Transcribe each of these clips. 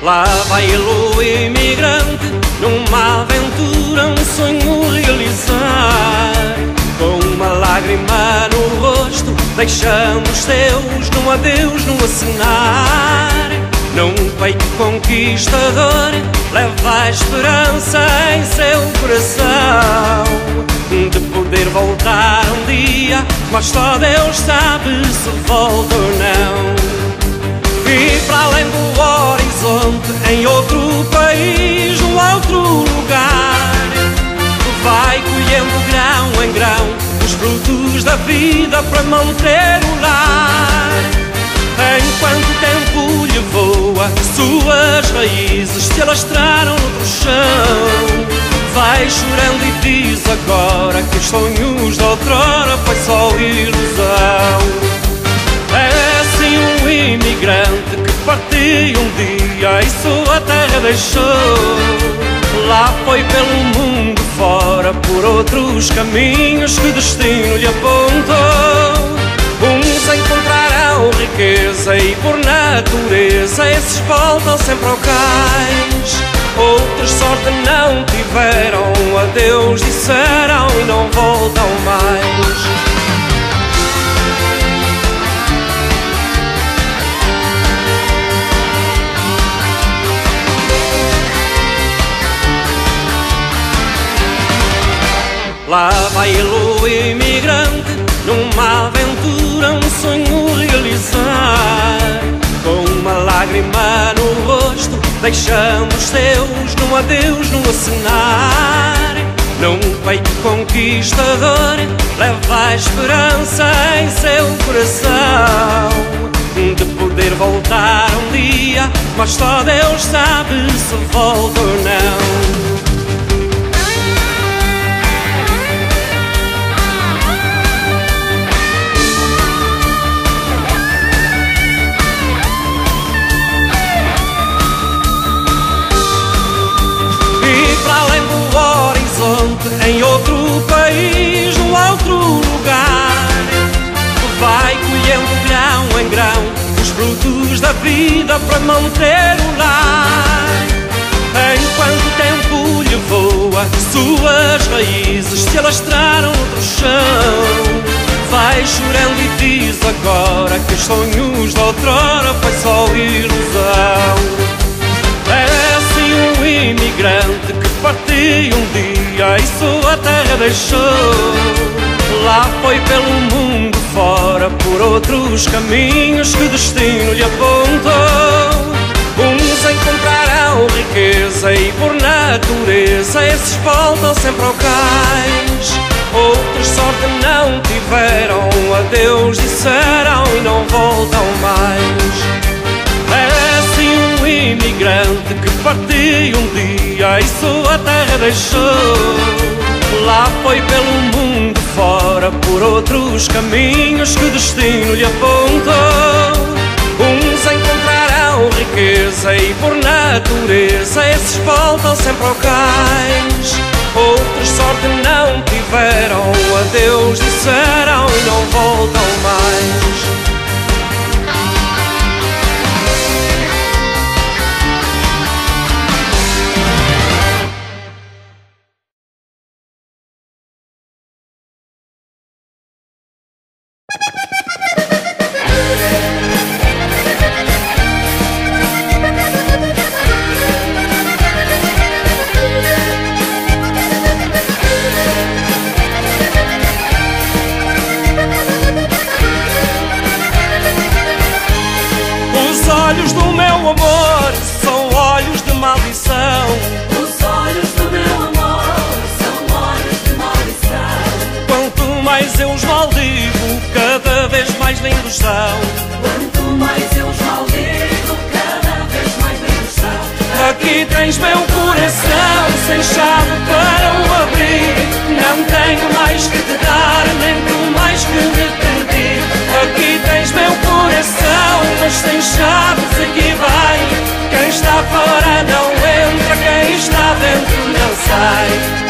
Lá vai ele, o imigrante, numa aventura, um sonho realizar. Com uma lágrima no rosto, deixamos Deus num adeus, num acenar. Num peito conquistador, leva a esperança em seu coração de poder voltar um dia, mas só Deus sabe se volta ou não. E para além do horizonte, em outro país, num outro lugar, vai colhendo grão em grão os frutos da vida para manter o lar. Enquanto o tempo lhe voa, suas raízes se alastraram no chão. Vai chorando e diz agora que os sonhos de outrora foi só ilusão. É assim um imigrante que partiu um dia e sua terra deixou. Lá foi pelo mundo fora, por outros caminhos que o destino lhe apontou. Uns encontrarão riqueza e por natureza esses voltam sempre ao cais. Outros sorte não tiveram, adeus disseram e não voltam mais. Lá vai ele, o imigrante, numa aventura, um sonho realizar. Com uma lágrima no rosto, deixamos Deus num adeus, num acenar. Num peito conquistador, leva a esperança em seu coração de poder voltar um dia, mas só Deus sabe se volta ou não. Em outro país, num outro lugar, vai colhendo grão em grão os frutos da vida para manter o lar. Enquanto o tempo lhe voa, suas raízes se alastraram no chão. Vai chorando e diz agora que os sonhos de outrora foi só ilusão. É assim um imigrante que partiu um dia e sua terra deixou. Lá foi pelo mundo fora, por outros caminhos que o destino lhe apontou. Uns encontrarão riqueza e por natureza esses voltam sempre ao cais. Outros sorte não tiveram, adeus disseram e não voltam mais. É assim um imigrante que partiu um dia e sua terra deixou. Lá foi pelo mundo fora, por outros caminhos que o destino lhe apontou. Uns encontrarão riqueza e por natureza esses voltam sempre ao cais. Outros sorte não tiveram, adeus disseram e não voltam mais. Quanto mais eu os maldigo, cada vez mais lindos são. Aqui tens meu coração, sem chave para o abrir. Não tenho mais que te dar, nem tu mais que me pedir. Aqui tens meu coração, mas sem chaves aqui vai. Quem está fora não entra, quem está dentro não sai.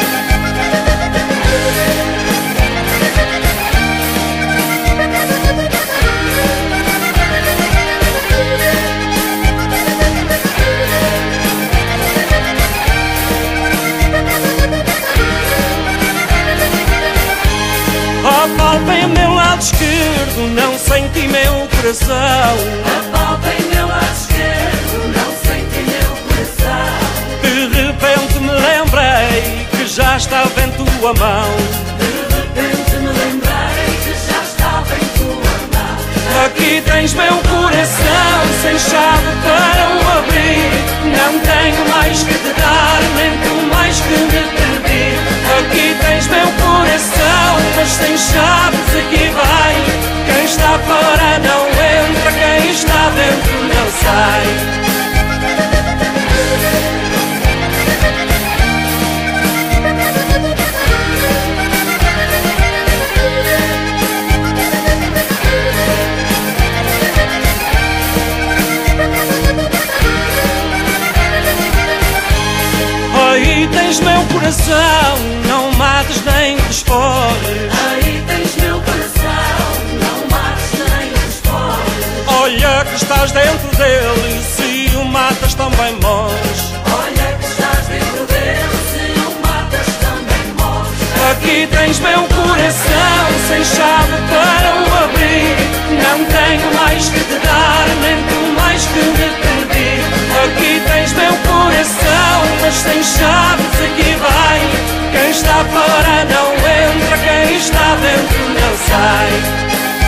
lado esquerdo, não senti meu coração. Apalpa em meu lado esquerdo, não senti meu coração. De repente me lembrei que já estava em tua mão. De repente me lembrei que já estava em tua mão. Aqui tens meu coração, sem chave para o abrir. Não tenho mais que te dar, nem tu mais que me pedir. Aqui tens meu coração, mas sem chaves aqui vai. Quem está fora não entra, quem está dentro não sai. Aí tens meu coração, não mates nem desforres. Aí tens meu coração, não mates nem desforres. Olha que estás dentro dele, se o matas também morres. Olha que estás dentro dele, se o matas também morres. Aqui tens meu coração, sem chave para o abrir. Não tenho mais que te dar, nem tu mais que me pedir. Aqui tens meu coração, mas sem chaves aqui vai. Quem está fora não entra, quem está dentro não sai.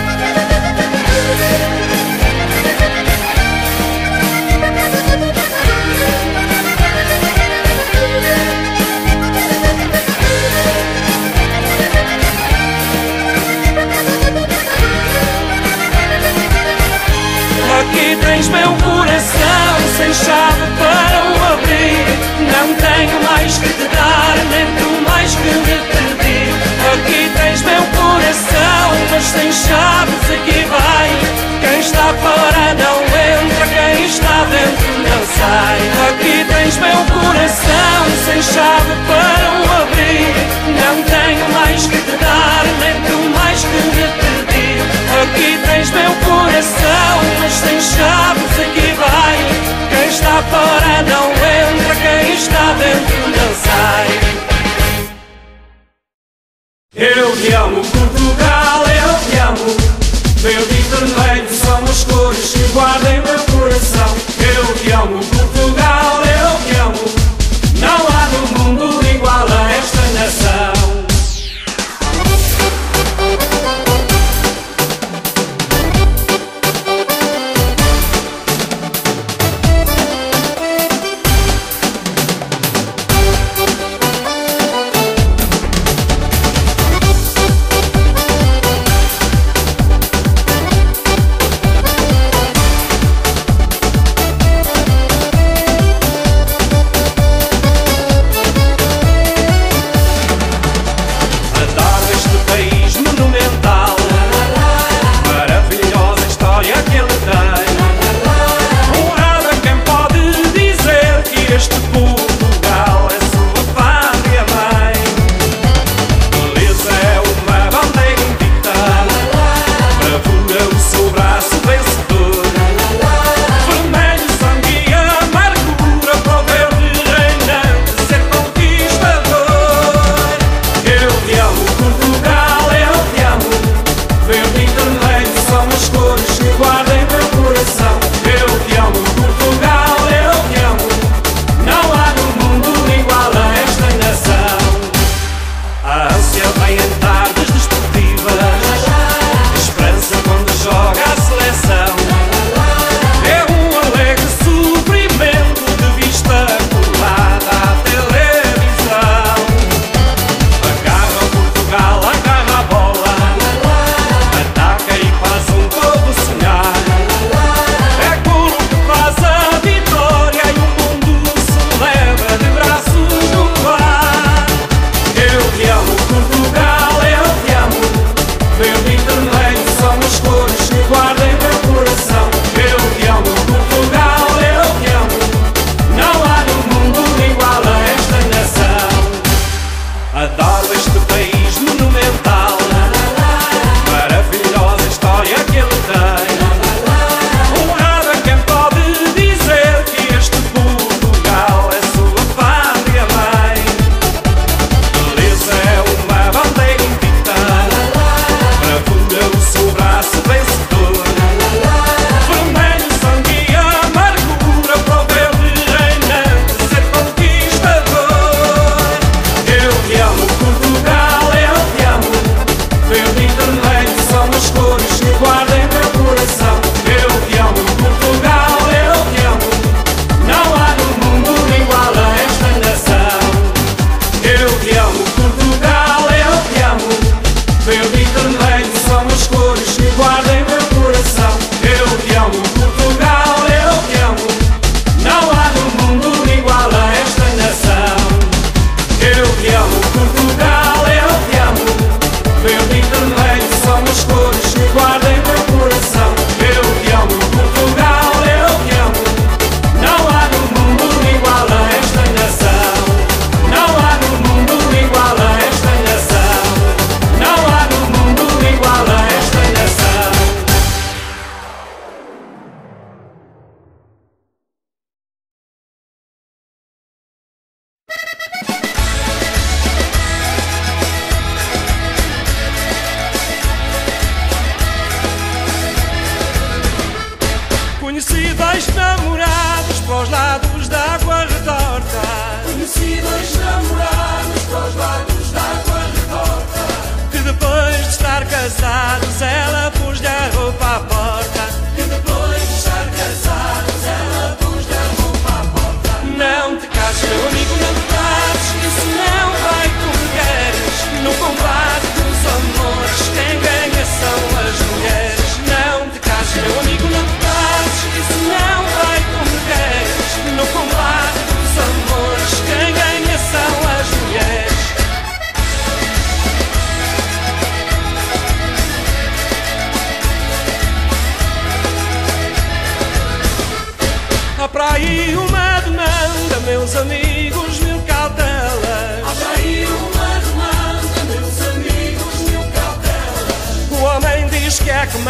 Aqui tens meu coração, sem chave para o abrir. Não tenho mais que te dar, nem tu mais que me pedir. Aqui tens meu coração, mas sem chaves aqui vai. Quem está fora não entra, quem está dentro não sai. Aqui tens meu coração, sem chave para o abrir. Não tenho mais que te dar, nem tu mais que me pedir. Aqui tens meu coração, mas sem chaves aqui vai. Quem está fora não entra, quem está dentro não sai. Eu te amo, Portugal, eu te amo. Verde e vermelho são as cores que guardem meu coração. Eu te amo, Portugal, eu te amo. Não há no mundo igual a esta nação.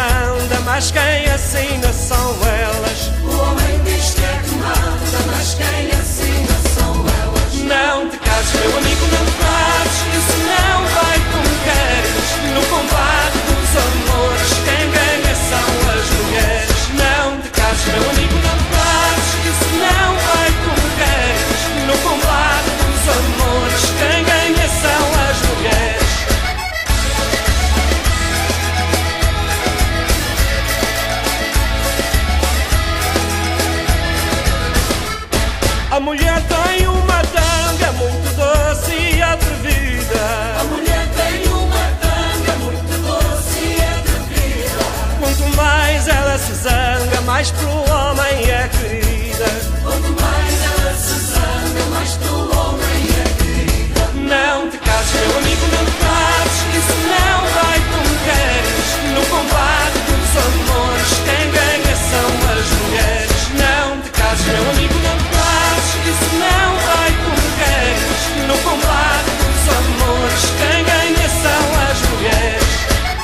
manda, mas quem assina são elas. O homem diz que é que manda, mas quem assina são elas. Não te cases, meu amigo, não te cases, isso não vai como queres. No combate dos amores, quem ganha são as mulheres. Não te cases, meu amigo, não te cases, isso não vai como queres. No combate dos amores, quem ganha são as mulheres. A mulher tem uma tanga muito doce e atrevida. A mulher tem uma tanga muito doce e atrevida. Quanto mais ela se zanga, mais pro homem é querida. Quanto mais ela se zanga, mais pro homem é querida. Não te cases, meu amigo, não te cases, isso não vai como queres. No combate dos amores, quem ganha são as mulheres. Não te cases, meu amigo, não te cases, isso não vai como queres. No combate dos amores, quem ganha são as mulheres.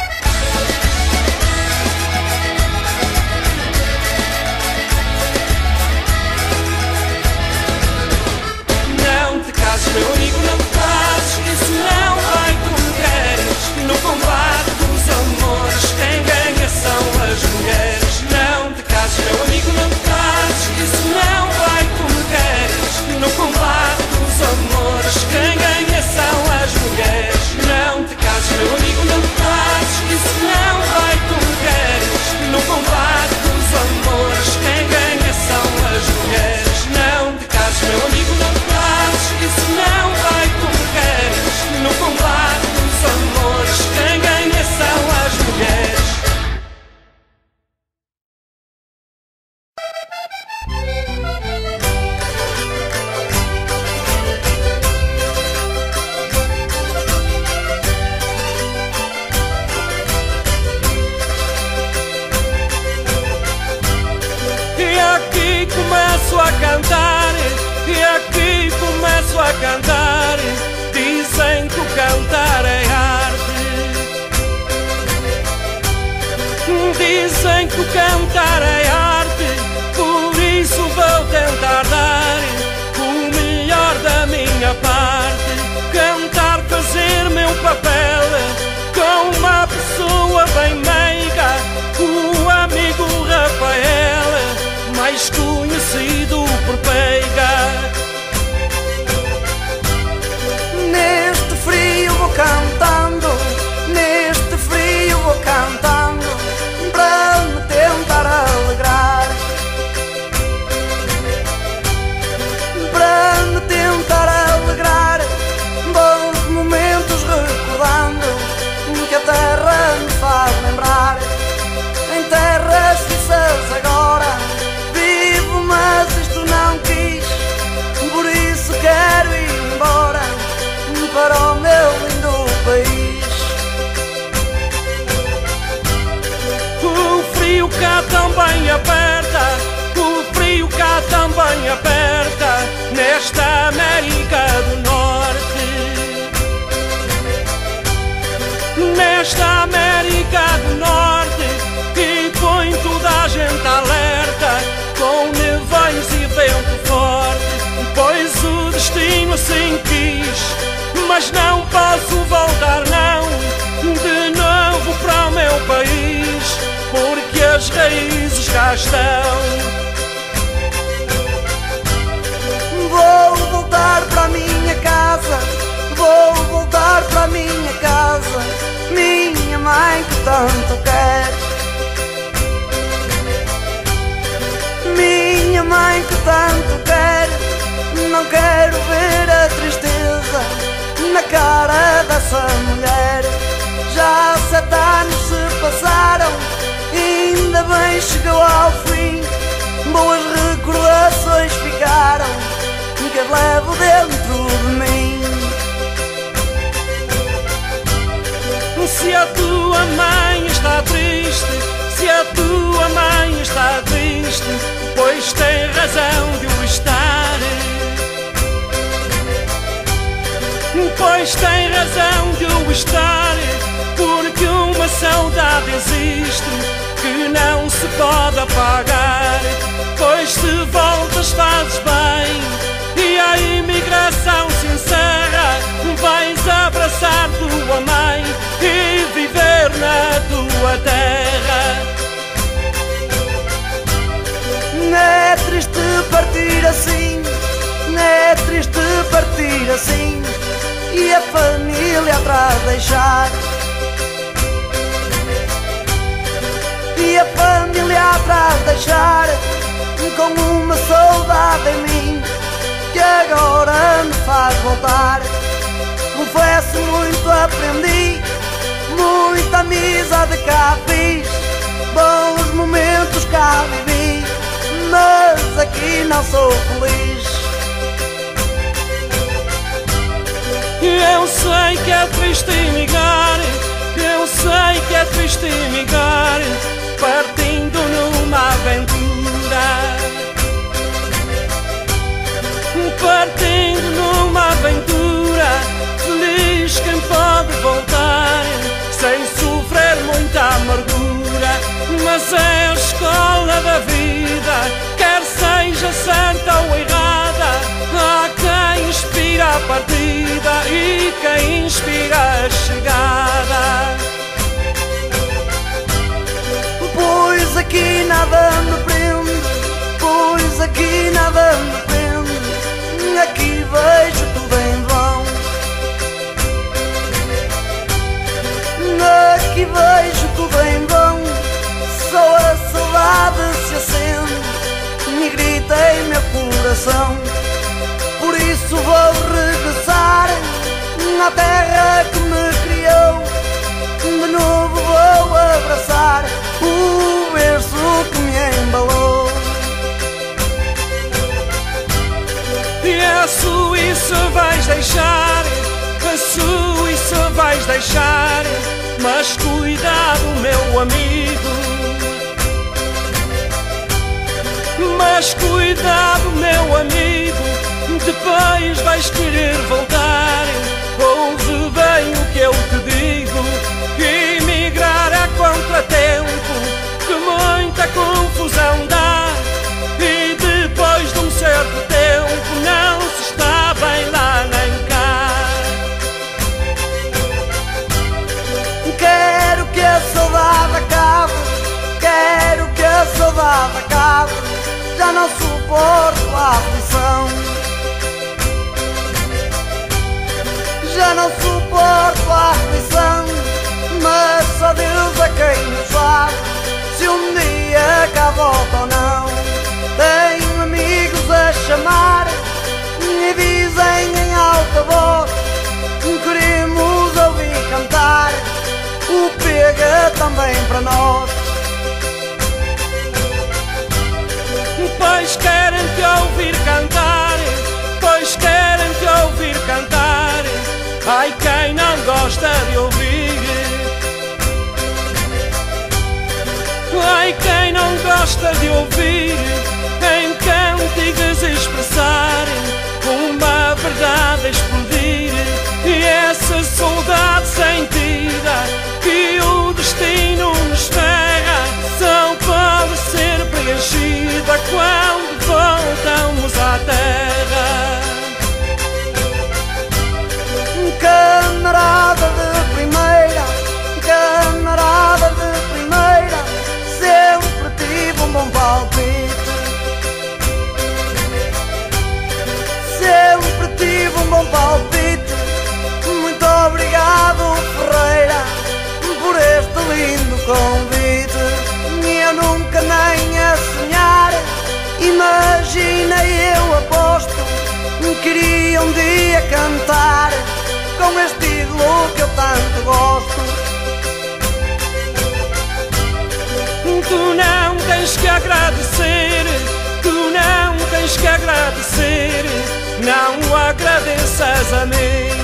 Não te cases, meu amigo, não te cases, isso não vai como queres. No combate dos amores, quem ganha são as mulheres. Não te cases, meu amigo, não te cases, isso não vai como queres. No combate dos amores, quem ganha são as mulheres. Não te cases, meu amigo, não te cases, isso não vai como queres. No combate dos amores, quem ganha são as mulheres. Não te cases, meu amigo, não te cases, isso não vai como queres. No combate dos amores, quem ganha são as mulheres. E aqui começo a cantar, e aqui começo a cantar. Dizem que o cantar é arte. Dizem que o cantar é arte, por isso vou tentar dar o melhor da minha parte. Cantar, fazer meu papel com uma pessoa bem meiga, o amigo Rafael, mais conhecido por Peiga. Neste frio vou cantando, neste frio vou cantando, para me tentar alegrar, para me tentar alegrar, bons momentos recordando, que a terra me faz lembrar. Em terras fixas agora vivo, mas isto não quis, por isso quero ir embora para o meu lindo país. O frio cá também aperta, o frio cá também aperta, nesta América do Norte. Nesta América do Norte, que põe toda a gente alerta, com nevões e vento forte. Pois o destino assim quis, mas não posso voltar não, de novo para o meu país, porque as raízes cá estão. Vou voltar para a minha casa, vou voltar para a minha casa, minha mãe que tanto quer, minha mãe que tanto quer. Não quero ver a tristeza na cara dessa mulher. Já 7 anos se passaram, ainda bem chegou ao fim. Boas recordações ficaram, que as levo dentro de mim. Se a tua mãe está triste, se a tua mãe está triste, pois tem razão de o estar. Pois tem razão de o estar, porque uma saudade saudade existe que não se pode apagar, pois se voltas fazes bem e a imigração se encerra, vais abraçar tua mãe e viver na tua terra. É triste partir assim, é triste partir assim e a família atrás deixar, e a família atrás deixar, com uma saudade em mim que agora me faz voltar. Confesso, muito aprendi, muita amizade cá fiz, bons momentos cá vivi, mas aqui não sou feliz. Eu sei que é triste emigrar, eu sei que é triste emigrar, partindo numa aventura, partindo numa aventura. Feliz quem pode voltar, sem sofrer muita amargura, mas é a escola da vida, quer seja certa ou errada, há quem inspira a partida e quem inspira a chegada. Pois aqui nada me prende, pois aqui nada me prende, aqui vejo tudo em vão, aqui vejo tudo em vão, só a saudade se acende e grita em meu coração. Por isso vou regressar na terra que me criou, de novo vou abraçar o berço que me embalou. E a Suíça vais deixar, a Suíça vais deixar, mas cuidado meu amigo, mas cuidado meu amigo, depois vais querer voltar. Ouve bem o que eu te digo, que emigrar é contratempo, que muita confusão dá, e depois de um certo tempo não se está bem lá nem cá. Quero que a saudade acabe, quero que a saudade acabe, já não suporto a aflição, já não suporto a aflição, mas só Deus é quem o sabe, se um dia cá volta ou não. Tenho amigos a chamar e dizem em alta voz, queremos ouvir cantar o Pega também para nós. Pois querem te ouvir cantar, pois querem te ouvir cantar, ai quem não gosta de ouvir, ai quem não gosta de ouvir, em cânticos expressar uma verdade explodir, e essa saudade sentida que o destino nos ferra só pode ser preenchida quando voltamos à terra. Camarada de primeira, camarada de primeira, sempre tive um bom palpite, sempre tive um bom palpite. Muito obrigado Ferreira por este lindo convite, e eu nunca nem a sonhar imaginei, eu aposto, queria um dia cantar com este ídolo que eu tanto gosto. Tu não tens que agradecer, tu não tens que agradecer, não agradeças a mim,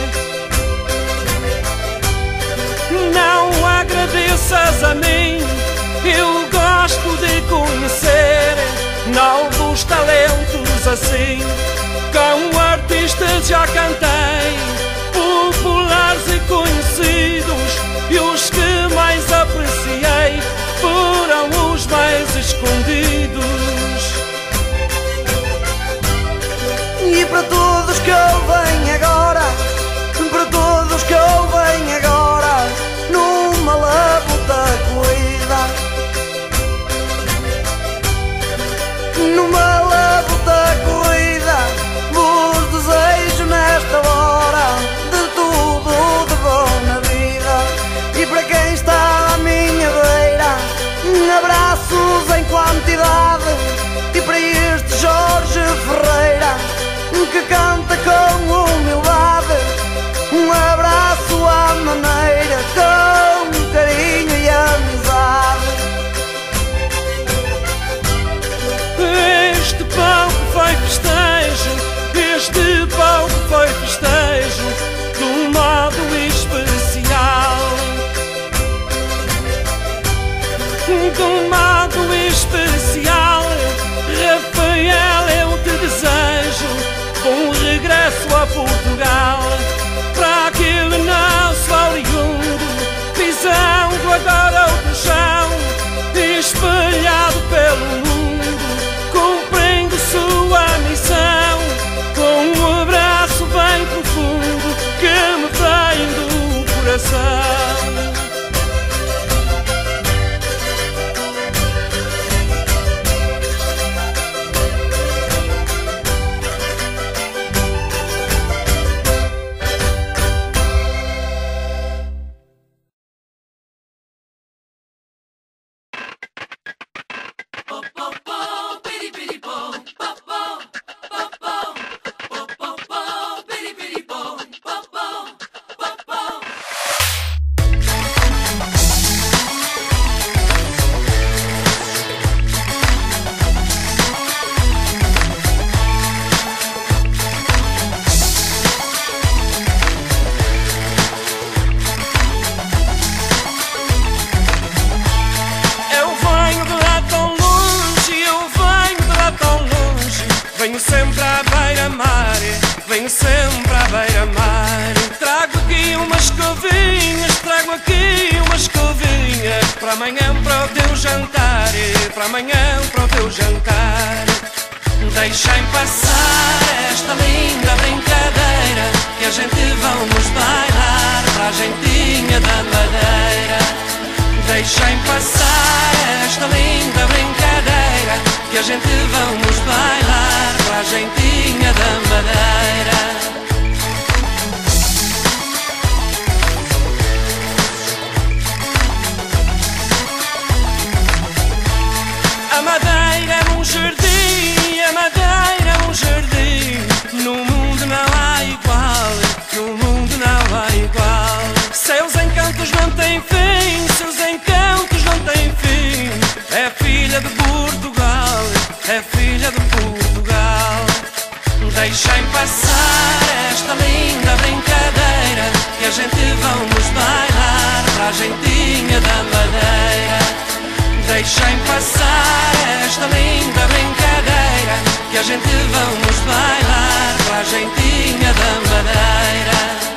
não agradeças a mim. Eu gosto de conhecer novos talentos assim, com artistas já cantei, populares e conhecidos, e os que mais aprecio E para todos que ouvem agora, para todos que ouvem agora, numa labuta corrida, numa labuta corrida, vos desejo nesta hora de tudo de bom na vida. E para quem está à minha beira, abraços em quantidade. E para este Jorge Ferreira, que canta com humildade, um abraço à maneira, com carinho e amizade. Este palco foi festejo, este palco foi festejo, de um modo especial, de um modo especial. Rafael, eu te desejo bom regresso a Portugal, para aquele nosso oriundo, pisando agora o chão, espalhado pelo mundo, cumprindo sua missão, com um abraço bem profundo que me vem do coração. Venho sempre à beira-mar, venho sempre à beira-mar. Trago aqui umas escovinhas, trago aqui umas escovinhas, para amanhã para o teu jantar, para amanhã para o teu jantar. Deixem passar esta linda brincadeira, que a gente vamos bailar para a gentinha da Madeira. Deixem passar esta linda brincadeira, que a gente vamos bailar para a gentinha da Madeira. A Madeira é um jardim, a Madeira é um jardim, no mundo não há igual, no mundo não há igual. Seus encantos não têm fim, seus encantos não têm fim. É filha de Portugal, é filha de Portugal. Deixem passar esta linda brincadeira, que a gente vamos bailar para a gentinha da Madeira. Deixem passar esta linda brincadeira, que a gente vamos bailar para a gentinha da Madeira.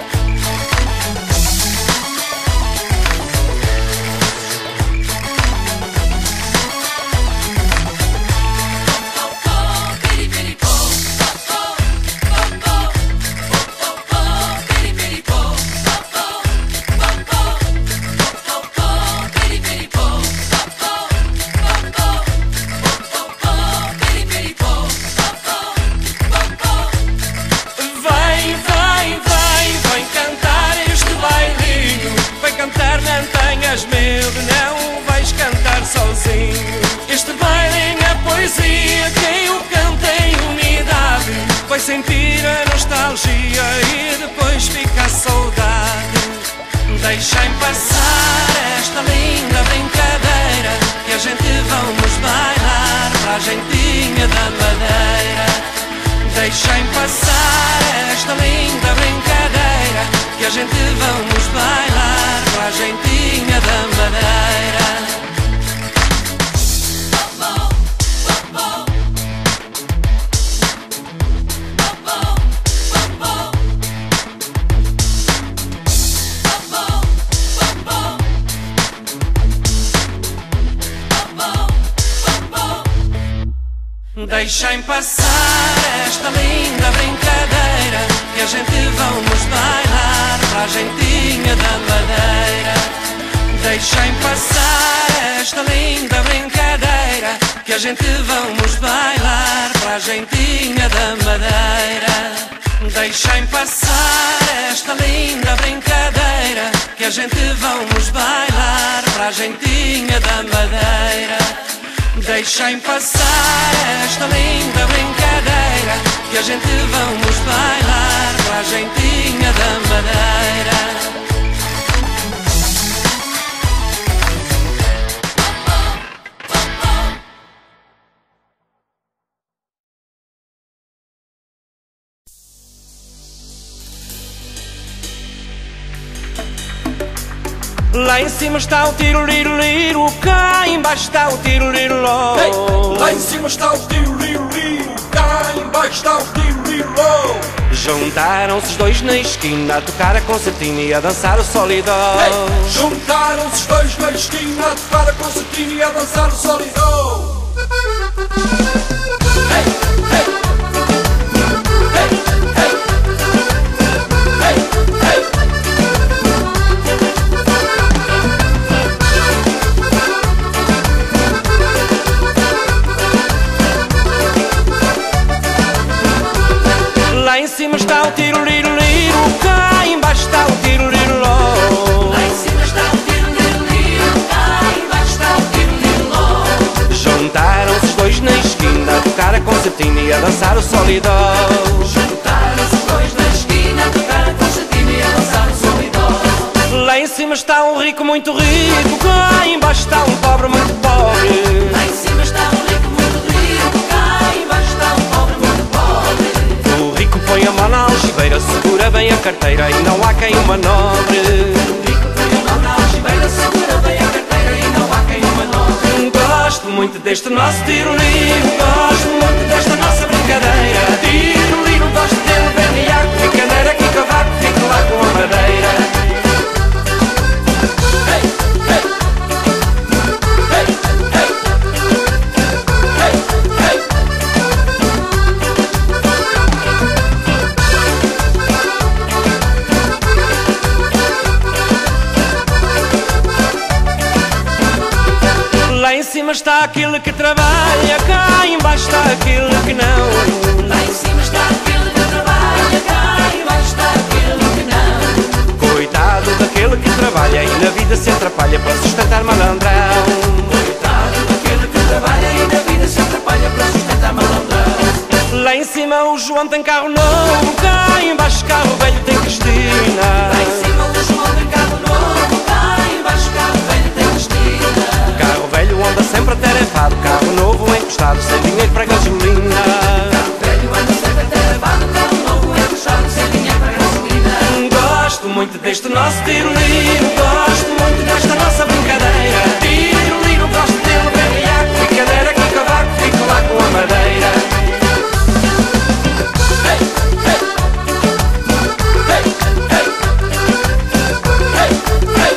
Não vais cantar sozinho. Este baile é poesia, quem o canta em unidade vai sentir a nostalgia e depois fica a saudade. Deixem passar esta linda brincadeira, que a gente vamos bailar para a gentinha da Madeira. Deixem passar esta linda brincadeira, que a gente vamos bailar para a gentinha da Madeira. Deixem passar esta linda brincadeira, passar esta linda brincadeira, que a gente vamos bailar para a gentinha da Madeira. Deixem passar esta linda brincadeira, que a gente vamos bailar para a gentinha da Madeira. Deixem passar esta linda brincadeira, que a gente vamos bailar para a gentinha da Madeira. Lá em cima está o tiro-liro-liro, cá embaixo está o tiro-liro-ló. Hey, lá em cima está o tiro-liro-liro, cá embaixo está o tiro-liro-ló. Juntaram-se os dois na esquina a tocar a concertina e a dançar o solidó. Hey, juntaram-se os dois na esquina a tocar a concertina e a dançar o solidó. Hey, hey. Lá em cima está o tiro-liro-liro, cá embaixo está o tiro-liro-ló. Lá em cima está o tiro-liro-liro, cá embaixo está o tiro-liro-ló. Juntaram-se os dois na esquina a tocar a concertina e a dançar o solidó. Juntaram-se os dois na esquina a tocar a concertina e a dançar o solidó. Lá em cima está um rico muito rico, cá embaixo está um pobre muito pobre. Lá em cima está um rico muito rico, cá embaixo está um pobre muito pobre. O rico põe a mão na algibeira, segura bem a carteira e não há quem o manobre. O rico põe a mão na algibeira, segura bem a carteira e não há quem o manobre. Gosto muito deste nosso tiro-liro, gosto muito desta nossa brincadeira. Tiro-liro, gosto dele, berriaco, picadeira, que cavaco, fico lá com a madeira. Hey, hey. Hey, hey. Hey, hey. Lá em cima está aquele que trabalha, cá embaixo está aquele que não. Lá em cima está aquele que trabalha, cá embaixo está aquele que não. Coitado daquele que trabalha e na vida se atrapalha para sustentar malandrão. Coitado daquele que trabalha e na vida se atrapalha para sustentar malandrão. Lá em cima o João tem carro novo, cá embaixo carro velho tem Cristina. Lá em cima o João tem carro novo, cá embaixo carro velho tem Cristina. Carro velho anda sempre atarefado, carro novo encostado, sem dinheiro para gasolina. Carro velho anda sempre atarefado, carro novo encostado, sem dinheiro para gasolina. Gosto muito deste nosso tiro-liro, gosto muito desta nossa brincadeira. Tiro-liro, gosto dele, berriaco, picadeira, que cavaco, fico lá com a madeira. Hey, hey. Hey, hey. Hey, hey.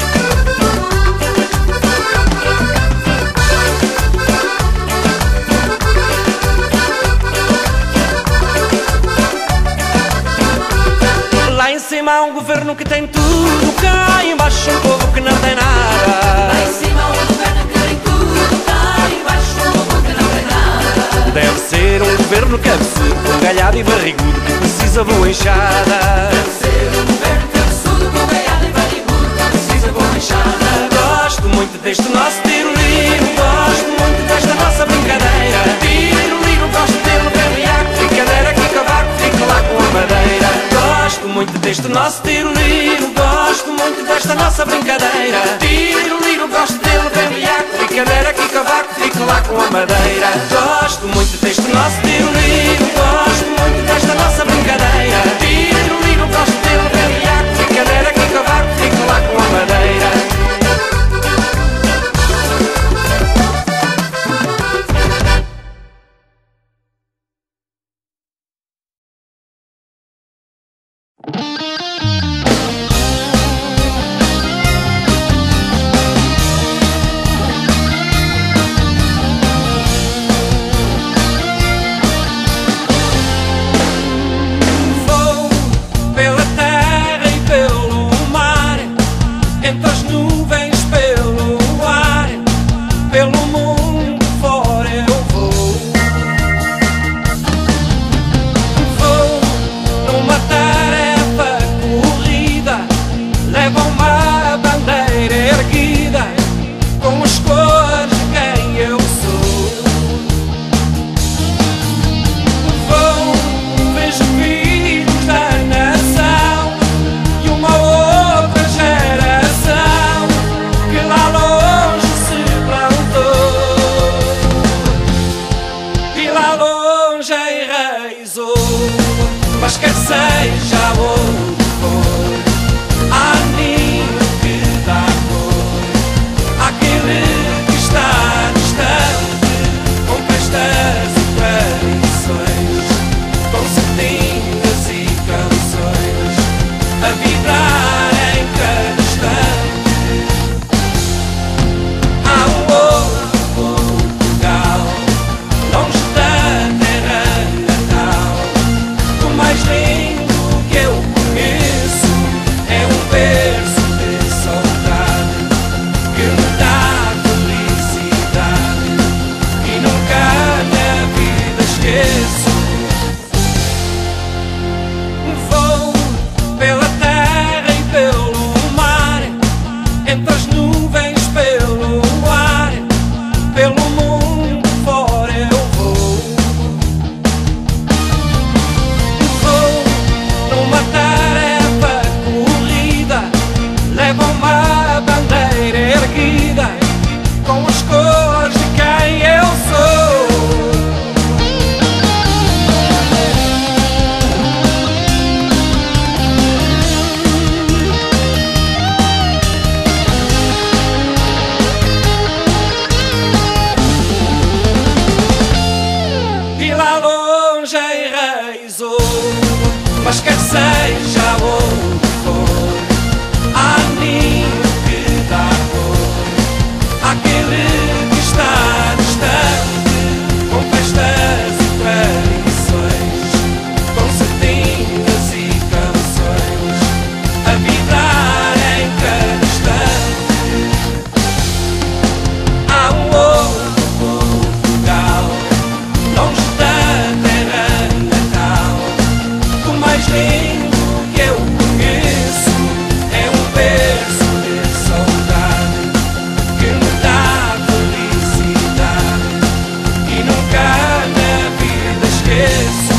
Lá em cima há um governo que tem tudo, cá embaixo um povo que não tem nada. Lá em cima o governo que tem tudo, cá embaixo o povo que não tem nada. Deve ser um governo cabeçudo, galhado e barrigudo, que precisa boa enxada. Deve ser um governo cabeçudo, com gaiado e barrigudo, que precisa boa enxada. Gosto muito deste nosso tiro-liro, gosto muito desta nossa brincadeira. Tiro-liro, gosto dele, berriaco, picadeira, que cavaco, fico lá com a madeira. Gosto muito deste nosso tiro-liro, gosto muito desta nossa brincadeira. Tiro-liro, gosto dele, berriaco, picadeira, que cavaco, fico lá com a madeira. Gosto muito deste nosso tiro-liro, gosto muito desta nossa brincadeira. Tiro-liro, gosto dele, berriaco, picadeira, que cavaco, fico lá com a madeira. Vou pela terra e pelo mar, entre as nuvens, pelo mas quer seja onde for, há ninho que dá cor àquele que está distante, com festas e tradições, com sardinhas e canções a vibrar em cada instante. Há um outro Portugal, longe da terra natal. O mais lindo que eu conheço é um verso de saudade que me dá felicidade e nunca na vida esqueço. Vou pela terra e pelo mar, entre as nuvens, pelo ar, pelo mundo fora eu vou. Vou numa tarefa corrida, levo uma bandeira erguida com as cores de quem eu sou. E lá longe enraizou, mas quer seja onde for, há ninho que dá cor àquele que está distante, com festas e tradições, com sardinhas e canções a vibrar em cada instante. Há um outro Portugal, longe da terra natal. O mais lindo que eu conheço é um verso de saudade que me dá felicidade e nunca na vida esqueço.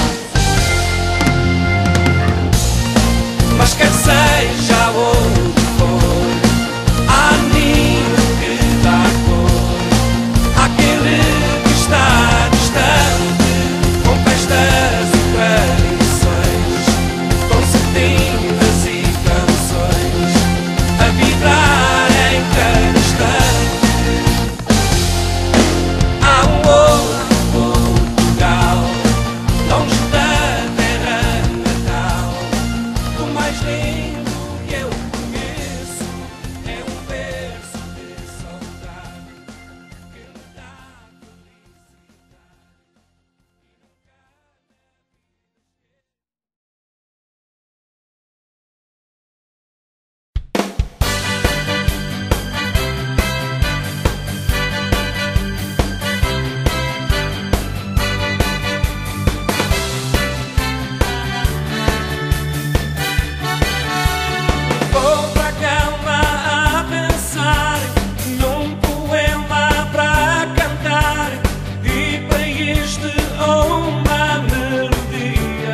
Mas quer seja onde for, há ninho que dá cor àquele que está distante, com festas e tradições, com sardinhas e canções a vibrar em cada instante. Há um outro Portugal, longe da terra natal. O mais lindo que eu conheço é um verso de saudade que me dá Vou pra cama a pensar num poema pra cantar e para isto uma melodia.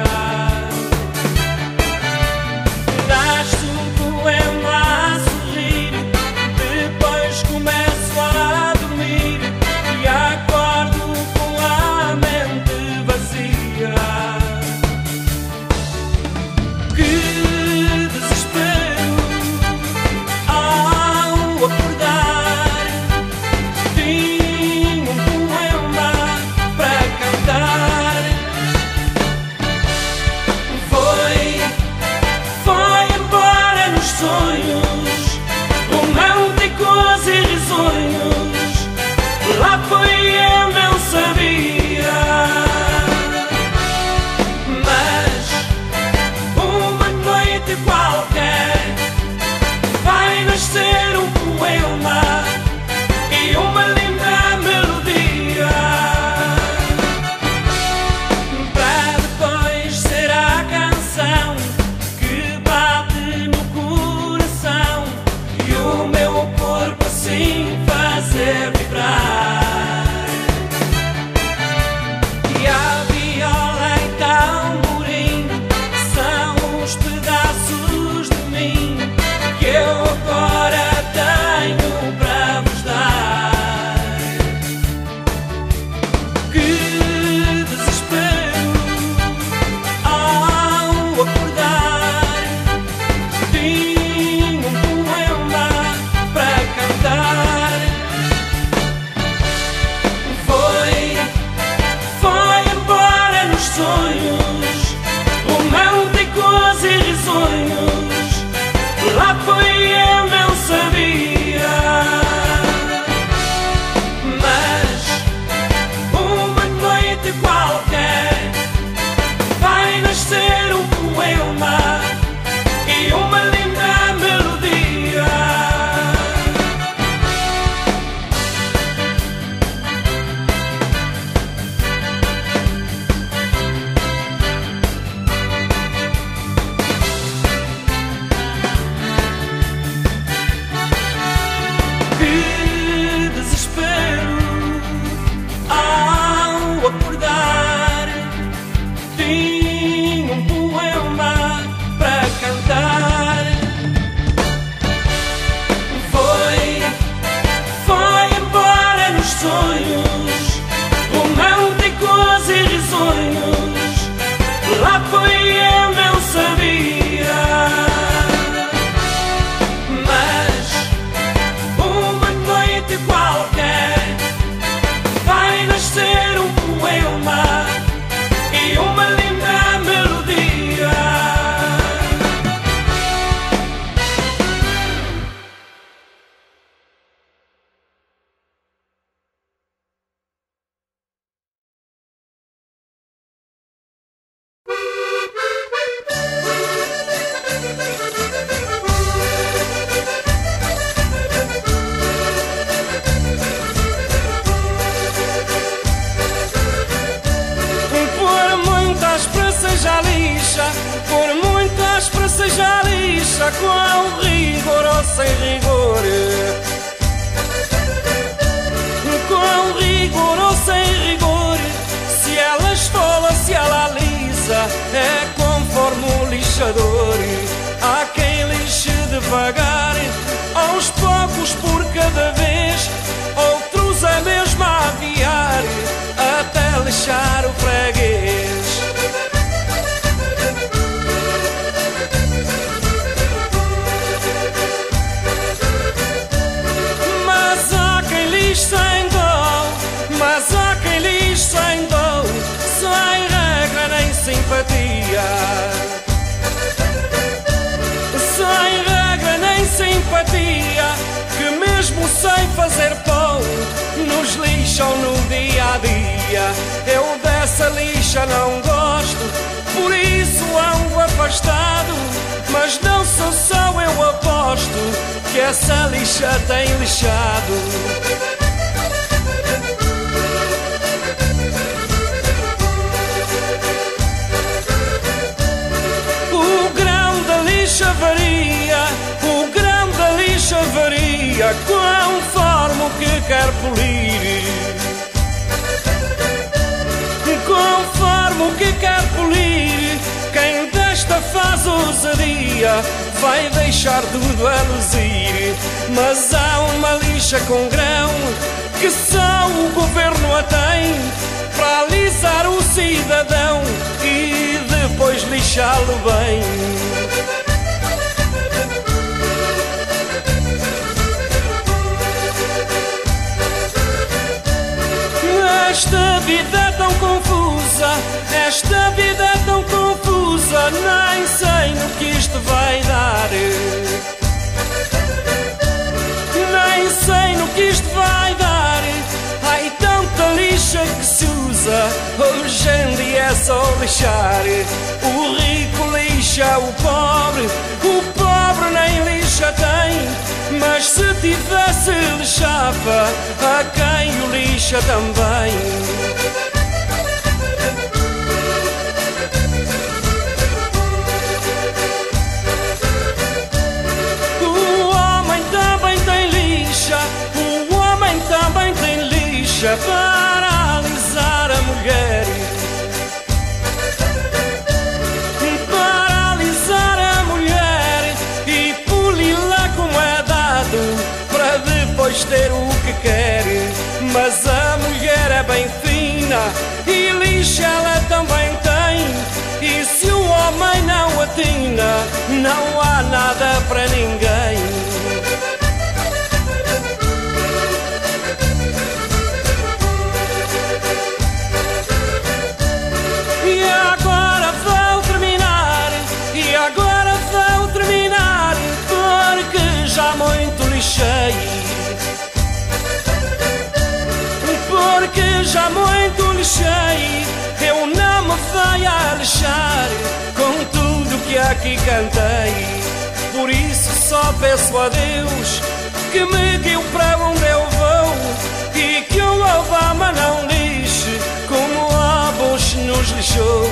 Nasce um poema a sorrir, depois começo a dormir e acordo com a mente vazia. Que desespero ao acordar, tinha um poema para cantar. Foi embora nos sonhos, românticos e risonhos, lá foi eu não sabia. Mas uma noite qualquer vai nascer um poema e uma linda melodia, para depois ser a canção que bate no coração e o meu corpo assim fazer vibrar. E a viola e tamborim são os pedaços foi eu não sabia. Mas uma noite qualquer vai nascer um poema e uma linda melodia. Por muitas praças já lixa, com rigor ou sem rigor. Com rigor ou sem rigor, se ela esfola, se ela lisa, é conforme o lixador. Há quem lixe devagar, aos poucos por cada vez, outros a mesmo a aviar, até lixar o freguês. Sem dó, mas há quem lixe sem dó, sem regra nem simpatia. Sem regra nem simpatia, que mesmo sem fazer pão, nos lixam no dia a dia. Eu dessa lixa não gosto, por isso ando afastado. Mas não sou só eu, aposto que essa lixa tem lixado. O grão da lixa varia, o grão da lixa varia, conforme o que quer polir. Conforme o que quer polir, quem desta faz ousadia vai deixar tudo a luzir. Mas há uma lixa com grão que só o governo a tem, para alisar o cidadão e depois lixá-lo bem. Esta vida é tão confusa, esta vida é tão confusa, nem sei no que isto vai dar. Nem sei no que isto vai dar. Ai, tanta lixa que se usa, hoje em dia é só lixar. O rico lixa o pobre nem lixa tem, mas se tivesse lixava a quem o lixa também. O homem também tem lixa, o homem também tem lixa para alisar a mulher. Para alisar a mulher e poli-la como é dado, para depois ter o que quer. Mas a mulher é bem fina e lixa ela também tem, e se o homem não atina, não há nada para ninguém. E agora vou terminar, e agora vou terminar, porque já muito lixei. Porque já muito lixei, eu não me vai a lixar com tudo que aqui cantei. Por isso só peço a Deus que me guie para onde eu vou, e que o Obama não lixe como a Bush nos lixou.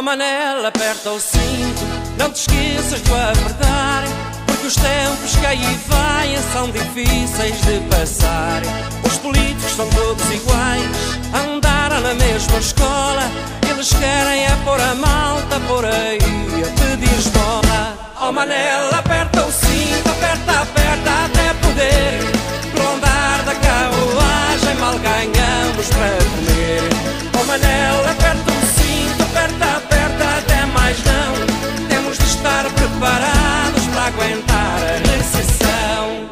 Manela, aperta o cinto, não te esqueças de o apertar, porque os tempos que aí vêm são difíceis de passar. Os políticos são todos iguais, andaram na mesma escola, eles querem é pôr a malta por aí a pedir esmola. Manela, aperta o cinto, aperta, aperta até poder prolongar da carruagem, mal ganhamos para comer. Manela, aperta o cinto, aperta, aperta até mais não, temos de estar preparados para aguentar a recessão.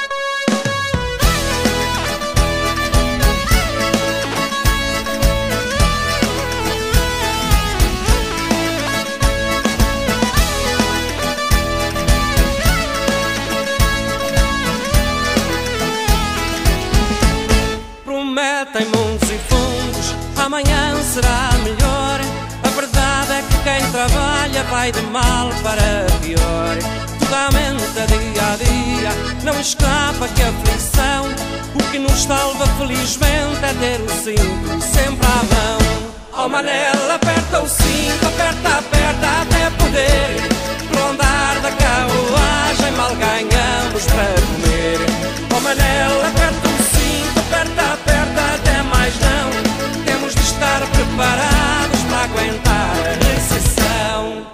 Prometem mundos e fundos, amanhã será melhor. A verdade é que quem trabalha vai de mal para pior. Tudo aumenta dia a dia, não escapa que a aflição. O que nos salva felizmente é ter o cinto sempre à mão. Manela, aperta o cinto, aperta, aperta até poder prolongar da carruagem, mal ganhamos para comer. Manela, aperta o cinto, aperta, aperta até mais não, temos de estar preparados para aguentar a recessão.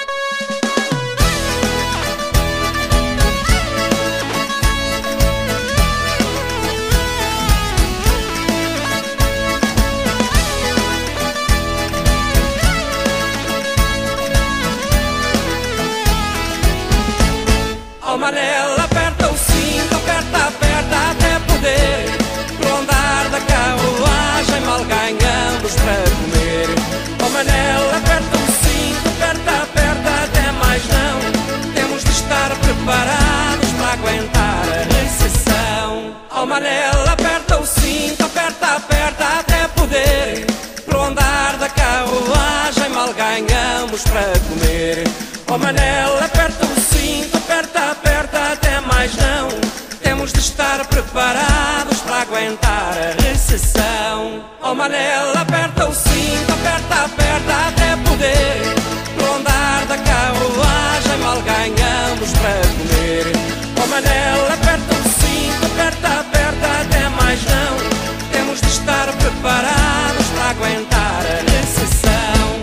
Manela, aperta o cinto, aperta, aperta até poder prolongar da carruagem, mal ganhamos para comer. Manela, aperta o cinto, aperta, aperta até mais não, temos de estar preparados para aguentar a recessão. Manela, aperta o cinto, aperta, aperta até poder prolongar da carruagem, mal ganhamos para comer. Manela, aperta o cinto, aperta, aperta até mais não, temos de estar preparados para aguentar a recessão. Manela, aperta o cinto, aperta, aperta até poder prolongar da carruagem, mal ganhamos para comer. Manela, aperta o cinto, aperta, aperta até mais não, temos de estar preparados para aguentar a recessão.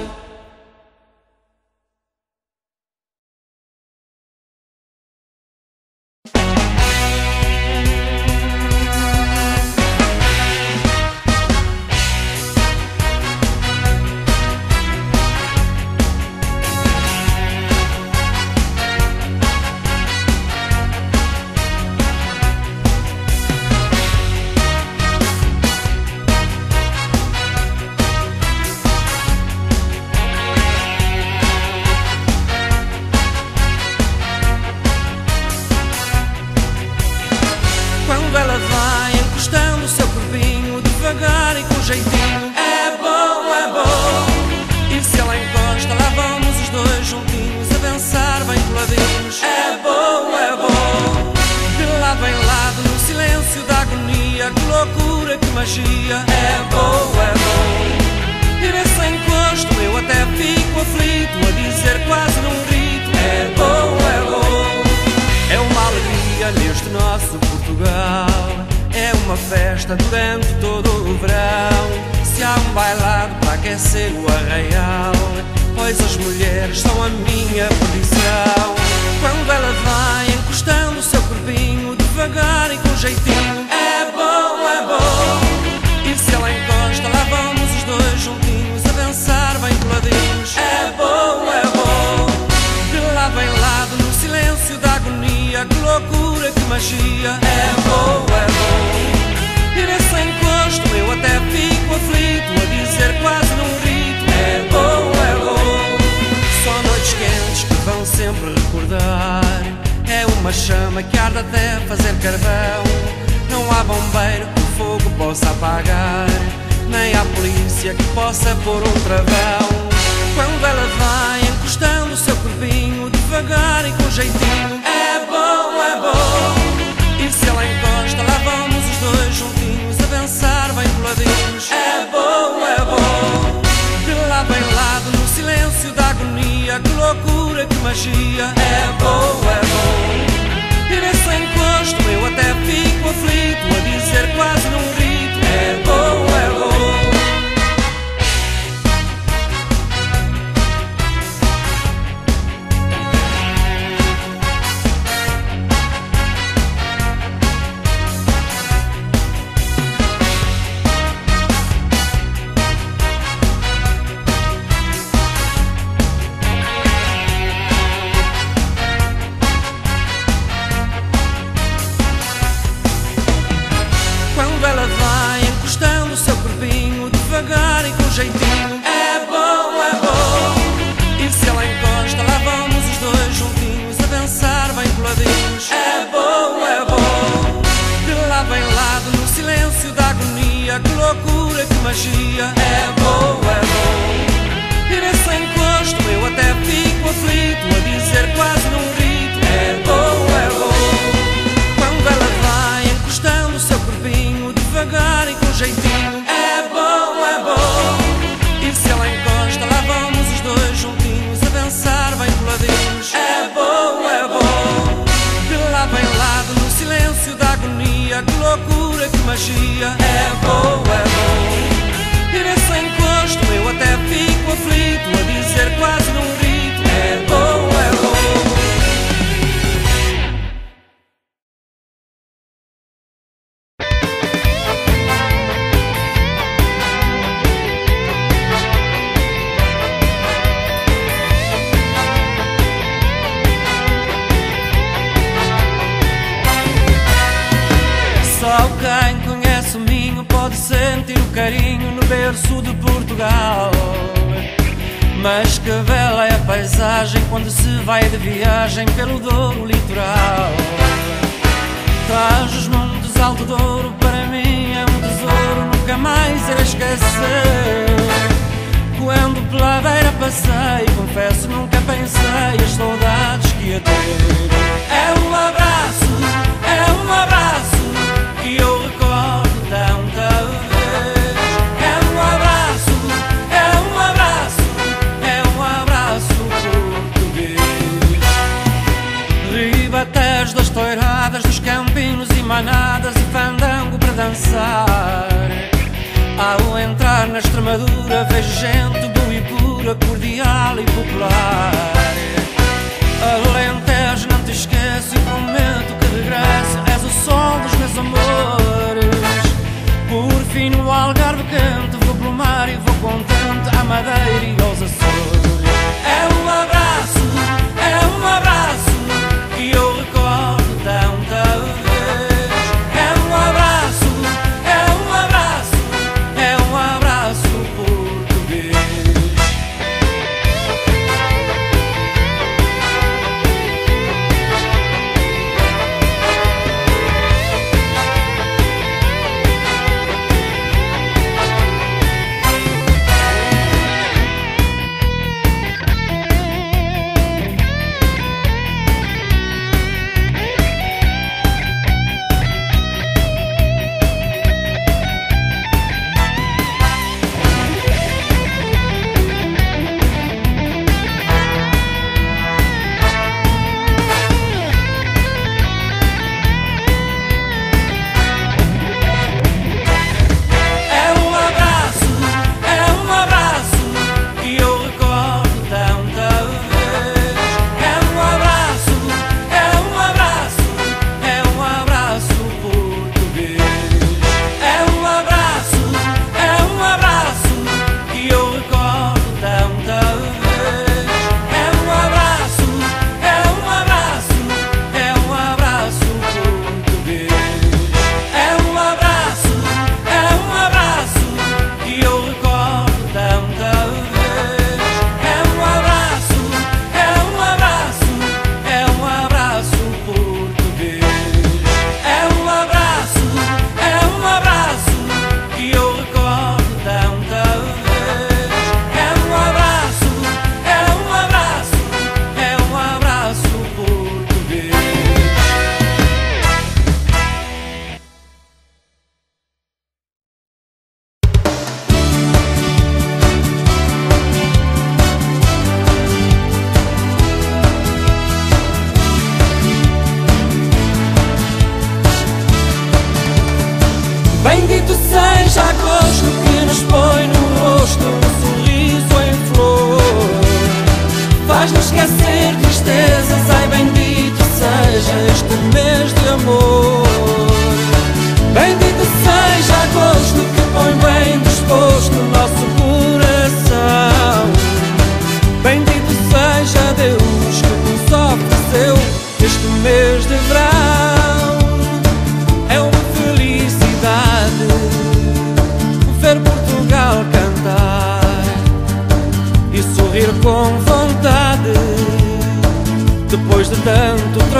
Durante todo o verão, se há um bailado para aquecer o arraial, pois as mulheres são a minha perdição. Quando ela vai encostando o seu corpinho devagar e com jeitinho, é bom, é bom. E se ela encosta, lá vamos os dois juntinhos a dançar bem coladinhos, é bom, é bom. De lado em lado no silêncio da agonia, que loucura, que magia, é bom, é bom. E nesse encosto eu até fico aflito, a dizer quase num grito, é bom, é bom. Só noites quentes que vão sempre recordar, é uma chama que arde até fazer carvão. Não há bombeiro que o fogo possa apagar, nem há polícia que possa pôr um travão. Quando ela vai encostando o seu corpinho devagar e com jeitinho, é bom, é bom. E se ela encosta, lá vamos os dois juntinhos a dançar bem coladinhos, é bom, é bom. De lado em lado no silêncio jeitinho. É bom. E se ela encosta, lá vamos os dois juntinhos a dançar bem coladinhos. É bom. De lado em lado, no silêncio da agonia, que loucura, que magia. É bom. E nesse encosto eu até fico aflito, a dizer quase num grito: é bom. Quando ela vai encostando o seu corpinho, devagar e com jeitinho. É bom. E se ela encosta, lá vamos os dois juntinhos a dançar bem coladinhos. É bom. De lado em lado, no silêncio da agonia, que loucura, que magia. É bom. E nesse encosto eu até fico aflito, a dizer quase num grito: é bom. Só quem conhece o Minho pode sentir o carinho no berço de Portugal. Mas que bela é a paisagem quando se vai de viagem pelo Douro litoral. Traz os montes Alto Douro, para mim é um tesouro, nunca mais irei esquecer. Quando pela beira passei, confesso nunca pensei as saudades que ia ter. É um abraço que eu recordo tanta vez. É um abraço português. Ribatejo das toiradas, dos campinos e manadas, e fandango para dançar. Ao entrar na Extremadura vejo gente boa e pura, cordial e popular. Alentejo não te esqueço e prometo que regresso, és o sol dos meus amores. Por fim no Algarve quente vou pelo mar e vou contente à Madeira e aos Açores. É um abraço que eu recordo tanta vez. É um abraço português.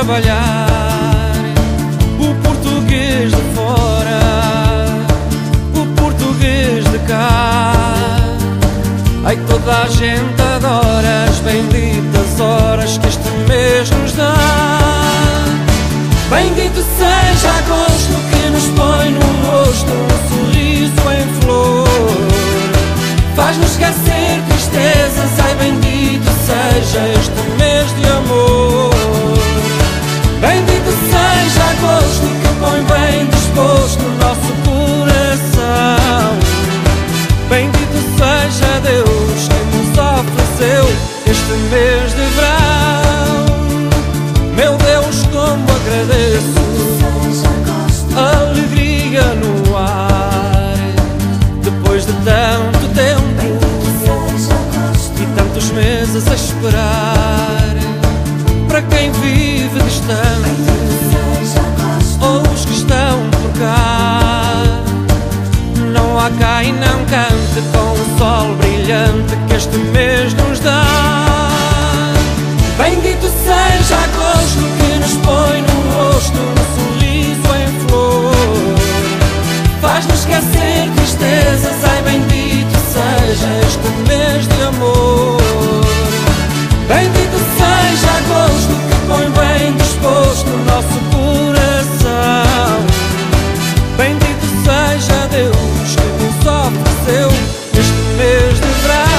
trabalhar, o português de fora, o português de cá. Ai, toda a gente adora as benditas horas que este mês nos dá. Bendito seja agosto que nos põe no rosto um sorriso em flor, faz-nos esquecer tristezas. Ai, bendito seja este mês de amor. Bendito seja agosto que põe bem disposto o nosso coração. Bendito seja Deus que nos ofereceu este mês de verão. Meu Deus, como agradeço a alegria no ar, depois de tanto tempo e tantos meses a esperar. Para quem vive distante ou os que estão por cá, não há cá e não cante com o sol brilhante que este mês nos dá. Bendito seja agosto que nos põe no rosto um sorriso em flor, faz-nos esquecer tristezas. Ai, bendito seja este mês de amor. Bendito seja agosto que põe bem disposto o nosso coração. Bendito seja Deus que nos ofereceu este mês de verão.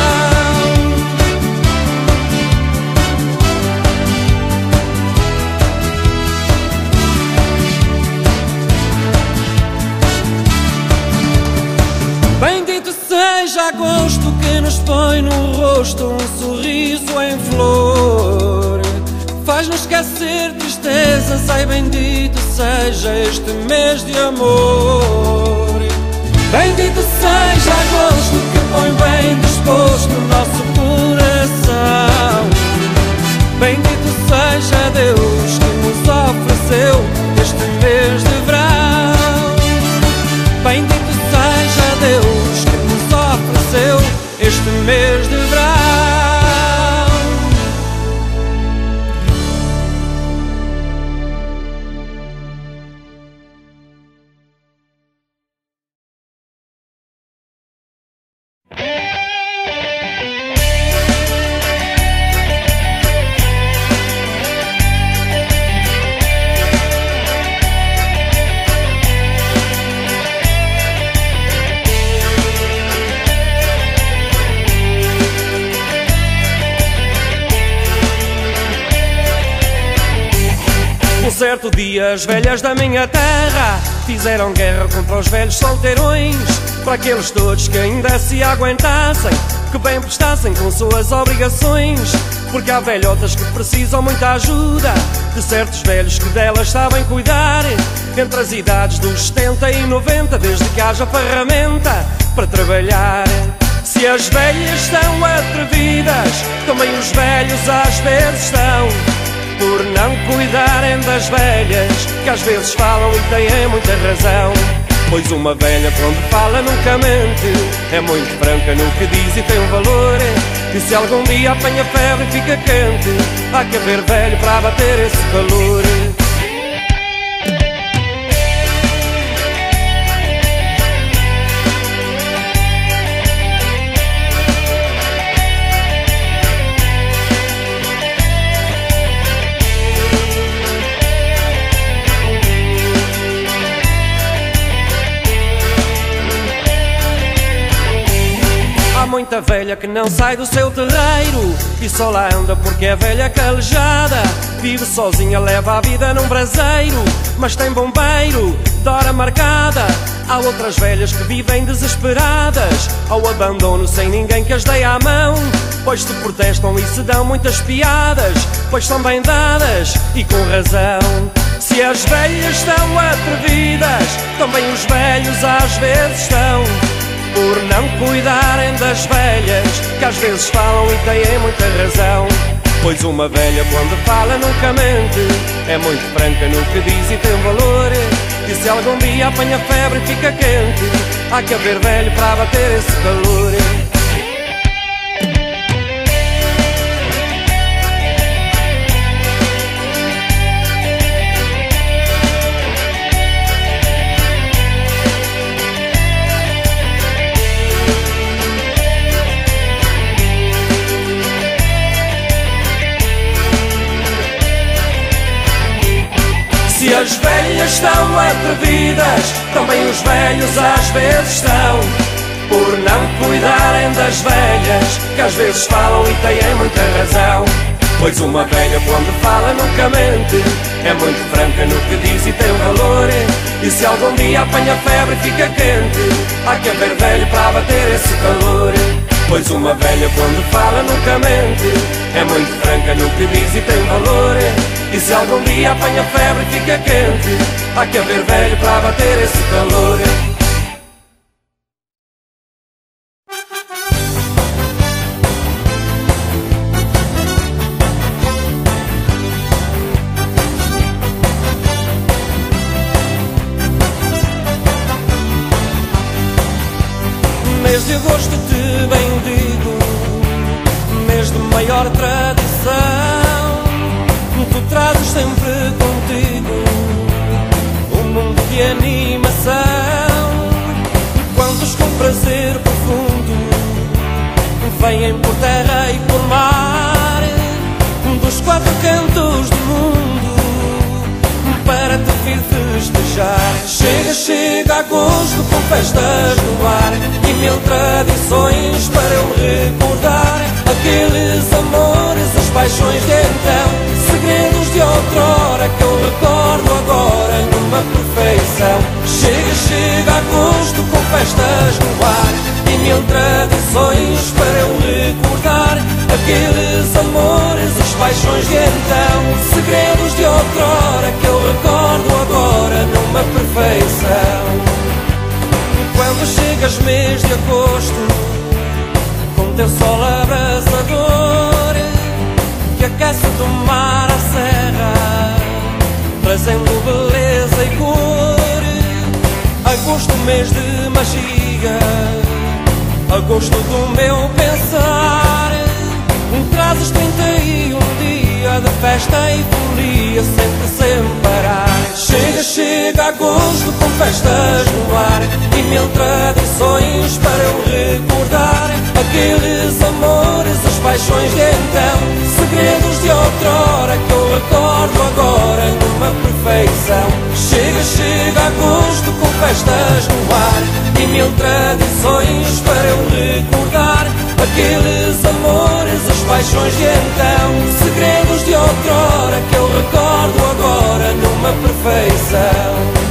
Bendito seja agosto que nos põe no rosto um sorriso em flor, faz-nos esquecer tristezas. Ai, bendito seja este mês de amor. Bendito seja agosto que põe bem disposto o nosso coração. Bendito seja Deus que nos ofereceu este mês de verão. Bendito seja Deus que nos ofereceu este mês de verão. Certo dia as velhas da minha terra fizeram guerra contra os velhos solteirões, para aqueles todos que ainda se aguentassem, que bem prestassem com suas obrigações. Porque há velhotas que precisam muita ajuda de certos velhos que delas sabem cuidar, entre as idades dos 70 e 90, desde que haja ferramenta para trabalhar. Se as velhas estão atrevidas, também os velhos às vezes estão, por não cuidarem das velhas, que às vezes falam e têm muita razão. Pois uma velha quando fala nunca mente, é muito franca no que diz e tem um valor. E se algum dia apanha febre e fica quente, há que haver velho para abater esse calor. Há muita velha que não sai do seu terreiro e só lá anda porque é velha calejada. Vive sozinha, leva a vida num braseiro, mas tem bombeiro de hora marcada. Há outras velhas que vivem desesperadas ao abandono, sem ninguém que as dê à mão, pois se protestam e se dão muitas piadas, pois são bem dadas e com razão. Se as velhas estão atrevidas, também os velhos às vezes estão, por não cuidarem das velhas, que às vezes falam e têm muita razão. Pois uma velha quando fala nunca mente, é muito franca no que diz e tem valor. E se algum dia apanha febre e fica quente, há que haver velho para abater esse calor. velhas estão atrevidas, também os velhos às vezes estão, por não cuidarem das velhas, que às vezes falam e têm muita razão. Pois uma velha quando fala nunca mente, é muito franca no que diz e tem valor. E se algum dia apanha febre e fica quente, há que haver velho para bater esse calor. Pois uma velha quando fala nunca mente, é muito franca no que diz e tem valor. E se algum dia apanha febre e fica quente, há que haver velho para bater esse calor. Mês de agosto te bendigo, mês de maior tradição. Tu trazes sempre contigo um mundo de animação. Quantos com prazer profundo vêm por terra e por mar, dos quatro cantos do mundo, para te vir festejar. Chega, chega agosto com festas no ar e mil tradições para eu recordar. Aqueles amores, as paixões de então, segredos de outrora que eu recordo agora numa perfeição. Chega, chega agosto com festas no ar e mil tradições para eu recordar. Aqueles amores, as paixões de então, segredos de outrora que eu recordo agora numa perfeição. Quando chegas mês de agosto, com teu sol abrasador, que aquece do mar à serra, trazendo beleza e cor. Agosto, mês de magia, agosto do meu pensar. Trazes 31 dias de festa e folia, sem parar. Chega, chega agosto com festas no ar e mil tradições para eu recordar. Aqueles amores, as paixões de então, segredos de outrora que eu recordo agora numa perfeição. Chega, chega agosto com festas no ar e mil tradições para eu recordar. Aqueles amores, as paixões de então, segredos de outrora que eu recordo agora numa perfeição.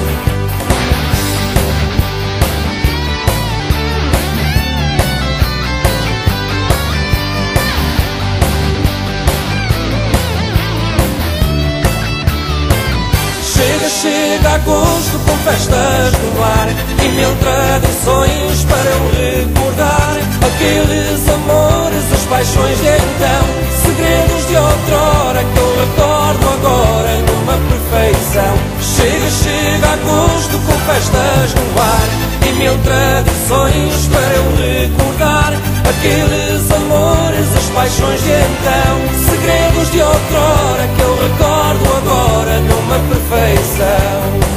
Chega, chega agosto com festas no ar e mil tradições para eu recordar. Aqueles amores, as paixões de então, segredos de outrora que eu recordo agora numa perfeição. Chega, chega agosto com festas no ar e mil tradições para eu recordar. Aqueles amores, as paixões de então, segredos de outrora que eu recordo agora numa perfeição.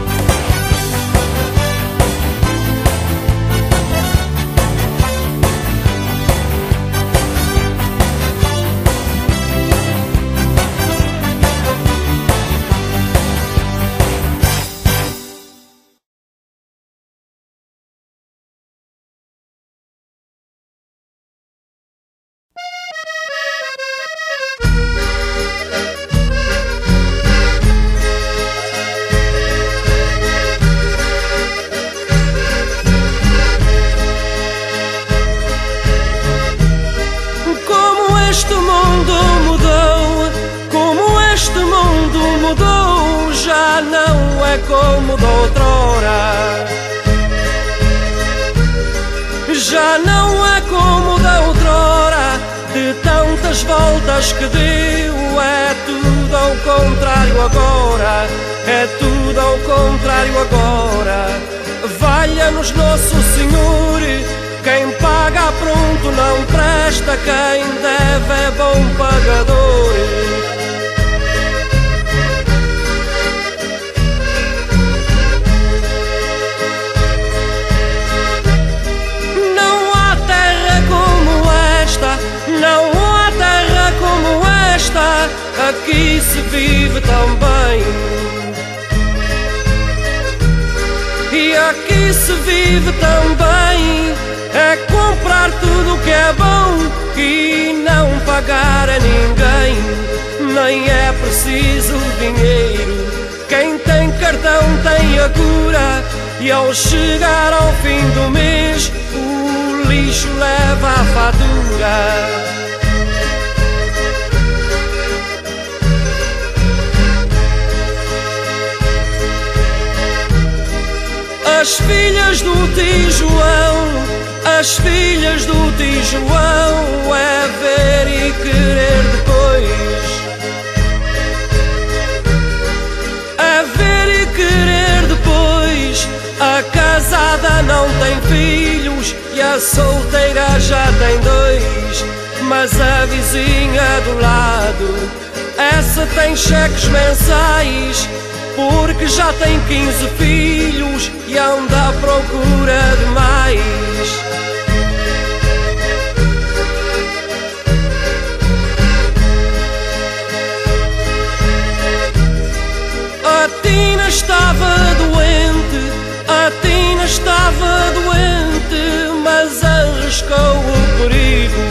Já não é como da outrora, já não é como da outrora. De tantas voltas que deu, é tudo ao contrário agora, é tudo ao contrário agora. Valha-nos Nosso Senhor, quem paga pronto não presta, quem deve é bom pagador. Não há terra como esta, aqui se vive tão bem. aqui se vive tão bem, é comprar tudo que é bom e não pagar a ninguém. Nem é preciso dinheiro, quem tem cartão tem a cura, e ao chegar ao fim do mês o lixo leva a fatura. As filhas do Tijoão, as filhas do Tijoão, é ver e querer depois. É ver e querer depois. A casada não tem filhos e a solteira já tem dois. Mas a vizinha do lado, essa tem cheques mensais, porque já tem 15 filhos e anda à procura de mais. A Tina estava doente, a Tina estava doente, mas arriscou o perigo.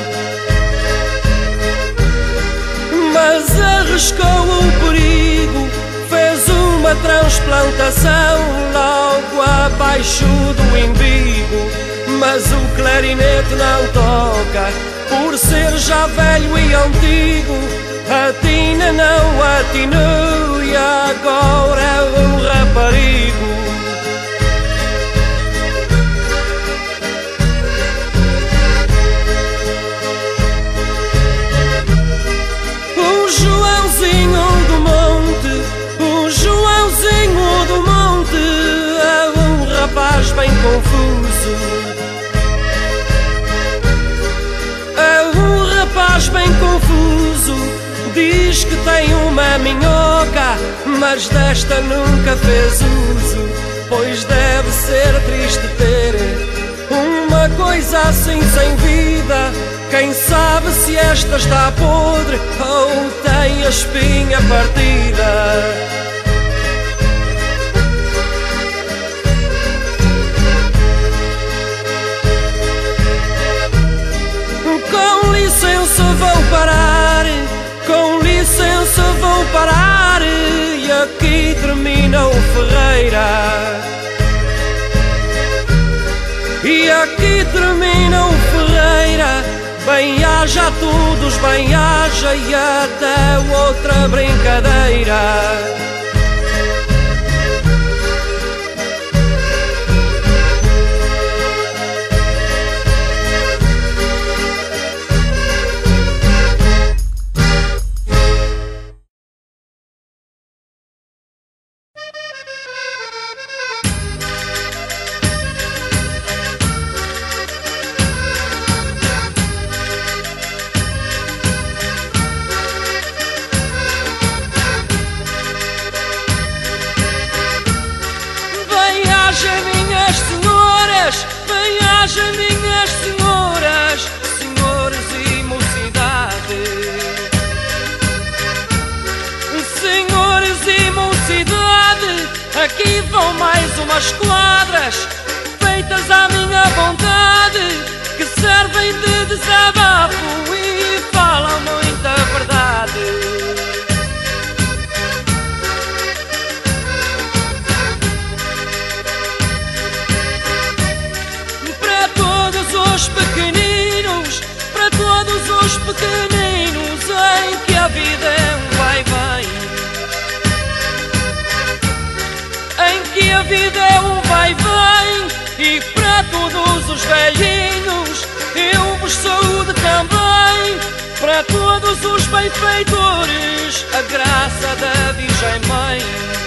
Mas arriscou o perigo, fez uma transplantação logo abaixo do umbigo. Mas o clarinete não toca, por ser já velho e antigo. A Tina não atinou e agora é um raparigo. O Joãozinho do monte, o Joãozinho do monte, é um rapaz bem confuso. É um rapaz bem confuso, diz que tem uma minhoca, mas desta nunca fez uso. Pois deve ser triste ter uma coisa assim sem vida. Quem sabe se esta está podre ou tem a espinha partida. Com licença vou parar, com licença vou parar, e aqui termina o Ferreira. E aqui termina o Ferreira. Bem-aja a todos, bem-aja e até outra brincadeira. Bem-aja minhas senhoras, senhores e mocidade. Senhores e mocidade, aqui vão mais umas quadras feitas à minha vontade, que servem de desabafo e falam muita verdade. Os pequeninos, para todos os pequeninos, em que a vida é um vai-vem, em que a vida é um vai-vem, e para todos os velhinhos eu vos saúde também, para todos os benfeitores a graça da Virgem Mãe.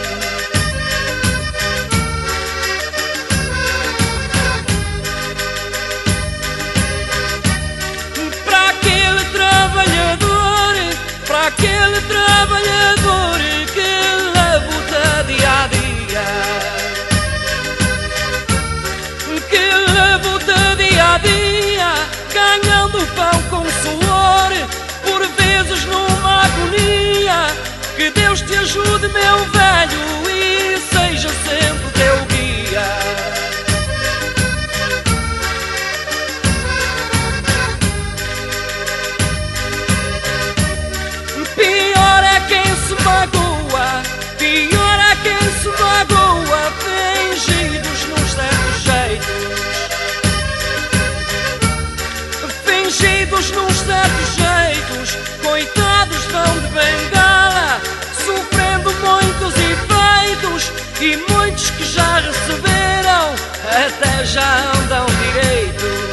Para aquele trabalhador que labuta dia a dia, que labuta dia a dia, ganhando pão com suor, por vezes numa agonia. Que Deus te ajude, meu velho, e seja sempre teu guia. velhos, coitados, vão de bengala, sofrendo muitos efeitos, e muitos que já receberam até já andam direitos.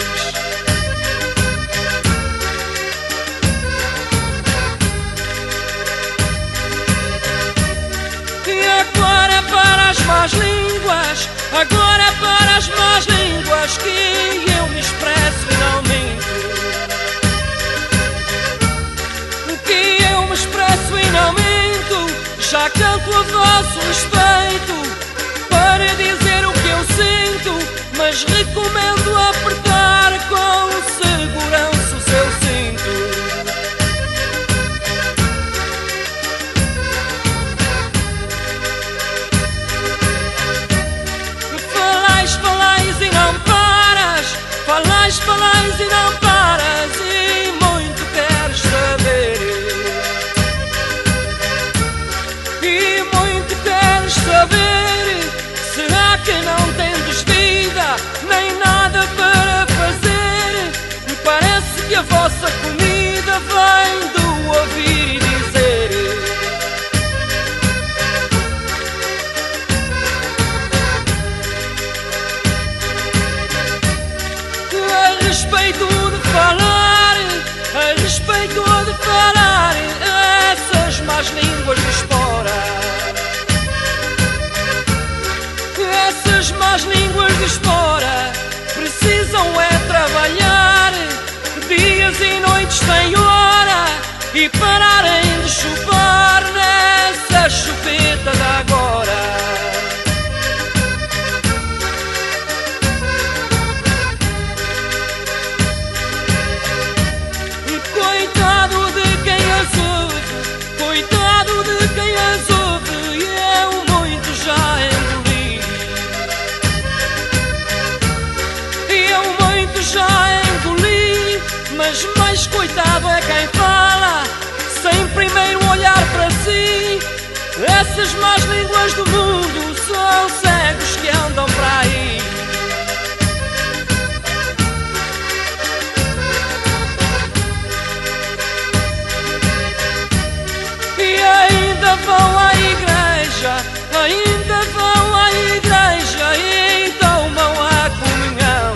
E agora para as más línguas, agora para as más línguas, que eu me expresso e não minto, que eu me expresso e não minto, já canto a vosso respeito para dizer o que eu sinto, mas recomendo apertar com segurança o seu cinto. Falais e não paras, falais e não paras, e muito queres saber, e muito queres saber. Será que não tendes vida, nem nada para fazer? Parece que a vossa comida vem do ouvir e dizer. A respeito de falar, a respeito de falar, essas más línguas de espora, essas más línguas de espora, precisam é trabalhar dias e noites sem hora, e pararem de chupar nessa chupeta de agora. Coitado de quem as ouve, coitado de quem as ouve, e eu muito já engoli, e eu muito já engoli, mas mais coitado é quem fala sem primeiro olhar para si. Essas más línguas do mundo são cegos que andam para aí. E ainda vão à igreja, ainda vão à igreja, e tomam a comunhão,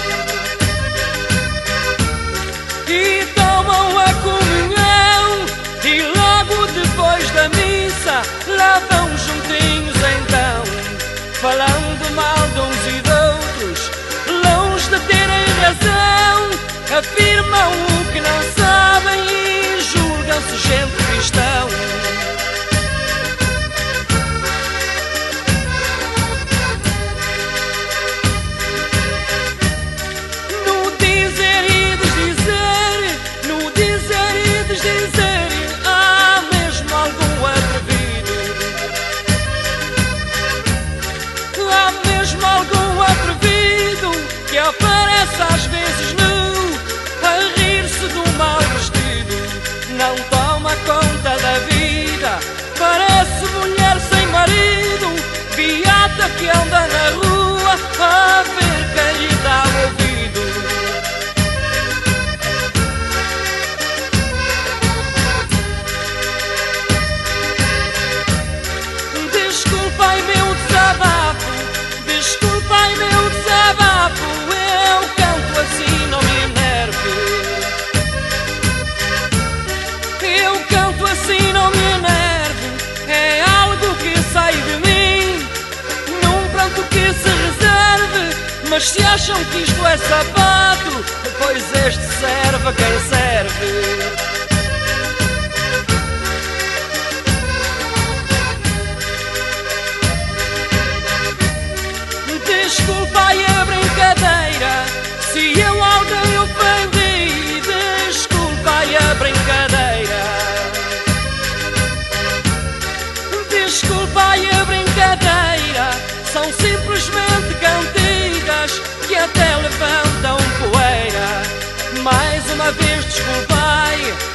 e tomam a comunhão, e logo depois da missa lá vão juntinhos então, falando mal de uns e de outros, longe de terem razão, afirmam o que não sabem e julgam-se gente cristão. No dizer e desdizer, no dizer e desdizer, há mesmo algum atrevido, há mesmo algum atrevido que aparece às vezes nu, a rir-se do mal vestido, não toma conta da vida, parece mulher sem marido, beata que anda na rua a ver quem lhe dá o ouvido. Desculpai meu desabafo, desculpai meu desabafo, eu canto assim, não me enerve. Eu canto assim, não me enerve, é algo que sai de mim, num pranto que se reserve. Mas se acham que isto é sapato, pois este serve a quem serve. Desculpai a brincadeira, se eu alguém ofendi, desculpai a brincadeira. Desculpai a brincadeira, são simplesmente cantigas que até levantam poeira. Mais uma vez desculpai,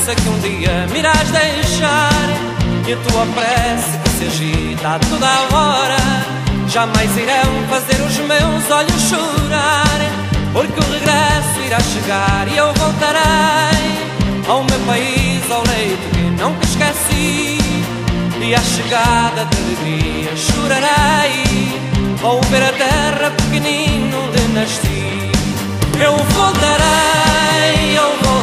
esperança que um dia me irás deixar, e a tua prece que se agita a toda a hora jamais irão fazer os meus olhos chorar, porque o regresso irá chegar e eu voltarei ao meu país, ao leito que nunca esqueci, e à chegada de alegria chorarei ao ver a terra pequenina onde nasci. Eu voltarei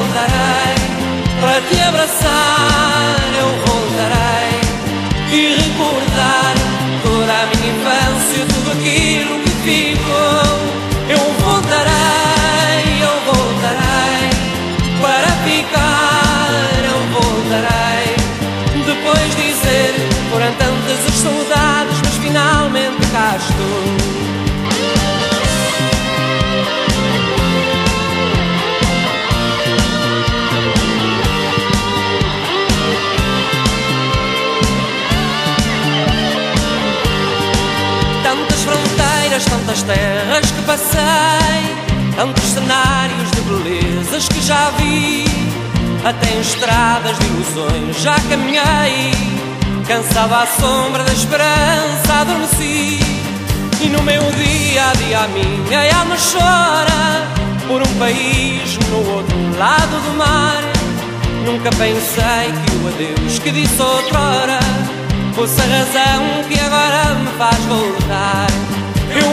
para te abraçar, eu voltarei e recordar toda a minha infância, tudo aquilo que ficou. Eu voltarei para ficar, eu voltarei. Depois dizer, foram tantas as saudades, mas finalmente cá estou. Tantas fronteiras, tantas terras que passei, tantos cenários de belezas que já vi, até em estradas de ilusões já caminhei, cansado à sombra da esperança adormeci. E no meu dia a dia a minha alma chora por um país no outro lado do mar. Nunca pensei que o adeus que disse outrora fosse a razão que agora me faz voltar. Eu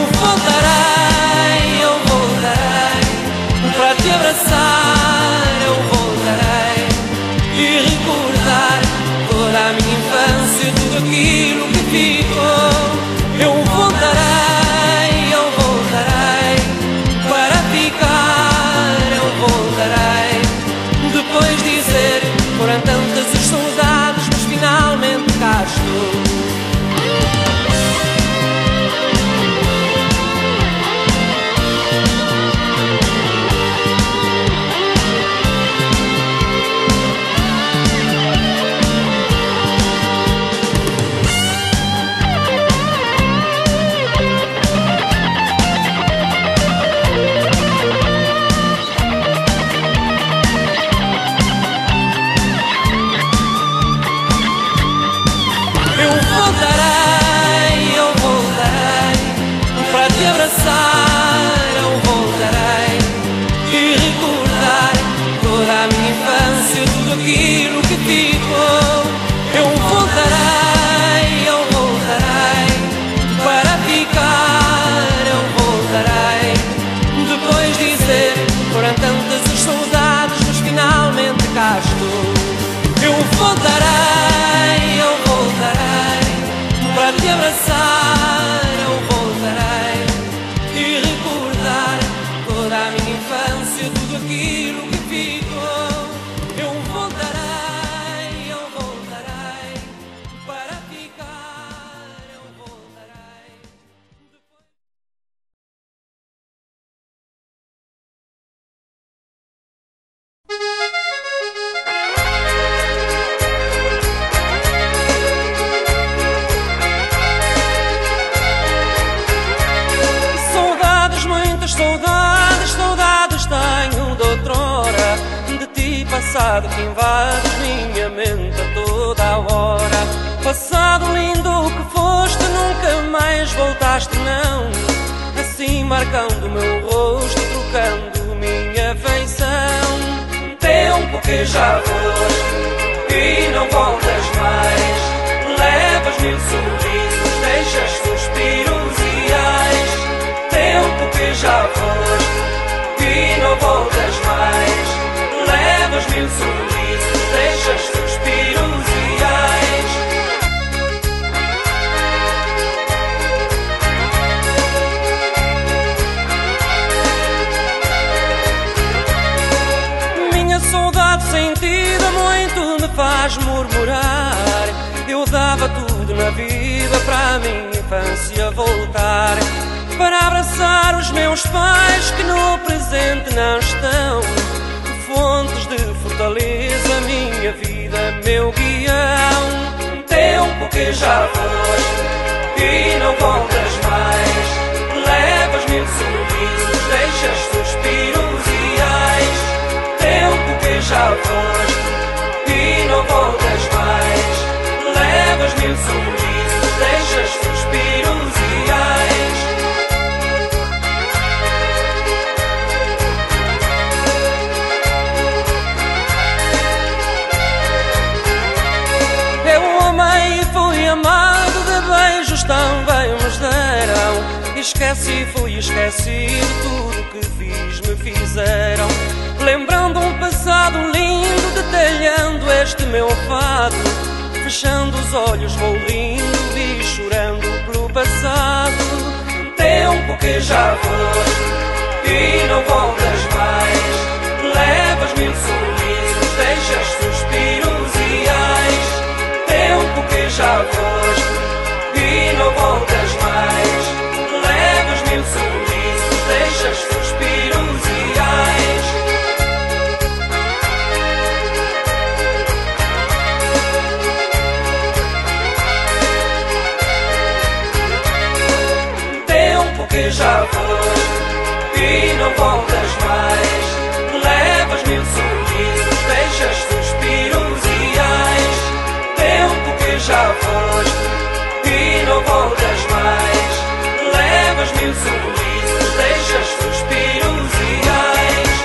voltarei para te abraçar, eu voltarei e recordar toda a minha infância, tudo aquilo que ficou. Eu voltarei para ficar, eu voltarei. Depois dizer, foram tantas as saudades, mas finalmente cá estou. Eu voltarei e recordar toda a minha infância, tudo aquilo que ficou. Eu voltarei para ficar, eu voltarei. Depois dizer, foram tantas as saudades, mas finalmente cá estou. Eu voltarei para te abraçar, eu voltarei e recordar toda a minha infância, tudo aquilo que ficou. Eu voltarei para ficar, eu voltarei. Saudades tenho de outrora, de ti passado que invades minha mente a toda a hora. Passado lindo que foste, nunca mais voltaste não, assim marcando o meu rosto, trocando minha feição. Tempo que já foste e não voltas mais, levas mil sorrisos, deixas suspiros e ais. Tempo que já foste e não voltas mais, levas mil sorrisos, deixas suspiros e ais. Minha saudade sentida muito me faz murmurar. Eu dava tudo na vida para a minha infância voltar, para abraçar os meus pais que no presente não estão, fontes de fortaleza, minha vida, meu guião. Tempo que já foste e não voltas mais, levas mil sorrisos, deixas suspiros e ais. Tempo que já foste esqueci, fui esquecido. Tudo que fiz me fizeram, lembrando um passado lindo, detalhando este meu fado. Fechando os olhos vou rindo e chorando pelo passado. Tempo que já foste e não voltas mais, levas mil sorrisos, deixas suspiros e ais. Tempo que já foste e não voltas mais, levas mil sorrisos, deixas suspiros e ais. Tempo que já foste e não voltas mais, levas mil sorrisos, deixas suspiros e ais. Tempo que já foste e não voltas mais, levas mil sorrisos, deixas suspiros e ais.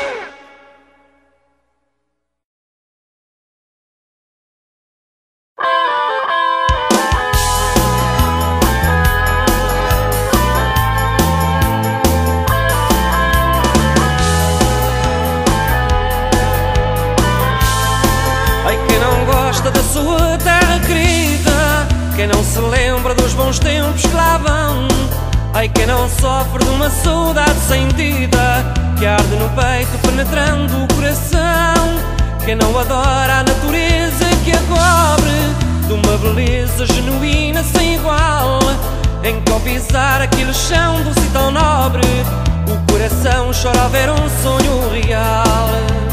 Ai, quem não gosta da sua terra querida, quem não se lembra dos bons tempos que lá vão. Ai, quem não sofre de uma saudade sentida, que arde no peito penetrando o coração. Quem não adora a natureza que a cobre de uma beleza genuína sem igual. Em que ao pisar aquele chão do sítio tão nobre, o coração chora ao ver um sonho real.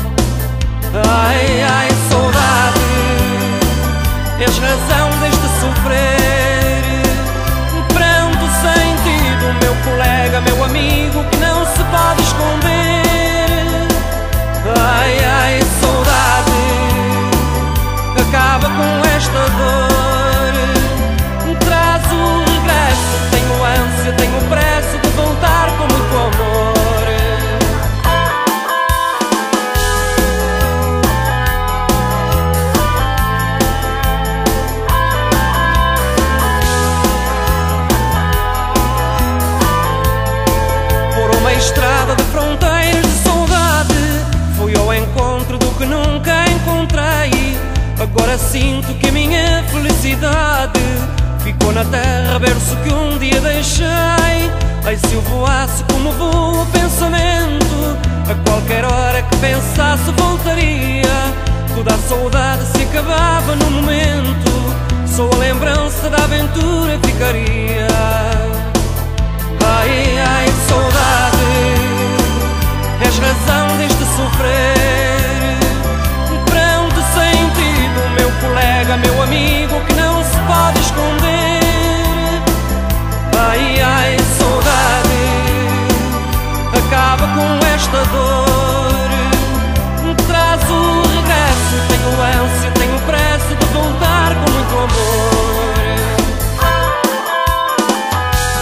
Ai, ai, saudade, és razão deste sofrer. Pranto sentido, meu colega, meu amigo, que não se pode esconder. Ai, ai, saudade, acaba com esta dor. Traz o regresso, tenho ânsia, tenho pressa de voltar com muito amor. Estrada de fronteiras de saudade, fui ao encontro do que nunca encontrei. Agora sinto que a minha felicidade ficou na terra, berço que um dia deixei. Ai, se eu voasse como voa o pensamento, a qualquer hora que pensasse voltaria. Toda a saudade se acabava no momento, só a lembrança da aventura ficaria. Ai, ai, saudade, és razão deste sofrer. Pranto sentido, meu colega, meu amigo, que não se pode esconder. Ai, ai, saudade, acaba com esta dor. Traz o regresso, tenho ânsia, tenho pressa de voltar com muito amor.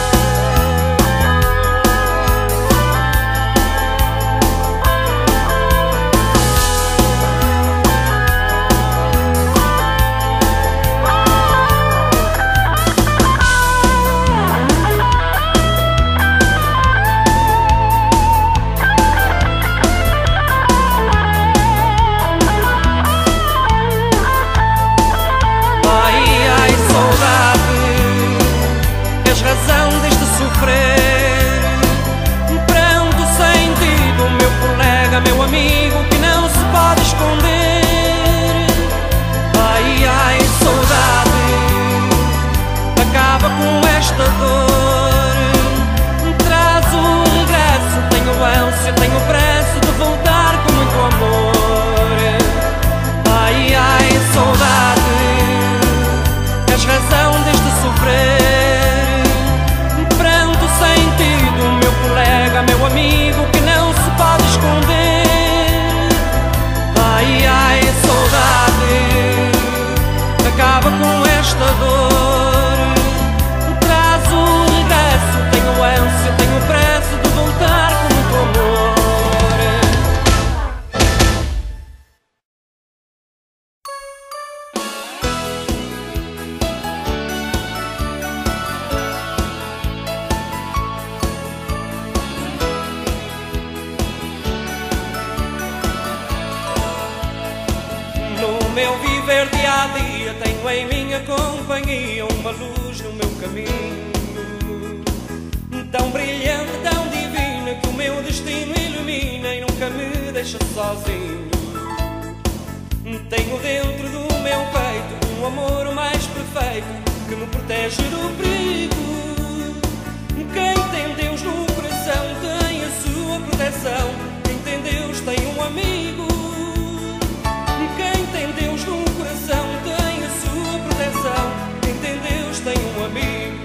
tenho em minha companhia uma luz no meu caminho, tão brilhante, tão divina, que o meu destino ilumina e nunca me deixa sozinho. Tenho dentro do meu peito um amor mais perfeito que me protege do perigo. Quem tem Deus no coração tem a sua proteção. Quem tem Deus tem um amigo. Quem tem Deus no coração tem a sua proteção. Quem tem Deus tem um amigo.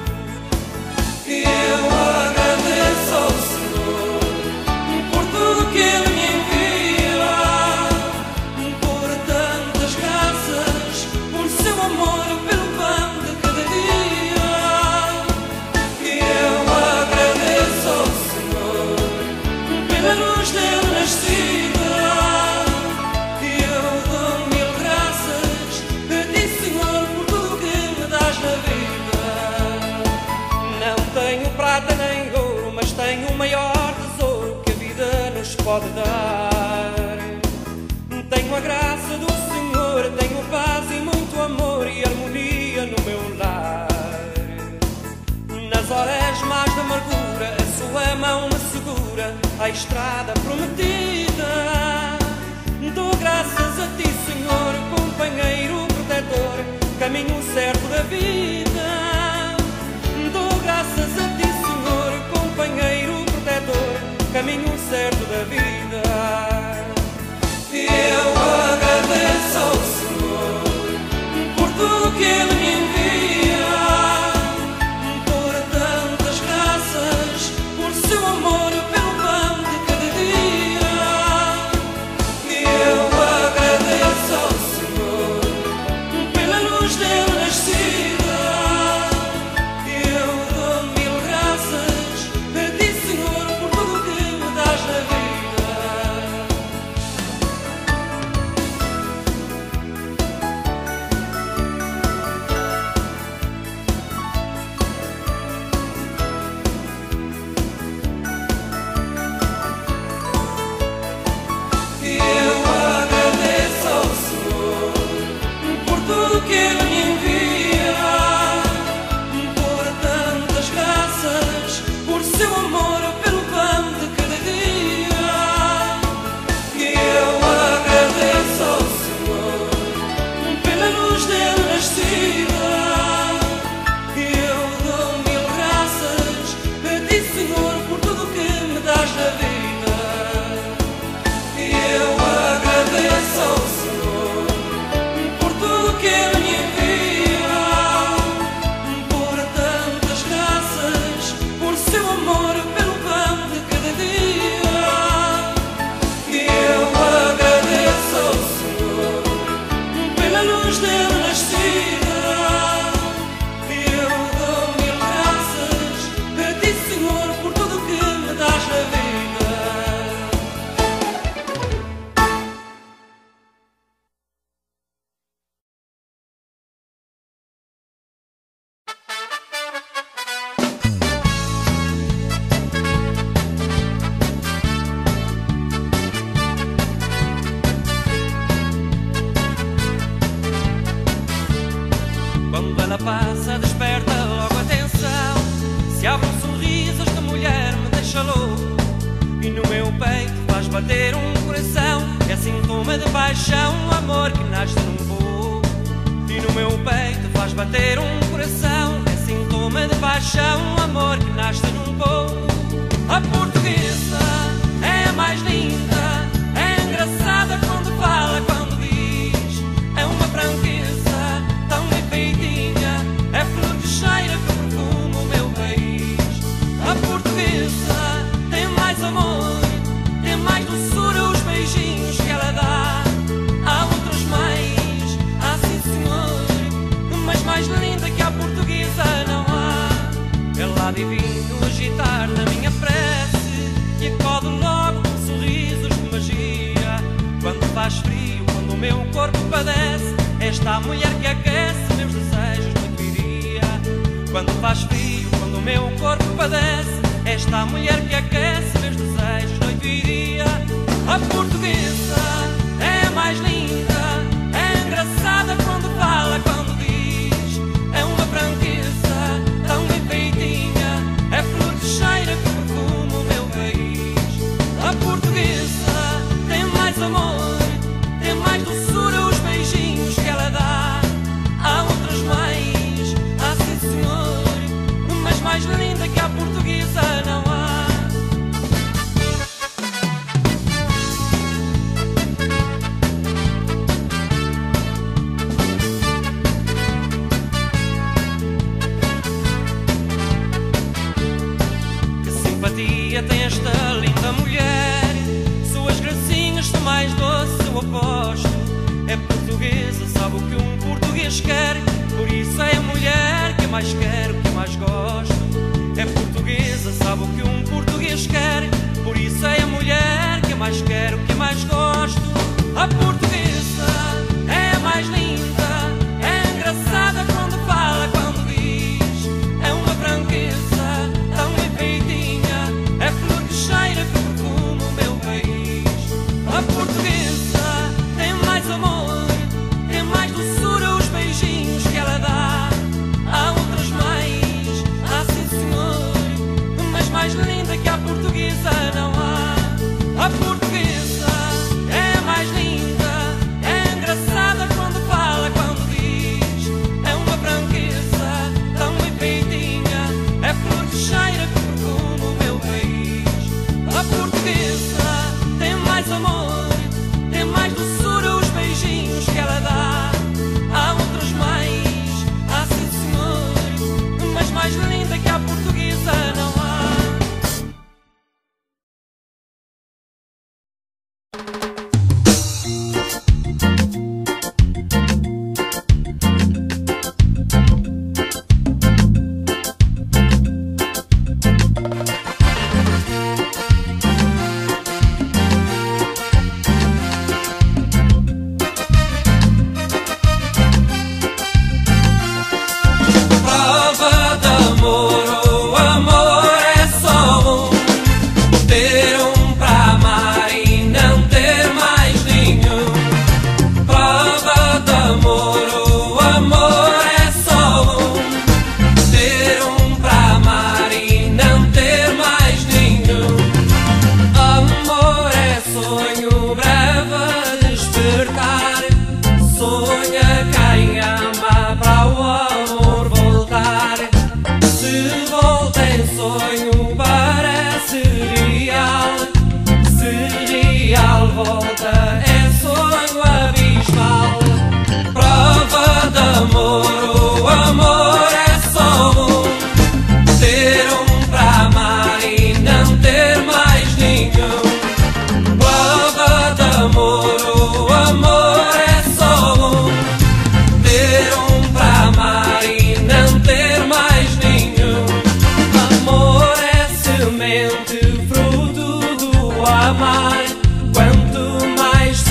E eu agradeço ao Senhor por tudo que Ele me envia, por tantas graças, por seu amor, pelo pão de cada dia. E eu agradeço ao Senhor pela luz dele nascida. E eu dou mil graças a ti, Senhor, por tudo que me dás na vida. Não tenho prata nem ouro, mas tenho o maior tesouro que a vida nos pode dar. Tenho a graça do Senhor, tenho paz e muito amor e harmonia no meu lar. Nas horas mais da amargura, a sua mão me segura à estrada prometida. Dou graças a ti, Senhor, companheiro protetor, caminho certo da vida. Dou graças a ti, Senhor, companheiro protetor, caminho certo da vida. E eu agradeço ao Senhor por tudo que Ele me envia, por tantas graças, por seu amor, pelo pão de cada dia. E eu agradeço ao Senhor pela luz dele nascida. E eu dou mil graças a ti, Senhor, por tudo que me dás na vida. E eu agradeço ao Senhor por tudo que Ele me envia, por tantas graças, por seu amor, pelo pão de cada dia. E eu agradeço ao Senhor pela luz dele nascida. E eu dou mil graças a ti, Senhor, por tudo que me dás na vida. E eu agradeço ao Senhor por tudo que Ele me envia, por tantas graças, por seu amor, pelo pão de cada dia. E eu agradeço ao Senhor pela luz dele nascida. E eu dou mil graças a ti, Senhor, por tudo que me dás na vida. Quando ela passa, desperta logo a atenção. Se abre um sorriso, esta mulher me deixa louco. E no meu peito faz bater um coração. É sintoma de paixão, um amor que nasce num voo. E no meu peito faz bater um coração. É sintoma de paixão, um amor que nasce num voo. A portuguesa é a mais linda, é engraçada quando fala, quando diz. É uma franqueza tão bem feitinha, é flor que cheira, que perfuma o meu país. A portuguesa tem mais amor, tem mais doçura, os beijinhos que ela dá. Há outras mais, sim senhor, mas mais linda que a portuguesa não há. Ela adivinha agitar na minha prece e acode logo com sorrisos de magia. Quando faz frio, quando o meu corpo padece, esta mulher que aquece meus desejos noite e dia. Quando faz frio, quando o meu corpo padece, esta mulher que aquece meus desejos noite e dia. A portuguesa é a mais linda, é engraçada quando fala, simpatia tem esta linda mulher. Suas gracinhas são mais doces, eu aposto. É portuguesa, sabe o que um português quer. Por isso é a mulher que mais quero, que mais gosto. É portuguesa, sabe o que um português quer. Por isso é a mulher que mais quero, que mais gosto. A portuguesa é a mais linda, é engraçada quando fala, quando diz. É uma franqueza tão bem feitinha, é flor que cheira que perfume o meu país. A portuguesa tem mais amor, tem mais doçura os beijinhos que ela dá. Há outras mais, há sim senhor, mas mais linda que a portuguesa não há. A portuguesa é a mais linda, é engraçada quando fala, quando diz. É uma franqueza tão bem feitinha, é flor que cheira que perfume o meu país. A portuguesa tem mais amor, tem mais doçura os beijinhos que ela dá. Há outras mais, há sim senhor, mas mais linda que a portuguesa não há. Prova de amor, o amor é só ter para amar e não ter mais nenhum. Prova de amor, o amor é só ter para amar e não ter mais nenhum. Amor é sonho breve a despertar, sonha quem ama para o amor voltar. Se volta em sonho parece real, se real volta é sonho abismal. Prova de amor, o amor é só ter para amar e não ter mais nenhum. Prova de amor, o amor é só ter para amar e não ter mais nenhum. Amor é semente, fruto do amar. Quanto mais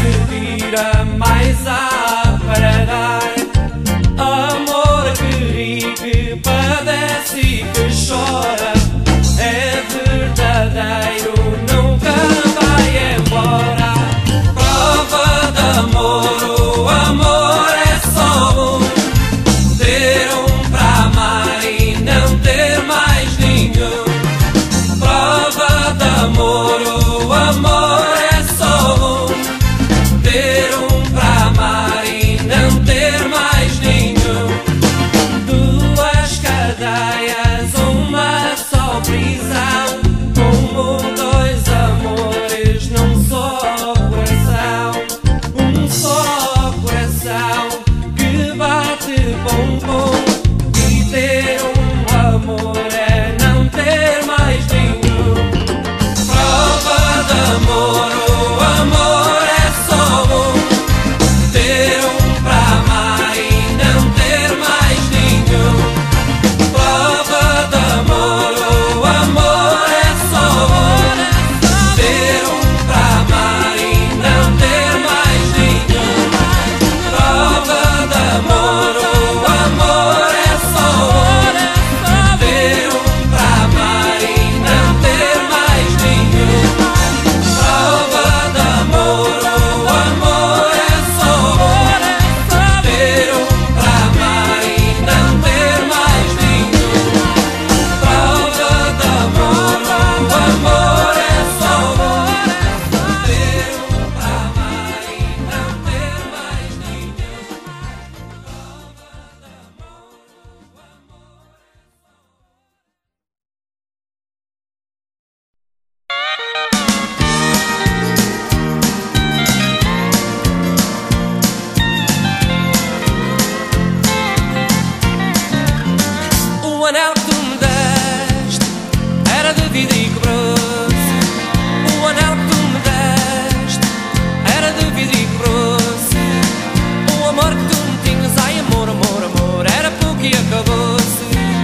vidro e quebrou-se. O anel que tu me deste era de vidro e quebrou-se. O amor que tu me tinhas, ai amor, amor, amor, era pouco e acabou-se.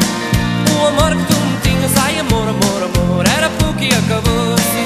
O amor que tu me tinhas, ai amor, amor, amor, era pouco e acabou-se.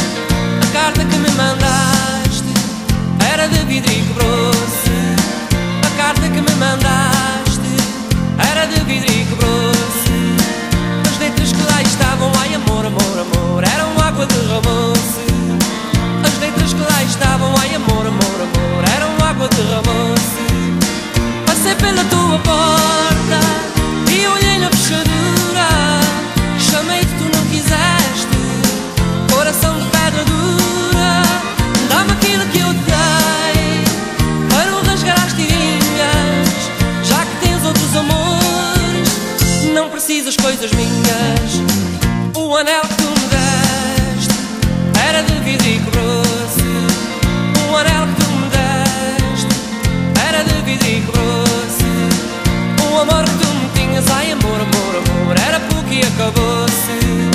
A carta que me mandaste era de vidro e quebrou-se. A carta que me mandaste era de vidro e quebrou-se. As letras que lá estavam, ai amor, amor, amor, eram água, derramou-se. As letras que lá estavam, ai amor, amor, amor, eram água, derramou-se. Passei pela tua porta e olhei na fechadura. Chamei-te, tu não quiseste, coração de pedra dura. Dá-me aquilo que eu te dei para o rasgar as tirinhas. Já que tens outros amores, não precisas coisas minhas. O anel que tu me deste era de vidro e quebrou-se. O anel que tu me deste era de vidro e quebrou-se. O amor que tu me tinhas, ai amor, amor, amor, era pouco e acabou-se.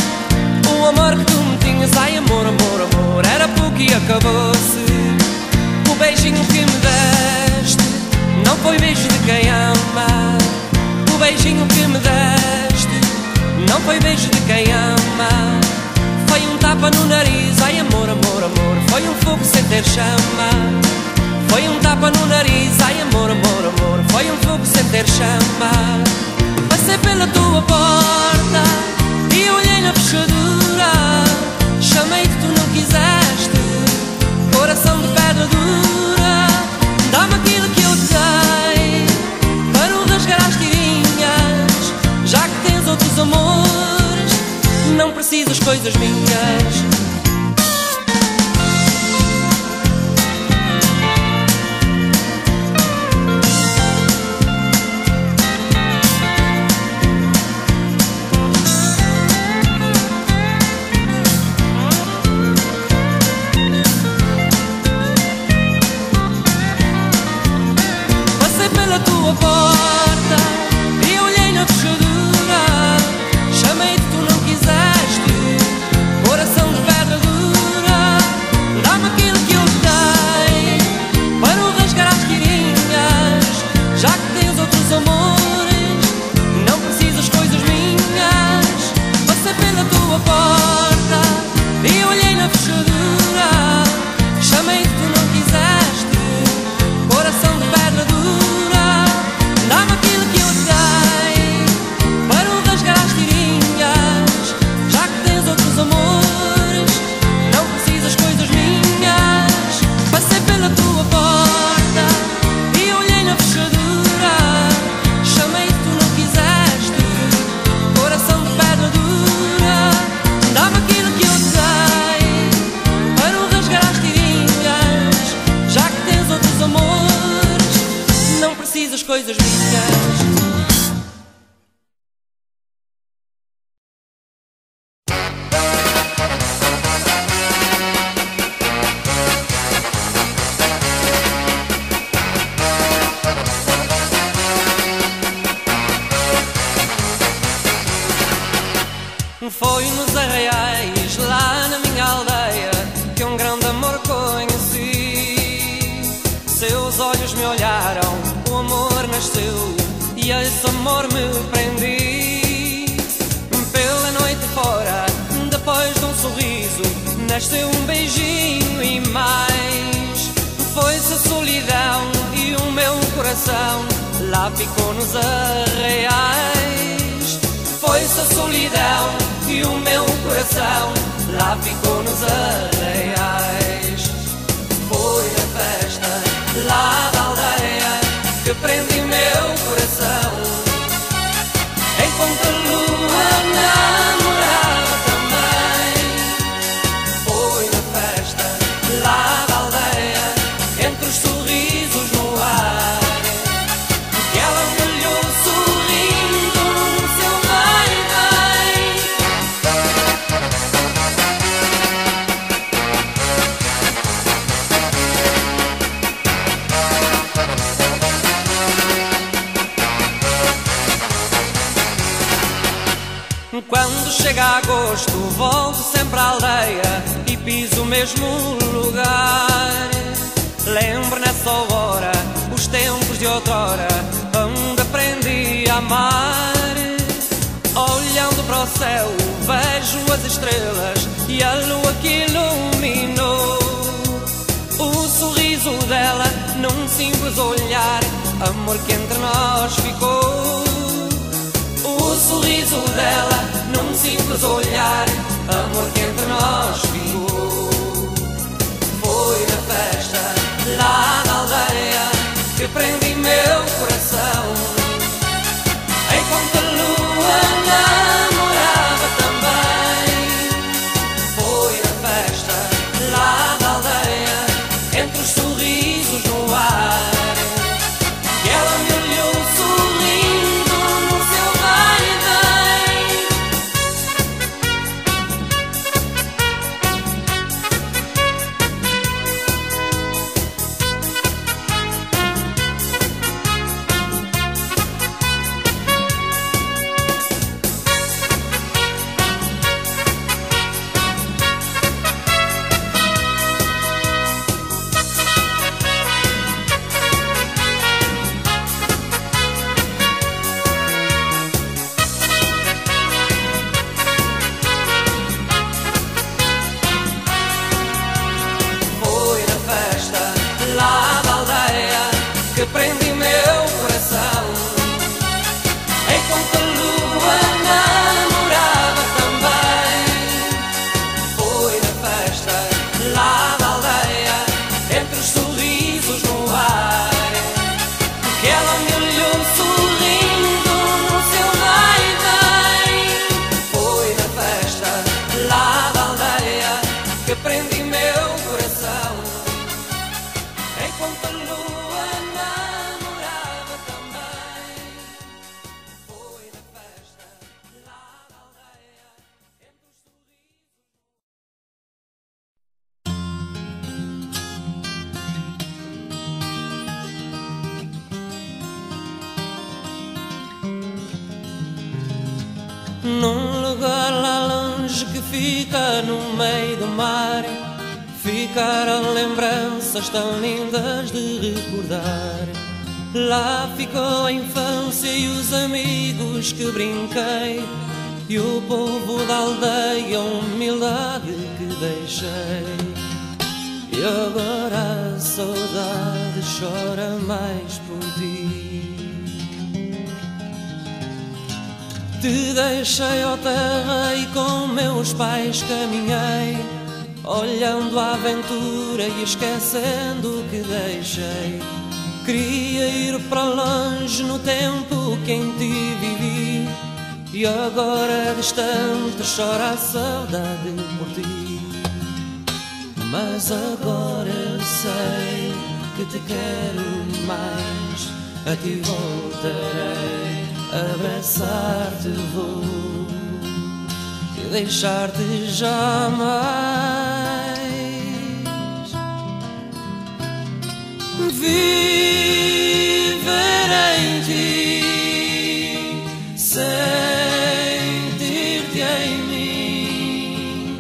O amor que tu me tinhas, ai amor, amor, amor, era pouco e acabou-se. O beijinho que me deste não foi beijo de quem ama. O beijinho que me deste não foi beijo de quem ama. Foi um tapa no nariz, ai amor, amor, amor, foi um fogo sem ter chama. Foi um tapa no nariz, ai amor, amor, amor, foi um fogo sem ter chama. Passei pela tua porta e olhei na fechadura. Chamei-te, tu não quiseste, coração de pedra dura. Dá-me aquilo que eu te dei para o rasgar as tirinhas. Já que tens outros amores, não precisas coisas minhas. Pela tua porta e olhei na fechadura. Chamei-te, tu não quiseste, coração de pedra dura. Dá-me aquilo que eu te dei para o rasgar as tirinhas. Já que tens outros amores, não precisas coisas minhas. Passei pela tua porta e olhei na fechadura. Chamei-te, tu não quiseste, coração de pedra dura. Dá-me aquilo que eu te dei para o rasgar as tirinhas. Já que tens outros amores, não precisas coisas minhas. Passei pela tua porta e olhei na fechadura. Chamei-te, tu não quiseste, coração de pedra dura. Dá-me aquilo que eu te dei para o rasgar as tirinhas. Já que tens outros amores, não precisas coisas minhas. Foi nos arraiais, lá na minha aldeia, que um grande amor conheci. Seus olhos me olharam, o amor nasceu e a esse amor me prendi. Pela noite fora, depois de um sorriso, nasceu um beijinho e mais. Foi-se a solidão e o meu coração lá ficou nos arraiais. Foi-se a solidão e o meu coração lá ficou nos arraiais. Foi a festa lá da aldeia que prende o meu coração. Enquanto a lua namorava também. Foi a festa lá da aldeia, entre os sorrisos no ar, que ela olhou sorrindo no seu vai-vai. chega agosto, volto sempre à aldeia e piso o mesmo lugar. Lembro nessa hora os tempos de outrora, onde aprendi a amar. Olhando para o céu, vejo as estrelas e a lua que iluminou. O sorriso dela num simples olhar, amor que entre nós ficou. O sorriso dela num simples olhar, amor que entre nós ficou. Foi na festa lá na aldeia que prendi meu coração, enquanto a lua namorava também. Foi na festa lá na aldeia, entre os sorrisos no ar, que ela me olhou sorrindo no seu vai e vem. Prendi meu coração, enquanto a lua namorava também. Foi na festa lá da aldeia, entre os sorrisos no ar, que ela me olhou sorrindo no seu vai e vem. Foi na festa lá da aldeia que prendi meu coração, enquanto a lua num lugar lá longe que fica no meio do mar, ficaram lembranças tão lindas de recordar. Lá ficou a infância e os amigos que brinquei, e o povo da aldeia, a humildade que deixei. E agora a saudade chora mais por ti. Te deixei, ó terra, e com meus pais caminhei, olhando a aventura e esquecendo o que deixei. Queria ir para longe no tempo que em ti vivi, e agora distante chora a saudade por ti. Mas agora eu sei que te quero mais, a ti voltarei, abraçar-te vou e deixar-te jamais. Viver em ti, sentir-te em mim,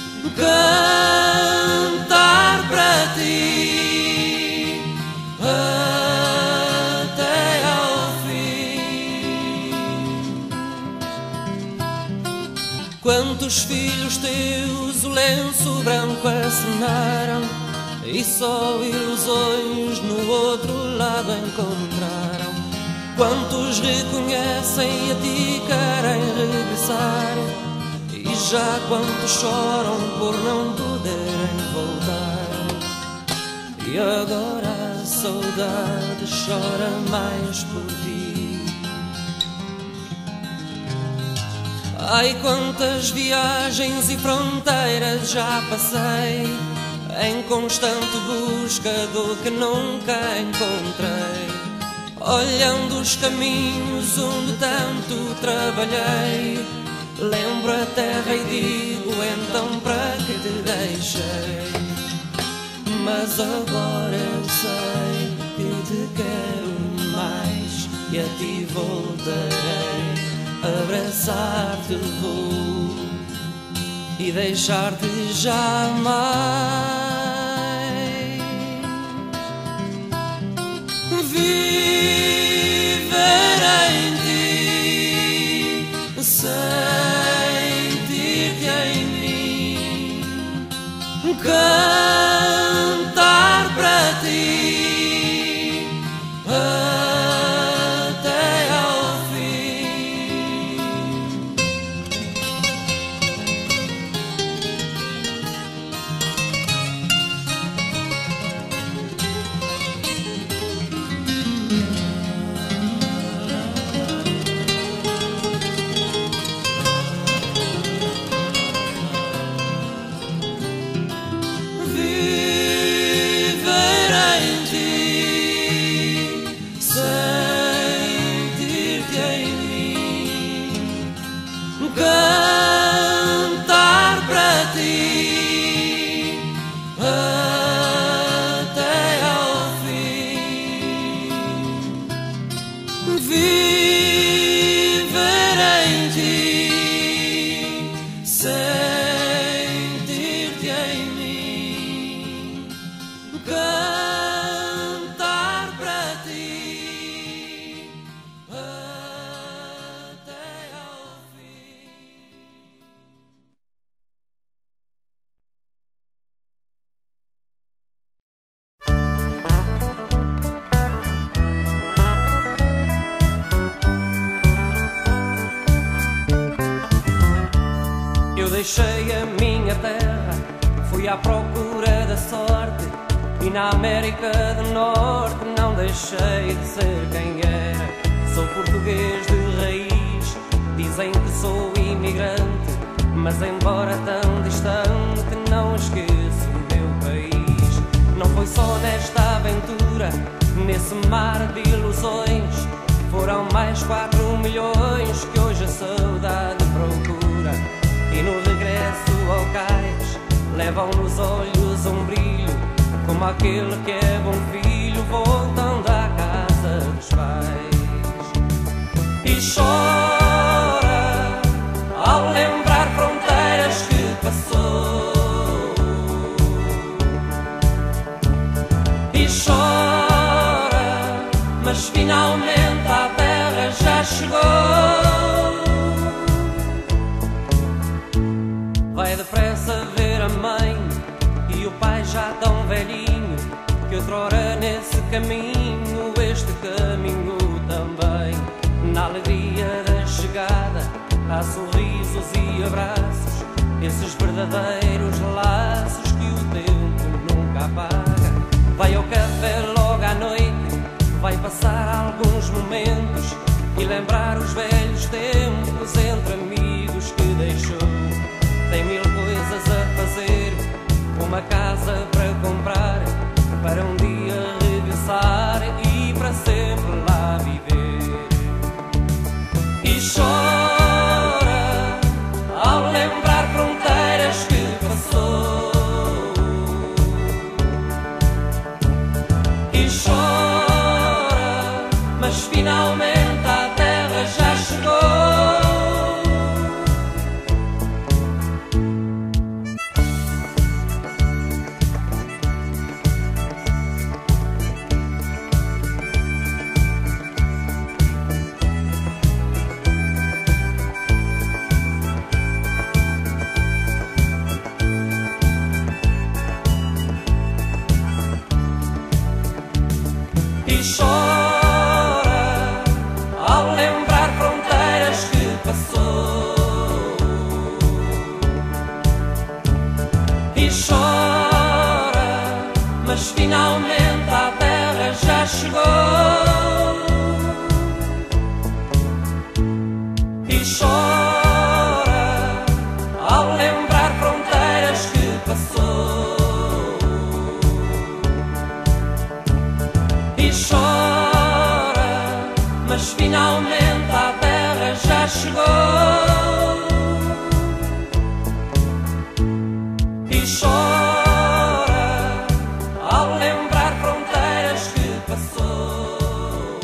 cantar para ti até ao fim. Quantos filhos teus o lenço branco assinaram, e só ilusões no outro lado encontraram. Quantos reconhecem a ti querem regressar, e já quantos choram por não poderem voltar. E agora a saudade chora mais por ti. Ai, quantas viagens e fronteiras já passei, em constante busca do que nunca encontrei, olhando os caminhos onde tanto trabalhei. Lembro a terra e digo então para que te deixei. Mas agora eu sei que te quero mais, e a ti voltarei, abraçar-te vou e deixar-te jamais. Viver em ti, sentir-te em mim, cantar para ti até ao fim. Viver em ti, sentir-te em mim, cantar para ti até ao fim. Viver em ti, sentir-te em mim, cantar para ti até ao fim. Eu deixei a minha terra, fui à procura da sorte, e na América do Norte não deixei de ser quem era. Sou português de raiz, dizem que sou imigrante, mas embora tão distante não esqueço o meu país. Não foi só nesta aventura, nesse mar de ilusões, foram mais 4 milhões que hoje a saudade procura. E no regresso ao cais levam nos olhos um brilho, como aquele que é bom filho voltando à casa dos pais. E chora ao lembrar fronteiras que passou, e chora, mas finalmente à terra já chegou. Vai depressa ver a mãe e o pai já tão velhinho, que outrora nesse caminho, este caminho também. Na alegria da chegada há sorrisos e abraços, esses verdadeiros laços que o tempo nunca apaga. Vai ao café logo à noite, vai passar alguns momentos e lembrar os velhos tempos entre amigos que deixou. Tem 1000 coisas a fazer, uma casa para comprar, para um dia regressar e para sempre lá viver. E chora ao lembrar fronteiras que passou, e chora, mas finalmente a terra já chegou. E chora ao lembrar fronteiras que passou, e chora, mas finalmente a terra já chegou. E chora ao lembrar fronteiras que passou, e chora, mas finalmente a terra já chegou. E chora ao lembrar fronteiras que passou,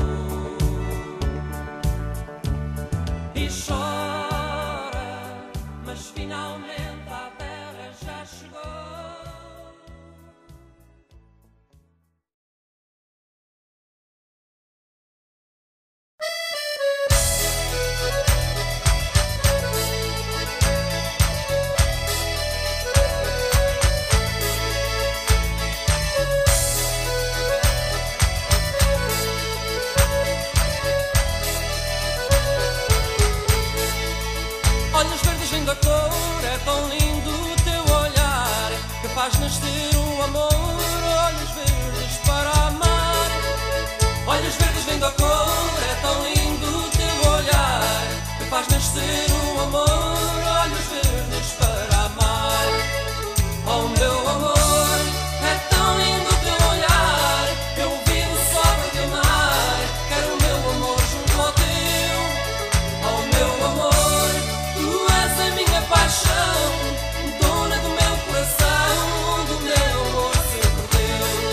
Olhos verdes, linda cor, é tão lindo o teu olhar que faz nascer o amor. Olhos verdes para amar. Olhos verdes, linda cor, é tão lindo o teu olhar que faz nascer o amor. Olhos verdes para amar. Oh meu amor, é tão lindo o teu olhar. Eu vivo só para te amar. Quero o meu amor junto ao teu. Oh meu amor, tu és a minha paixão, dona do meu coração, do meu amor se perdeu.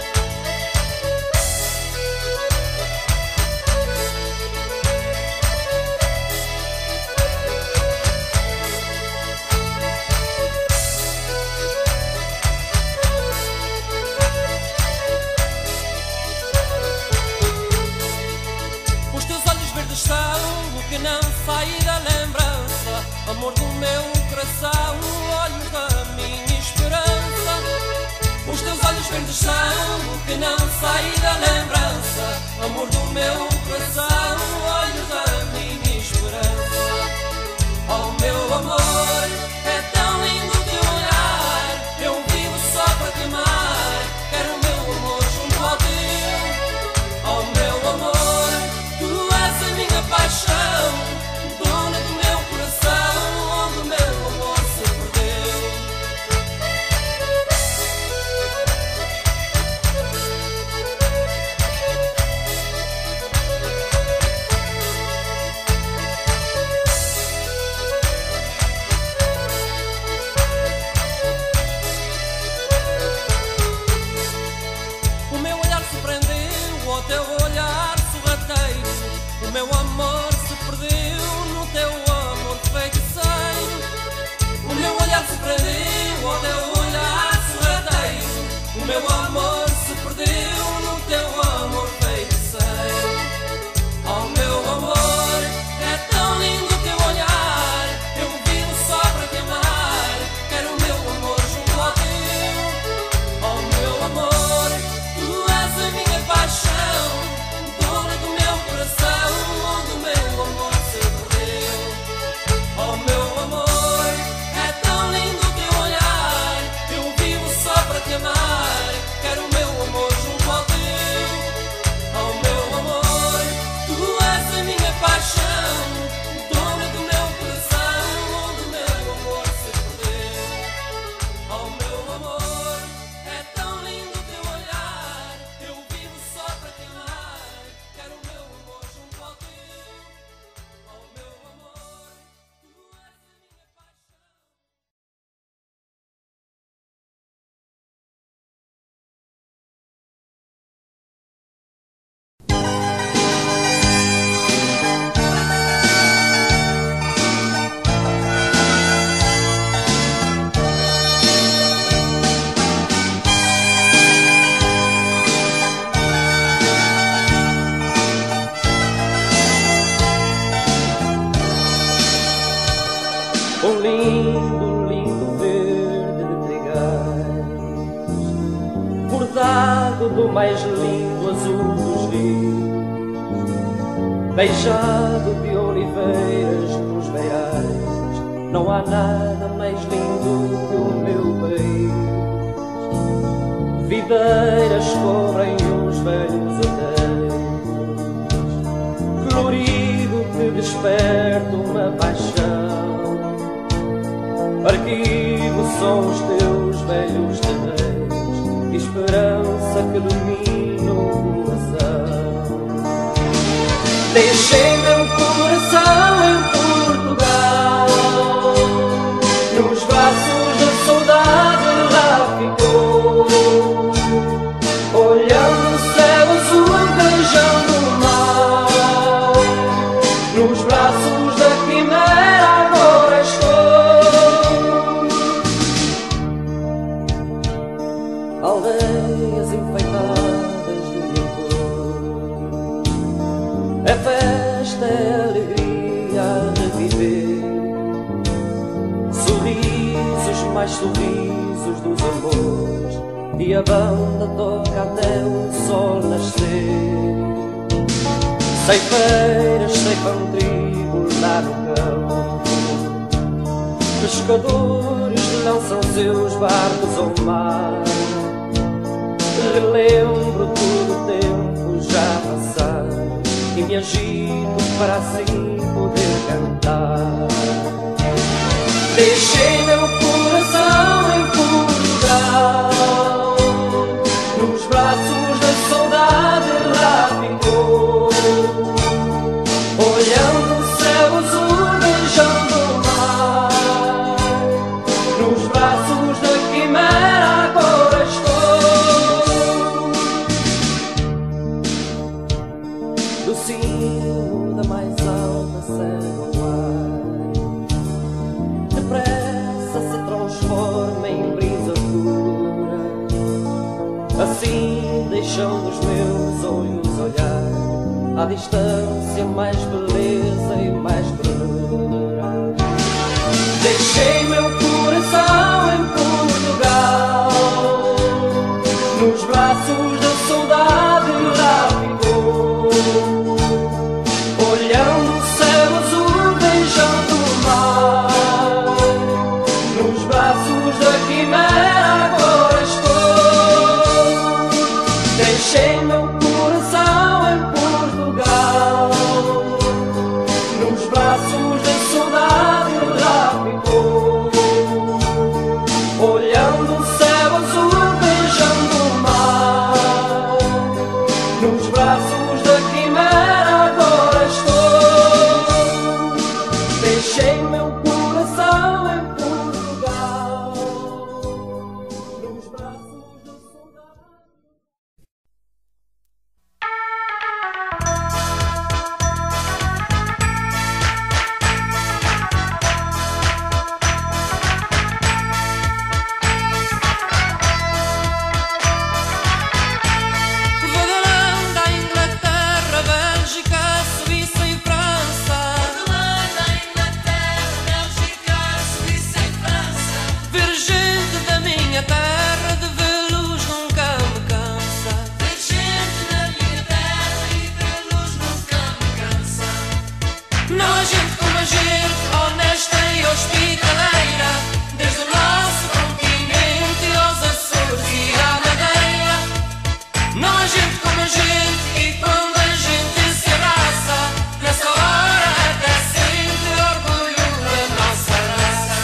Os teus olhos verdes são o que não sai da lembrança, amor do meu coração, olhos da minha esperança. Os teus olhos verdes são o que não sai da lembrança, amor do meu coração, olhos da minha esperança. Oh meu amor, é tão lindo o teu olhar, eu vivo só para te amar. Quero o meu amor junto ao teu. Oh meu amor, tu és a minha paixão, dona do meu coração, onde o meu amor se perdeu. O meu olhar se prendeu ao teu olhar sorrateiro, o meu amor se perdeu no teu amor feiticeiro. O meu olhar se prendeu ao teu olhar sorrateiro, o meu amor se perdeu no teu amor feiticeiro. Oh meu amor, é tão lindo o teu olhar, eu vivo só para te amar. Quero o meu amor junto ao teu. Oh meu amor, tu és a minha paixão, dona do meu coração, onde o meu amor se perdeu. Oh meu amor, é tão lindo o teu olhar, eu vivo só para te amar. Quero o meu amor junto ao teu. Oh meu amor, tu és a minha paixão, dona do meu coração, onde o meu amor se perdeu. Oh meu amor, é tão lindo o teu olhar, eu vivo só para te amar. Quero o meu amor junto ao teu. Oh meu amor, tu és a minha paixão. Um lindo, lindo verde de trigais, bordado do mais lindo azul dos rios, beijado de oliveiras nos berais. Não há nada mais lindo que o meu país. Videiras correm os velhos hotéis, colorido que desperta uma paixão. Arquivo são os teus velhos terreiros, esperança que ilumina o coração. Deixei meu coração em Portugal, nos braços da saudade lá ficou, olhando o céu azul, beijando o mar. Nos braços da quimera agora estou. mais sorrisos dos amores, e a banda toca até o sol nascer. Ceifeiras ceifam trigo lá no campo, pescadores lançam seus barcos ao mar. Relembro todo o tempo já passado e me agito para assim poder cantar. Deixei meu coração em Portugal, nos braços da saudade lá ficou, olhando o céu azul, beijando o mar, nos braços da quimera agora estou, do cimo da mais alta serra ao ar, depressa se transforma em brisa pura, assim deixando os meus olhos olhar à distância mais beleza e mais ternura. Deixei meu coração em Portugal, nos braços da saudade lá ficou, olhando o céu azul, beijando o mar, nos braços da quimera agora estou. Deixei meu coração em Portugal, nos braços da saudade lá ficou, olhando o céu azul, beijando o mar, nos braços da quimera agora estou. Deixei meu coração em Portugal, nos braços da saudade. Irlanda, Inglaterra, Bélgica, Suíça e França. Suíça e França. Ver gente da minha terra, de vê-los nunca me cansa. Ver gente da minha terra e vê-los nunca me cansa. Não há gente como a gente, honesta e hospitaleira, desde o nosso continente aos Açores e à Madeira. Não há gente como a gente, e quando a gente se abraça, nessa hora até sente orgulho da nossa raça.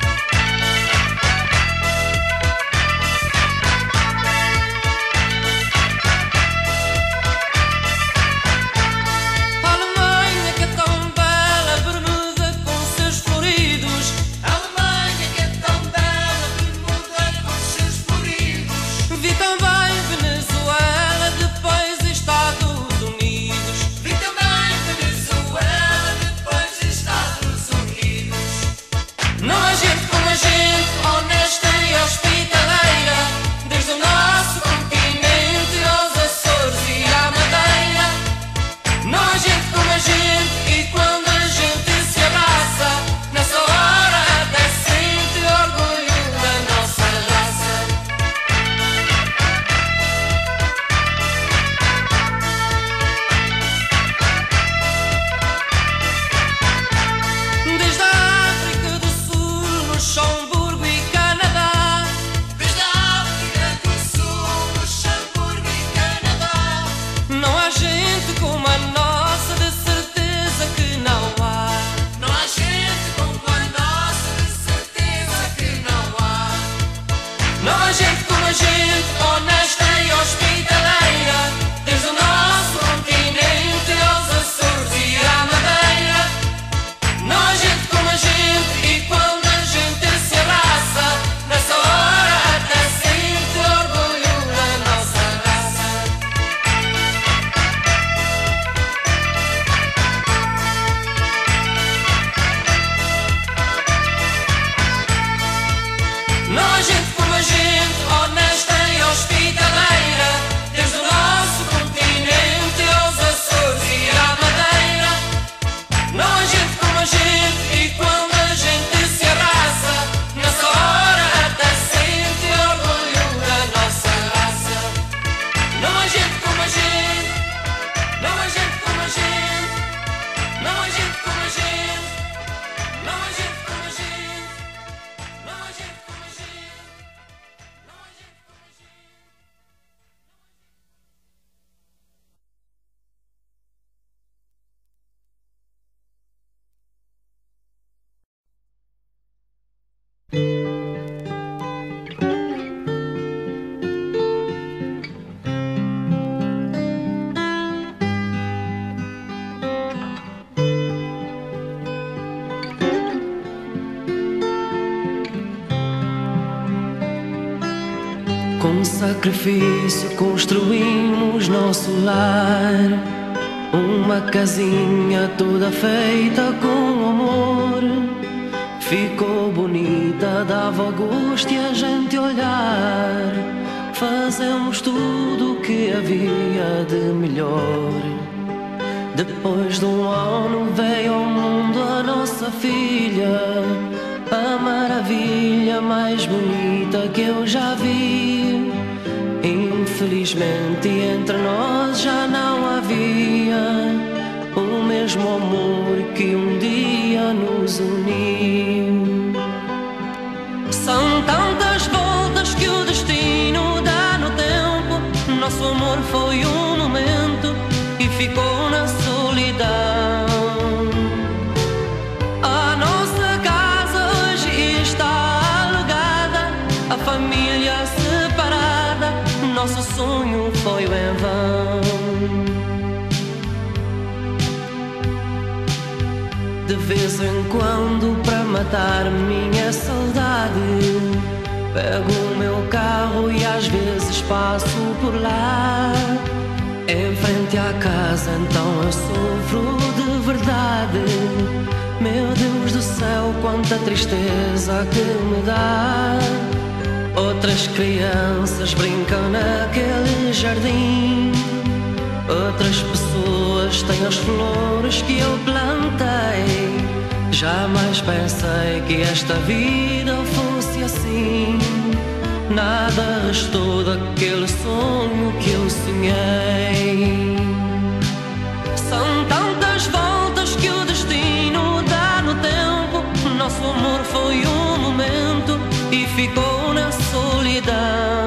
A Alemanha que é tão bela, Bermuda com seus floridos. A Alemanha que é tão bela, Bermuda com seus floridos. Vi também Venezuela, depois Estados Unidos. Vi também Venezuela, depois Estados Unidos. Não há gente como a gente, honesta e hospitaleira, desde o nosso continente aos Açores e à Madeira. Não há gente como a gente, e quando a gente se abraça, nessa hora até sente orgulho da nossa raça. Desde a África do Sul, Luxemburgo e Canadá. Desde a África do Sul, Luxemburgo e Canadá. Não há gente como a nossa, de certeza que não há. Não há gente como a nossa, de certeza que não há. Não há gente como a gente, honesta e hospitaleira, desde o nosso continente aos Açores e à Madeira. Não há gente como a gente, e quando a gente se abraça, nessa hora até sente orgulho da nossa raça. Não há gente como a gente, honesta e hospitaleira, desde o nosso continente aos Açores e à Madeira. Não há gente como a gente, e quando a gente se abraça, nessa hora Com sacrifício construímos nosso lar, uma casinha toda feita com amor. Ficou bonita, dava gosto e a gente olhar. Fazemos tudo o que havia de melhor. Depois de um ano veio ao mundo a nossa filha, a maravilha mais bonita que eu já vi. Infelizmente entre nós já não havia o mesmo amor que um dia nos uniu. São tantas voltas que o destino dá no tempo. Nosso amor foi um momento e ficou na solidão. A nossa casa hoje está alugada, a família separada, nosso sonho foi em vão. De vez em quando, para matar minha saudade, pego o meu carro e às vezes passo por lá. Em frente à casa, então eu sofro de verdade. Meu Deus do céu, quanta tristeza que me dá. Outras crianças brincam naquele jardim, outras pessoas têm as flores que eu plantei. Jamais pensei que esta vida fosse assim. Nada restou daquele sonho que eu sonhei. São tantas voltas que o destino dá no tempo. Nosso amor foi um momento e ficou na solidão.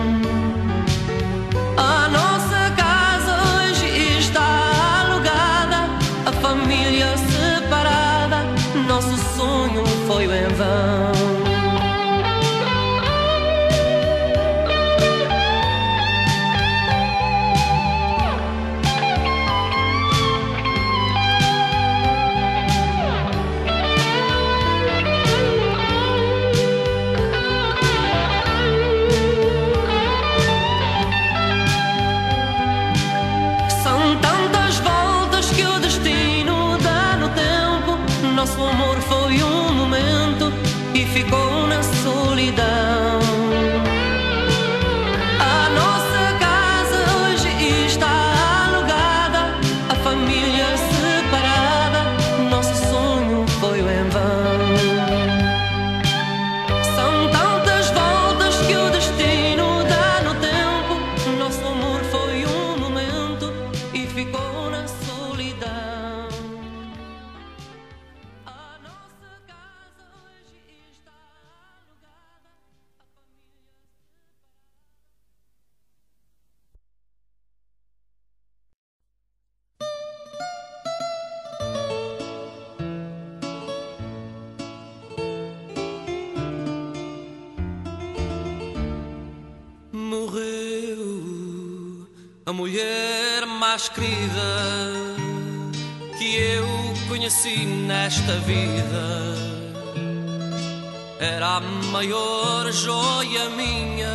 A nossa casa hoje está alugada, a família separada, nosso sonho foi em vão. Nosso amor foi um momento e ficou na solidão. A nossa casa hoje está alugada, a família separada, nosso sonho foi em vão. São tantas voltas que o destino dá no tempo. Nosso amor foi um momento e ficou na solidão. Morreu a mulher mais querida que eu conheci nesta vida. Era a maior joia minha.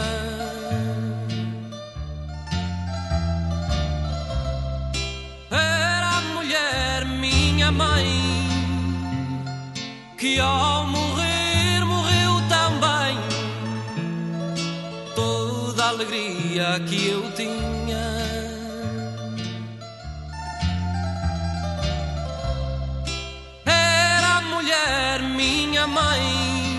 Era a mulher, minha mãe, que ao morrer, morreu também. Toda a alegria que eu tinha. Era a mulher, minha mãe,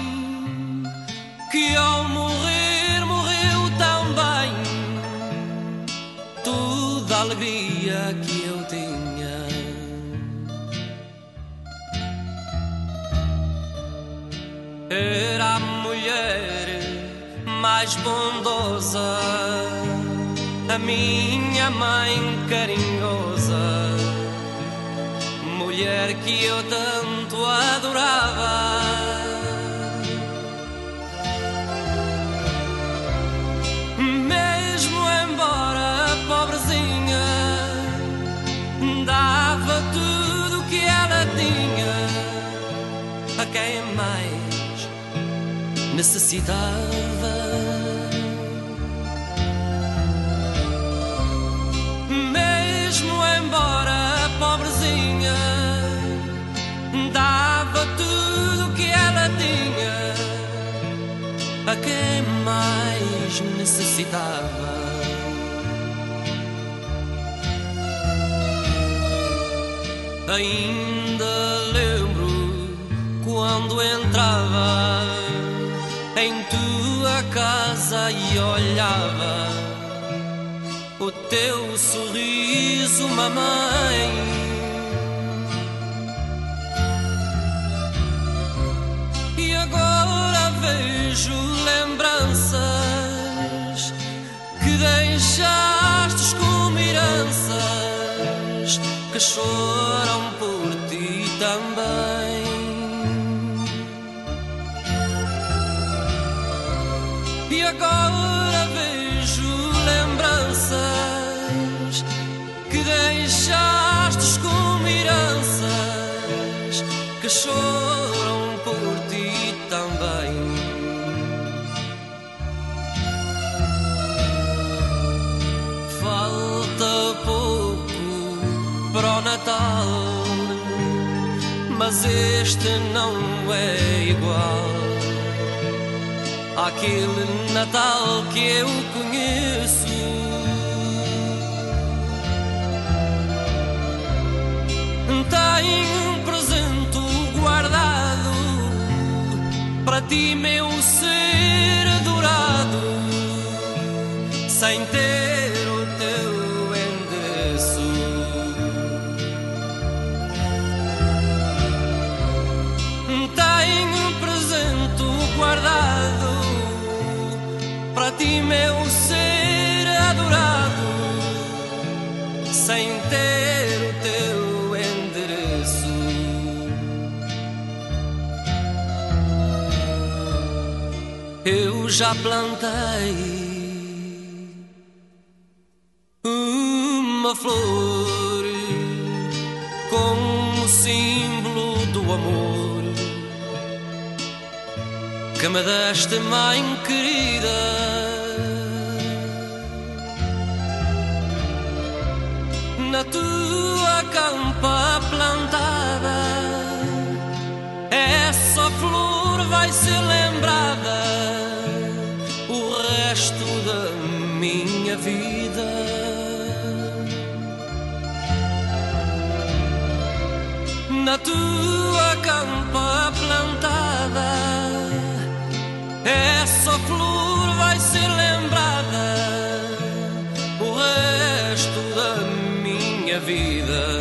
que ao morrer, morreu também. Toda a alegria que eu tinha. Era a mulher mais bondosa, a minha mãe carinhosa, mulher que eu tanto adorava. Mesmo embora pobrezinha, dava tudo que ela tinha a quem mais necessitava. pobrezinha dava tudo o que ela tinha a quem mais necessitava. Ainda lembro quando entrava em tua casa e olhava o teu sorriso, mamãe. E agora vejo lembranças que deixastes como heranças que choram por ti também. E agora vejo lembranças que deixastes como heranças que choram por ti também. Falta pouco para o Natal, mas este não é igual àquele Natal que eu conheço. Tenho um presente guardado para ti, meu ser adorado, sem ter o teu endereço. Tenho um presente guardado para ti, meu ser adorado, sem ter o teu endereço. Eu já plantei uma flor como símbolo do amor que me deste, mãe querida. Na tua campa plantada, essa flor vai ser lembrada o resto da minha vida. Na tua campa plantada, essa flor vai ser lembrada o resto da minha vida.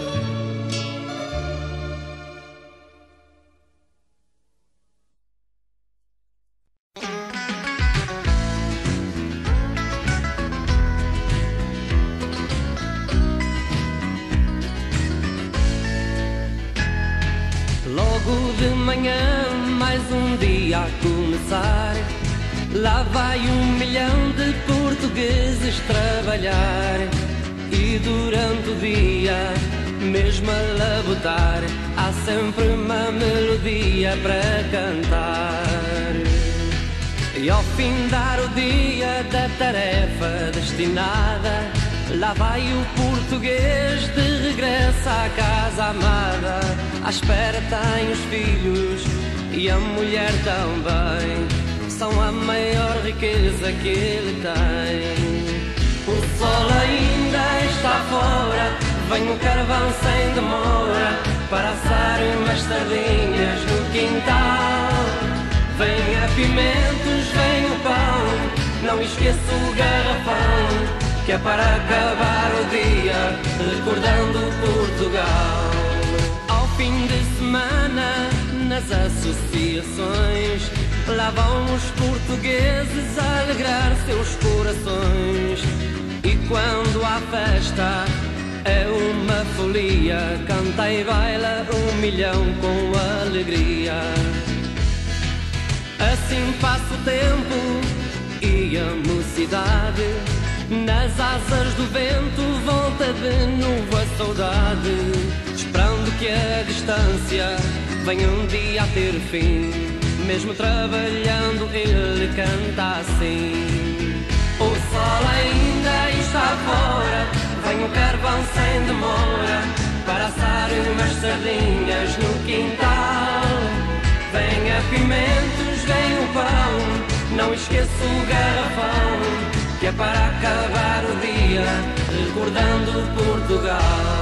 Logo de manhã, mais um dia a começar. Lá vai 1 milhão de portugueses trabalhar. E durante o dia, mesmo a labutar, há sempre uma melodia para cantar. E ao findar o dia da tarefa destinada, lá vai o português de regresso à casa amada. À espera tem os filhos e a mulher também, são a maior riqueza que ele tem. O sol ainda está fora, vem o carvão sem demora para assar umas sardinhas no quintal. Vem a pimentos, vem o pão, não esqueça o garrafão, que é para acabar o dia recordando Portugal. Ao fim de semana, nas associações, lá vão os portugueses a alegrar seus corações. E quando há festa, é uma folia, canta e baila 1 milhão com alegria. Assim passa o tempo e a mocidade, nas asas do vento volta de novo a saudade, esperando que a distância venha um dia a ter fim. Mesmo trabalhando ele canta assim. O sol ainda está fora, vem o carvão sem demora sardinhas no quintal. Venha pimentos, vem o pão, não esqueça o garrafão, que é para acabar o dia recordando Portugal.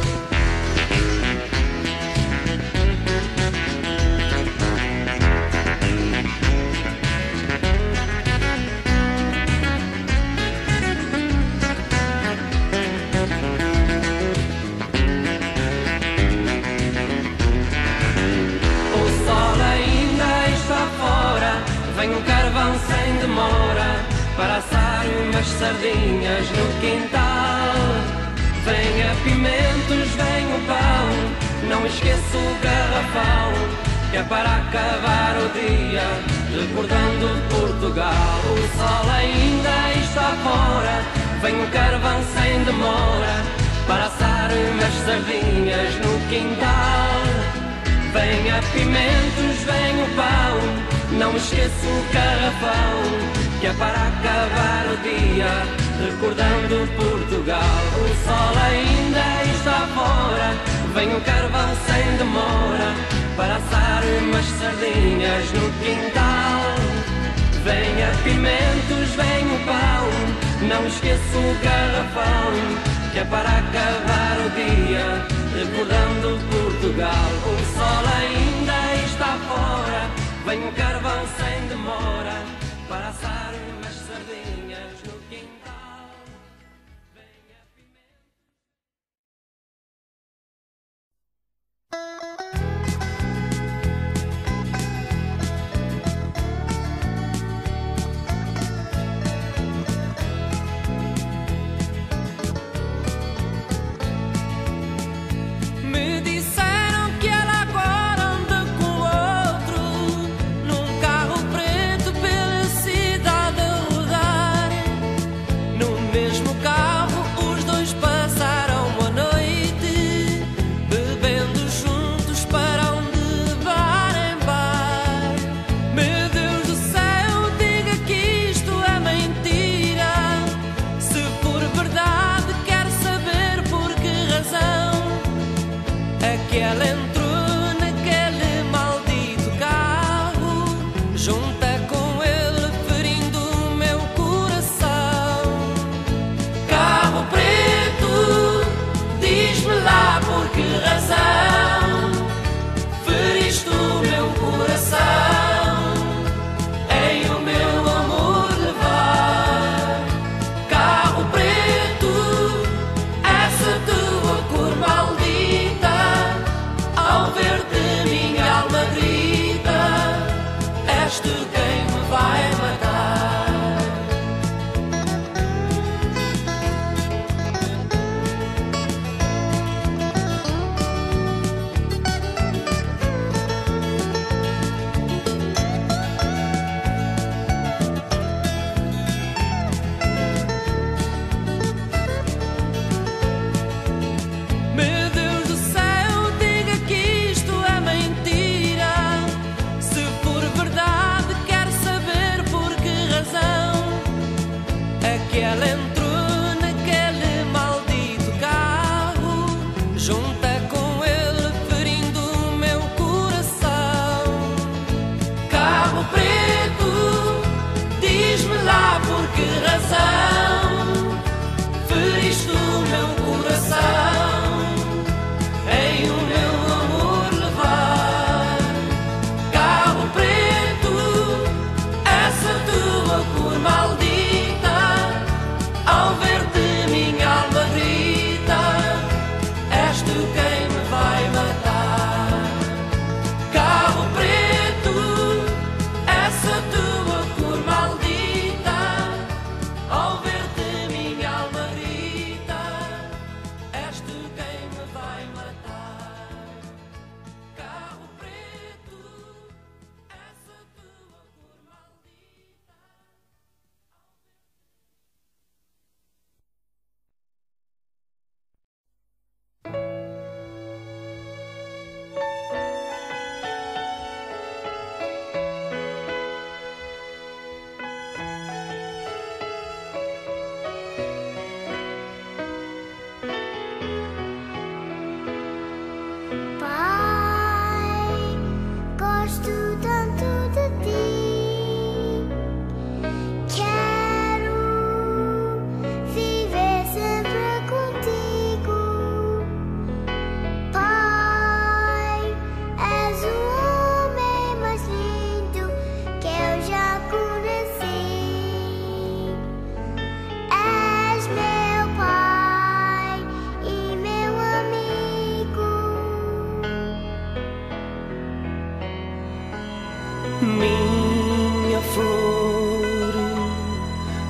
Vem um carvão sem demora para assar umas sardinhas no quintal. Venha pimentos, vem o pão, não esqueça o garrafão, que é para acabar o dia recordando Portugal. O sol ainda está fora, vem um carvão sem demora para assar umas sardinhas no quintal. Venha pimentos, vem o pão, não esqueça o garrafão, que é para acabar o dia recordando Portugal. O sol ainda está fora, vem um carvão sem demora para assar umas sardinhas no quintal. Venha pimentos, vem o pão, não esqueça o garrafão, que é para acabar o dia recordando Portugal. O sol ainda está fora, vem um carvão sem demora para assar umas sardinhas no quintal. Venha Me disseram que ela agora anda com outro, num carro preto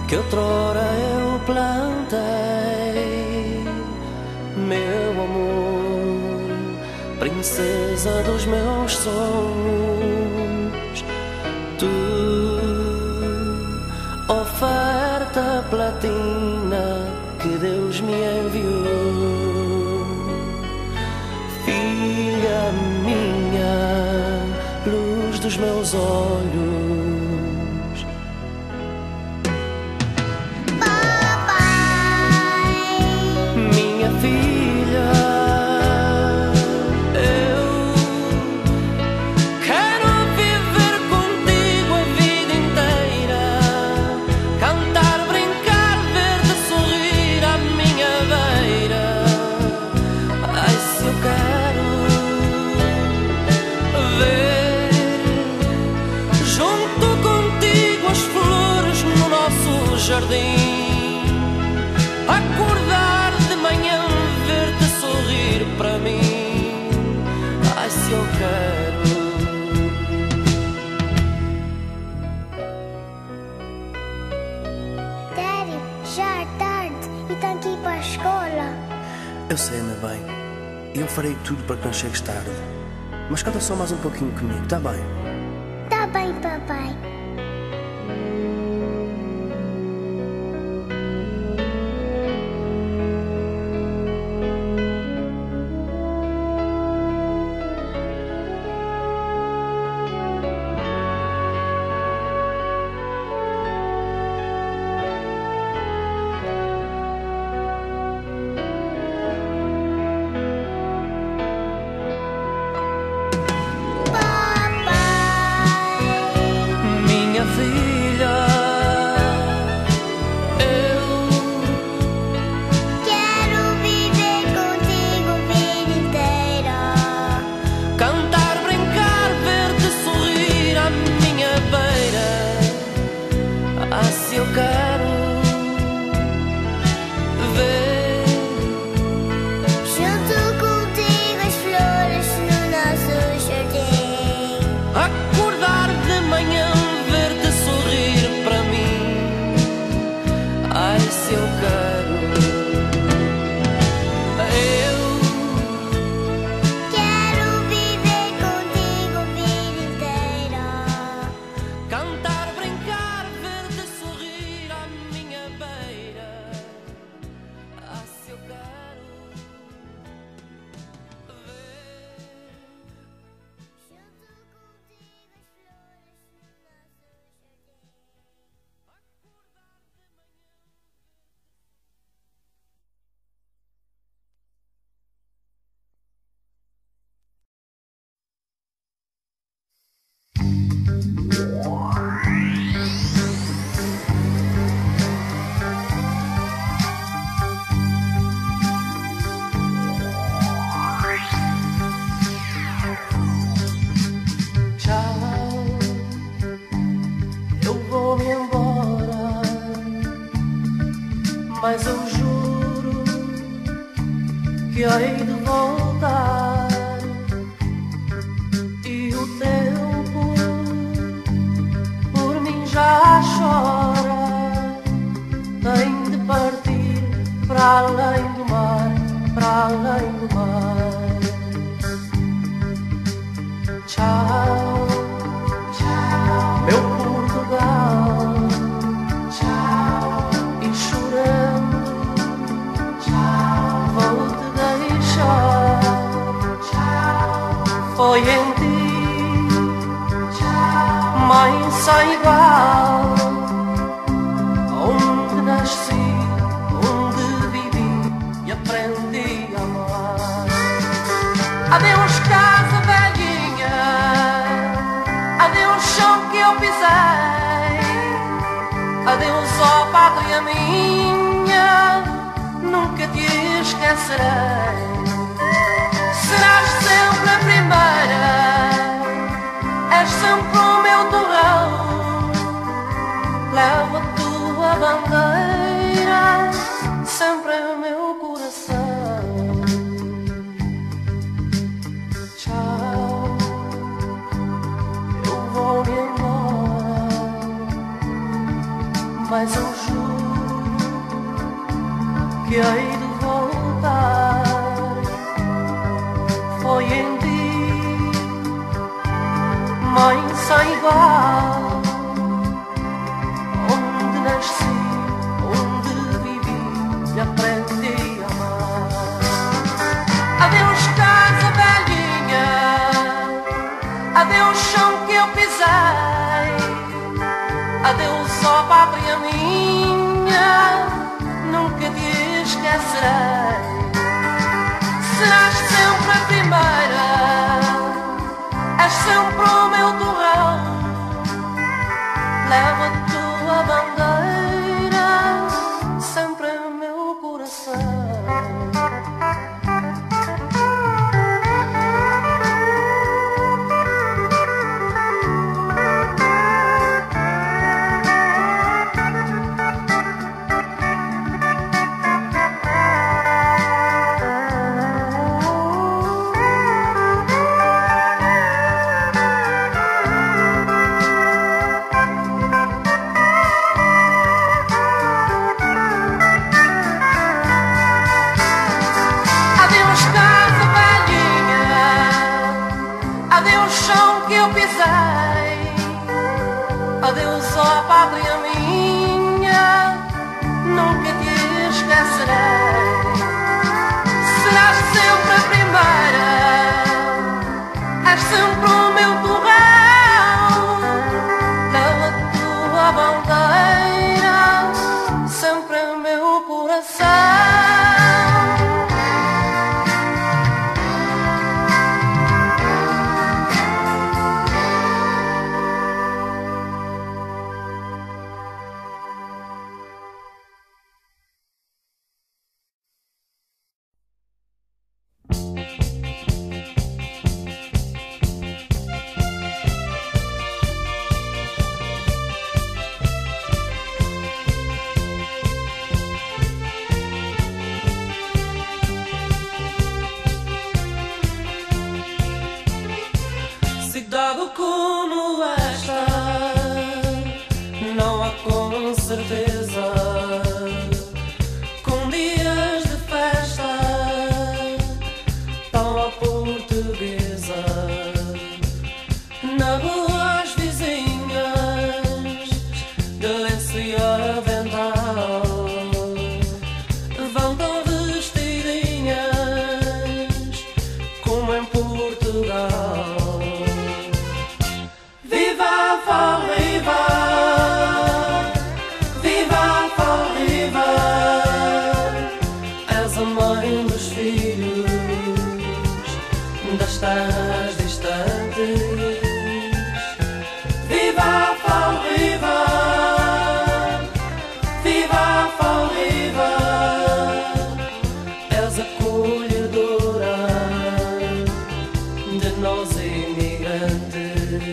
que outrora eu plantei, meu amor, princesa dos meus sonhos. Tu, oferta platina que Deus me enviou, filha minha, luz dos meus olhos. Jardim, acordar de manhã, ver-te sorrir para mim. Ai, se eu quero. Daddy, já é tarde e tenho que ir para a escola. Eu sei, meu bem, e eu farei tudo para que não chegues tarde. Mas canta só mais um pouquinho comigo, tá bem? Tá bem, papai. Mas eu juro que hei de voltar, e o tempo por mim já chora. Tem de partir para além do mar, para além do mar. Tchau, tchau, meu Portugal. Tchau, e chorando, tchau, vou te deixar. Tchau, foi em ti, tchau, mãe sem igual, onde nasci, onde vivi e aprendi a amar. Adeus casa velhinha, adeus chão que eu pisei, adeus ó pátria minha, nunca te esquecerei. Serás sempre a primeira, és sempre o meu torrão, leva a tua bandeira sempre em meu coração. Tchau, eu vou me embora, mas eu juro que hei de voltar. Foi em ti, mãe sem igual, onde nasci, onde vivi e aprendi a amar. Adeus casa velhinha, adeus chão que eu pisei, adeus ó pátria minha, nunca te esquecerei. Serás sempre a primeira, és sempre o meu torrão. Leva a tua bandeira sempre em meu coração. Adeus, ó pátria minha, nunca te esquecerei. Serás sempre a primeira, és sempre o meu torrão. Leva a tua bandeira sempre em meu coração. Cidade como esta, não há com certeza, com dias de festa, tão à portuguesa. Na rua as vizinhas, de lenço e avental, vão tão vestidinhas como em Portugal. Viva a Farriva, viva a Farriva, és a mãe dos filhos das terras distantes. Viva a Farriva, viva a Farriva, és acolhedora de nós imigrantes.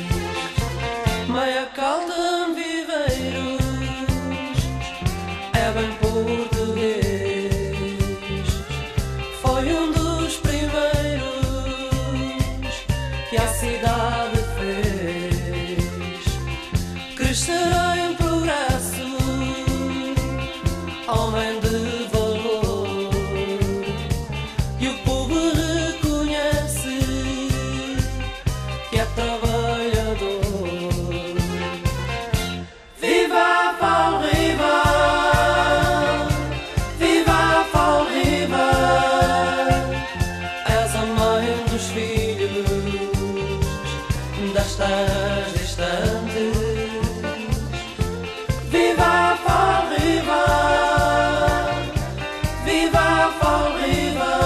Meia calda de viveiros, é bem português. Foi um dos primeiros que a cidade fez. Crescerá em progresso, homem de valor, e o povo reconhece que é trabalhador. Viva a Farriva, viva a Farriva, és a mãe dos filhos das terras distantes. Viva a Farriva, viva a Farriva,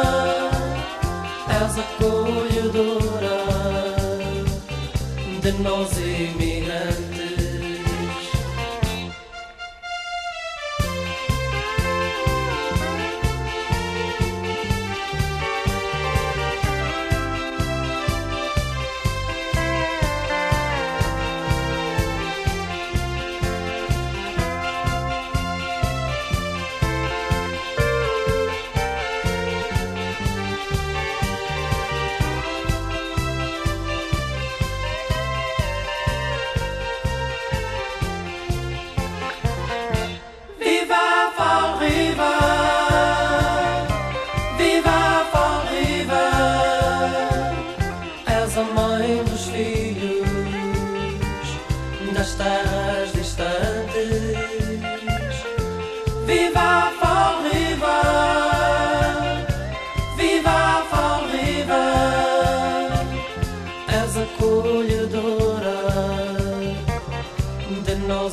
és acolhedora de nós imigrantes.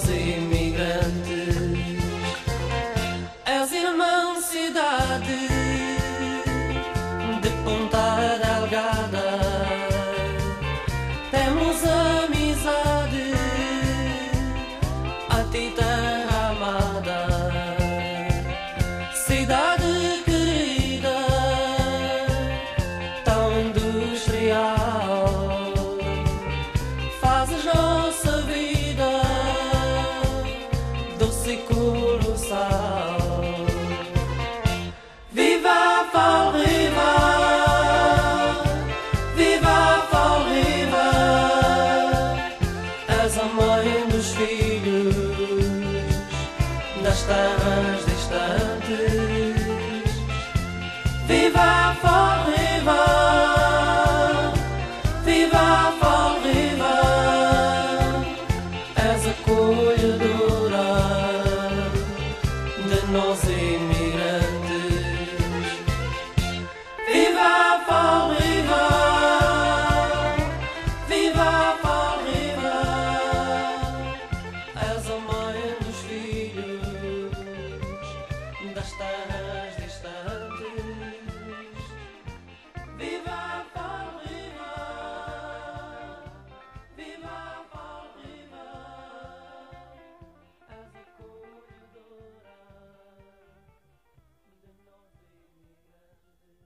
imigrantes. És irmã cidade de Ponta Delgada, temos amizade a ti terra amada, cidade querida, tão industrial, fazes nossa vida doce e colossal. Viva Fall River, viva Fall River, és a mãe dos filhos das terras distantes. Viva Fall River, viva Fall River, és acolhedora de nós imigrantes. Viva Fall River, viva Fall River, és a mãe dos filhos das terras distantes. Viva Fall River, viva Fall River, és acolhedora de nós imigrantes.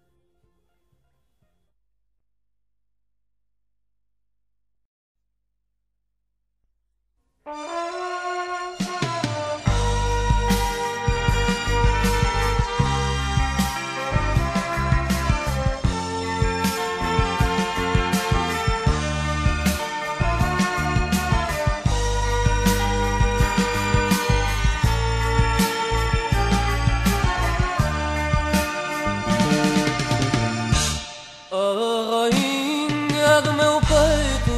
A rainha do meu peito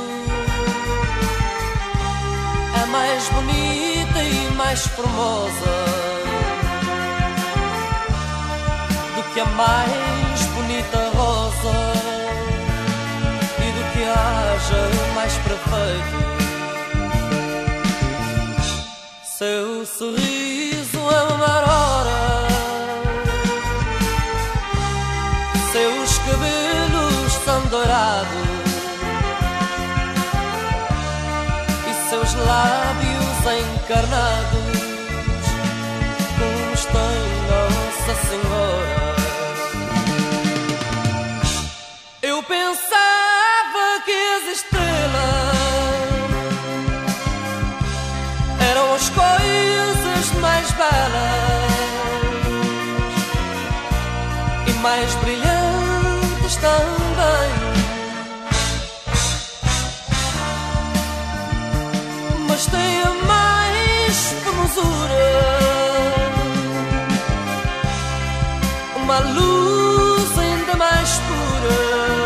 é mais bonita e mais formosa do que a mais bonita rosa e do que haja mais perfeito. Seu sorriso é uma aurora, seus cabelos são dourados e seus lábios encarnados como está Nossa Senhora. Eu pensava que as estrelas eram as coisas mais belas e mais brilhantes também, mas tem a mais formosura, uma luz ainda mais pura,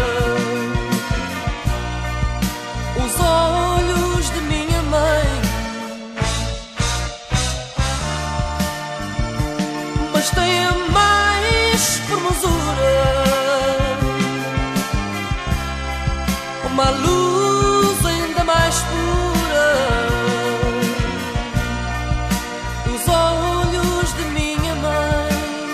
os olhos de minha mãe, mas tem a mais formosura, uma luz ainda mais pura, os olhos de minha mãe.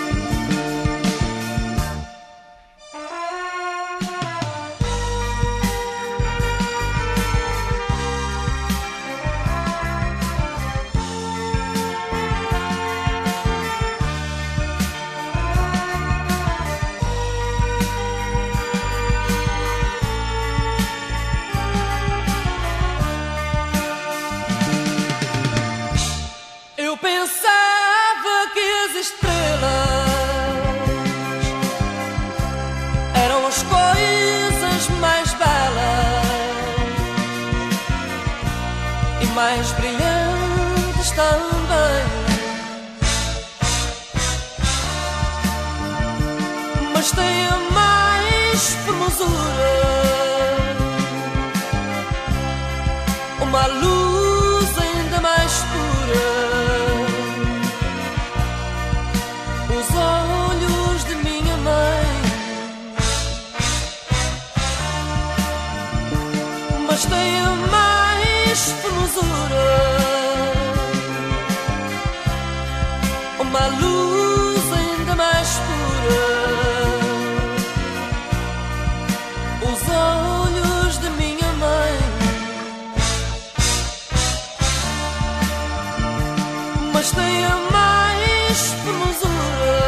Eu pensava que as estrelas eram as coisas mais belas e mais brilhantes também, mas tem a mais formosura, uma luz ainda mais pura, os olhos de minha mãe, mas tem a mais formosura, mas tem a mais formosura,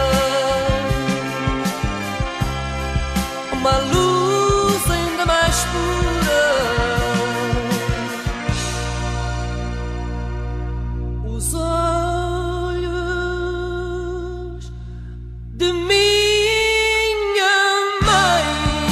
uma luz ainda mais pura. Os olhos de minha mãe.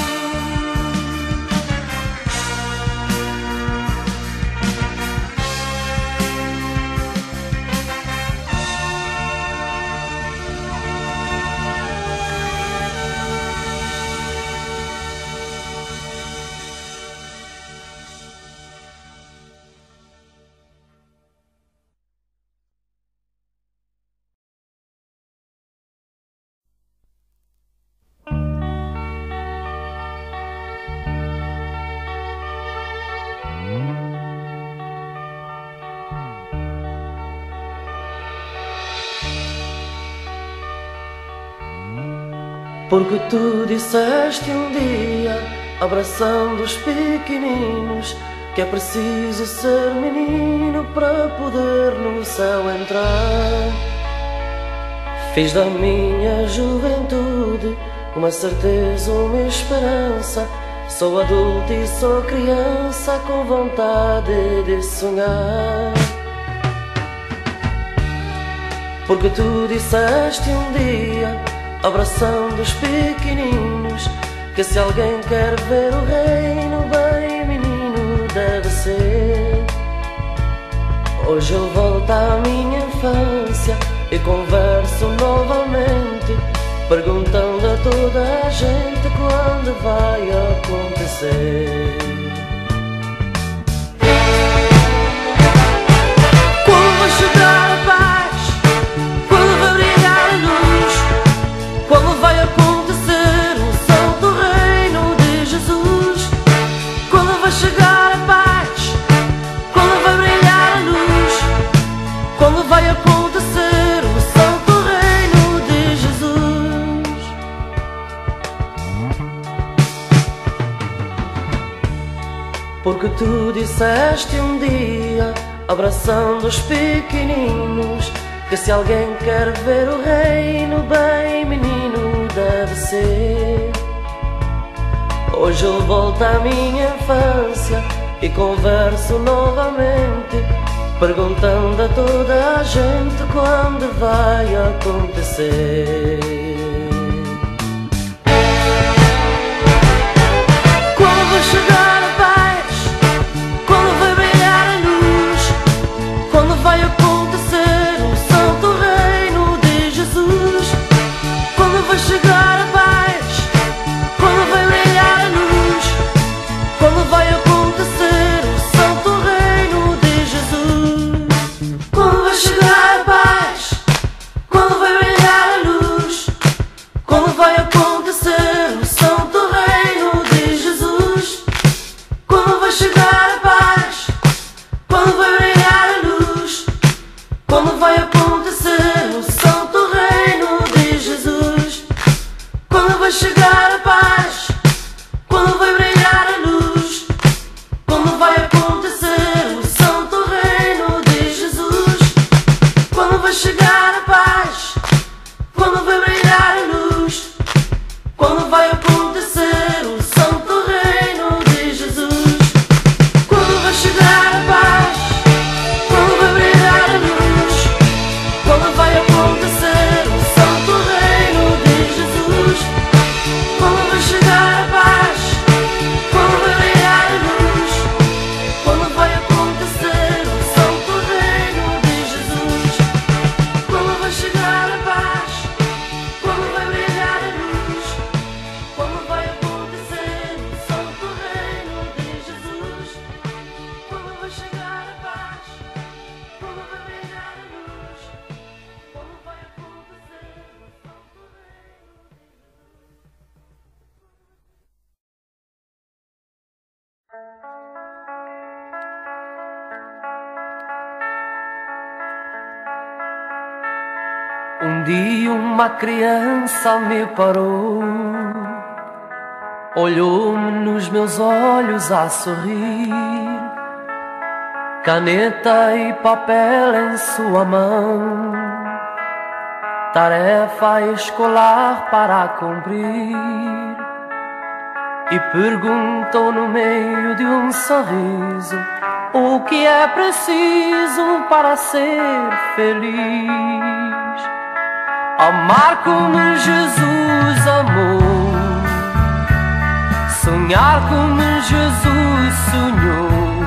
Porque tu disseste um dia, abraçando os pequeninos, que é preciso ser menino para poder no céu entrar. Fiz da minha juventude uma certeza, uma esperança. Sou adulto e sou criança com vontade de sonhar. Porque tu disseste um dia, abraçando os pequeninos, que se alguém quer ver o reino, bem menino deve ser. Hoje eu volto à minha infância e converso novamente, perguntando a toda a gente quando vai acontecer. Quando vai chegar a paz, quando vai brilhar a luz, quando vai acontecer o santo reino de Jesus. Quando vai chegar a paz, quando vai brilhar a luz, quando vai acontecer o santo reino de Jesus. Porque tu disseste um dia, abraçando os pequeninos, que se alguém quer ver o reino, bem menino deve ser. Hoje eu volto à minha infância e converso novamente, perguntando a toda a gente quando vai acontecer. Quando vai chegar a paz, quando vai brilhar a luz, quando vai acontecer o santo reino de Jesus. Quando vai chegar a paz, quando vai brilhar a luz, quando vai acontecer o santo reino de Jesus. Quando vai chegar a paz, quando vai brilhar a luz, quando vai acontecer o santo reino de Jesus. Quando vai chegar a paz, quando vai brilhar a luz, quando vai acontecer o santo reino de Jesus. Quando vai chegar a paz, quando vai brilhar a luz, quando vai acontecer o santo reino de Jesus. Quando vai chegar a paz, quando vai brilhar a luz, quando vai acontecer o santo reino de Jesus. Quando vai chegar a paz, quando vai brilhar a luz, quando vai acontecer o santo reino de Jesus. Quando vai chegar a paz, quando vai brilhar a luz, quando vai acontecer o santo reino de Jesus. Quando vai chegar a paz, quando vai brilhar a luz, quando vai acontecer o santo reino de Jesus. Quando vai chegar a paz, quando vai brilhar a luz, quando vai acontecer o santo reino. Um dia uma criança me parou, olhou-me nos meus olhos a sorrir caneta e papel em sua mão, tarefa escolar para cumprir, e perguntou no meio de um sorriso o que é preciso para ser feliz. Amar como Jesus amou, sonhar como Jesus sonhou,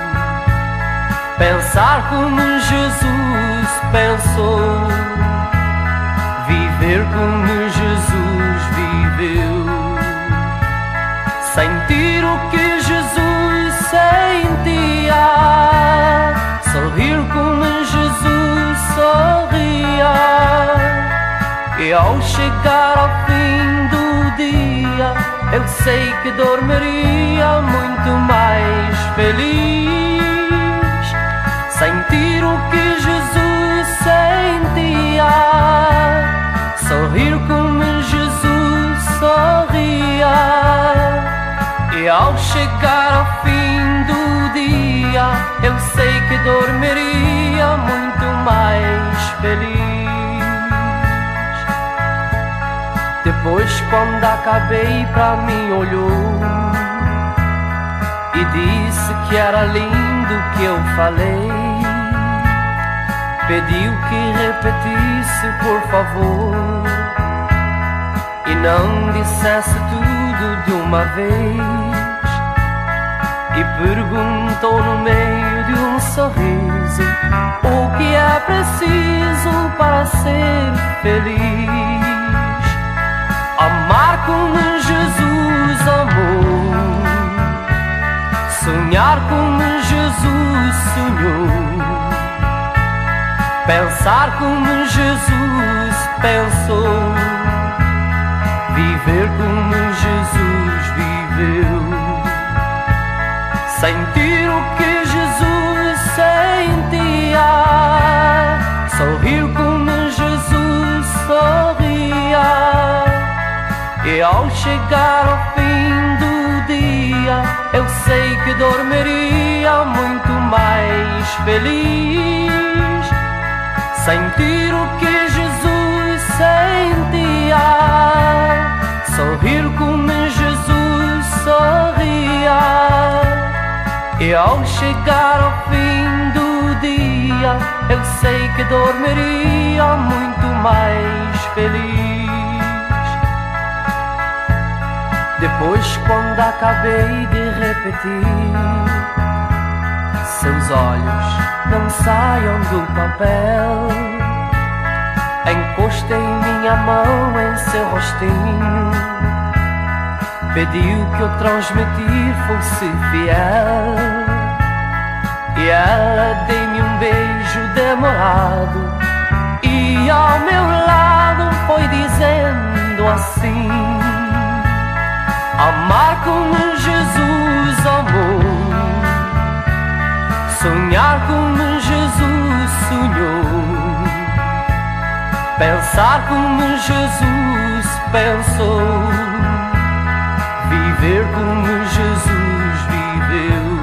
pensar como Jesus pensou, viver como Jesus viveu, sentir o que Jesus sentia, sorrir como Jesus sorria, e ao chegar ao fim do dia eu sei que dormiria muito mais feliz. Sentir o que Jesus sentia, sorrir como Jesus sorria, e ao chegar ao fim do dia eu sei que dormiria muito mais feliz. Depois, quando acabei, pra mim olhou e disse que era lindo o que eu falei. Pediu que repetisse, por favor, e não dissesse tudo de uma vez. E perguntou no meio de um sorriso o que é preciso para ser feliz. Amar como Jesus amou, sonhar como Jesus sonhou, pensar como Jesus pensou, viver como Jesus viveu, sentir o que Jesus sentia, sorrir como Jesus sorria, e ao chegar ao fim do dia eu sei que dormiria muito mais feliz. Sentir o que Jesus sentia, sorrir como Jesus sorria, e ao chegar ao fim do dia eu sei que dormiria muito mais feliz. Depois, quando acabei de repetir, seus olhos não saiam do papel, encostei minha mão em seu rostinho, pediu que eu transmitir fosse fiel, e ela deu-me um beijo demorado, e ao meu lado foi dizendo assim: amar como Jesus amou, sonhar como Jesus sonhou, pensar como Jesus pensou, viver como Jesus viveu,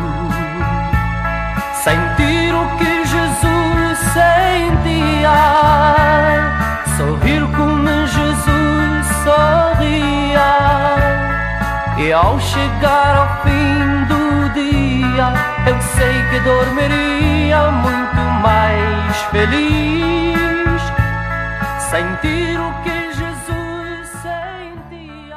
sentir o que Jesus sentia, sorrir como Jesus sorria, e ao chegar ao fim do dia eu sei que dormiria muito mais feliz. Sentir o que Jesus sentia.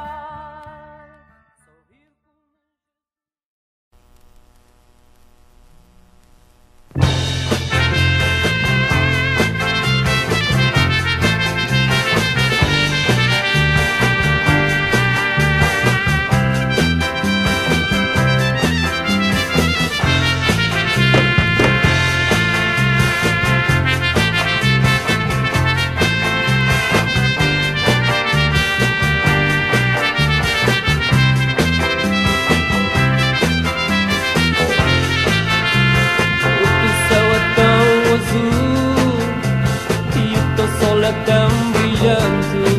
E o teu sol é tão brilhante,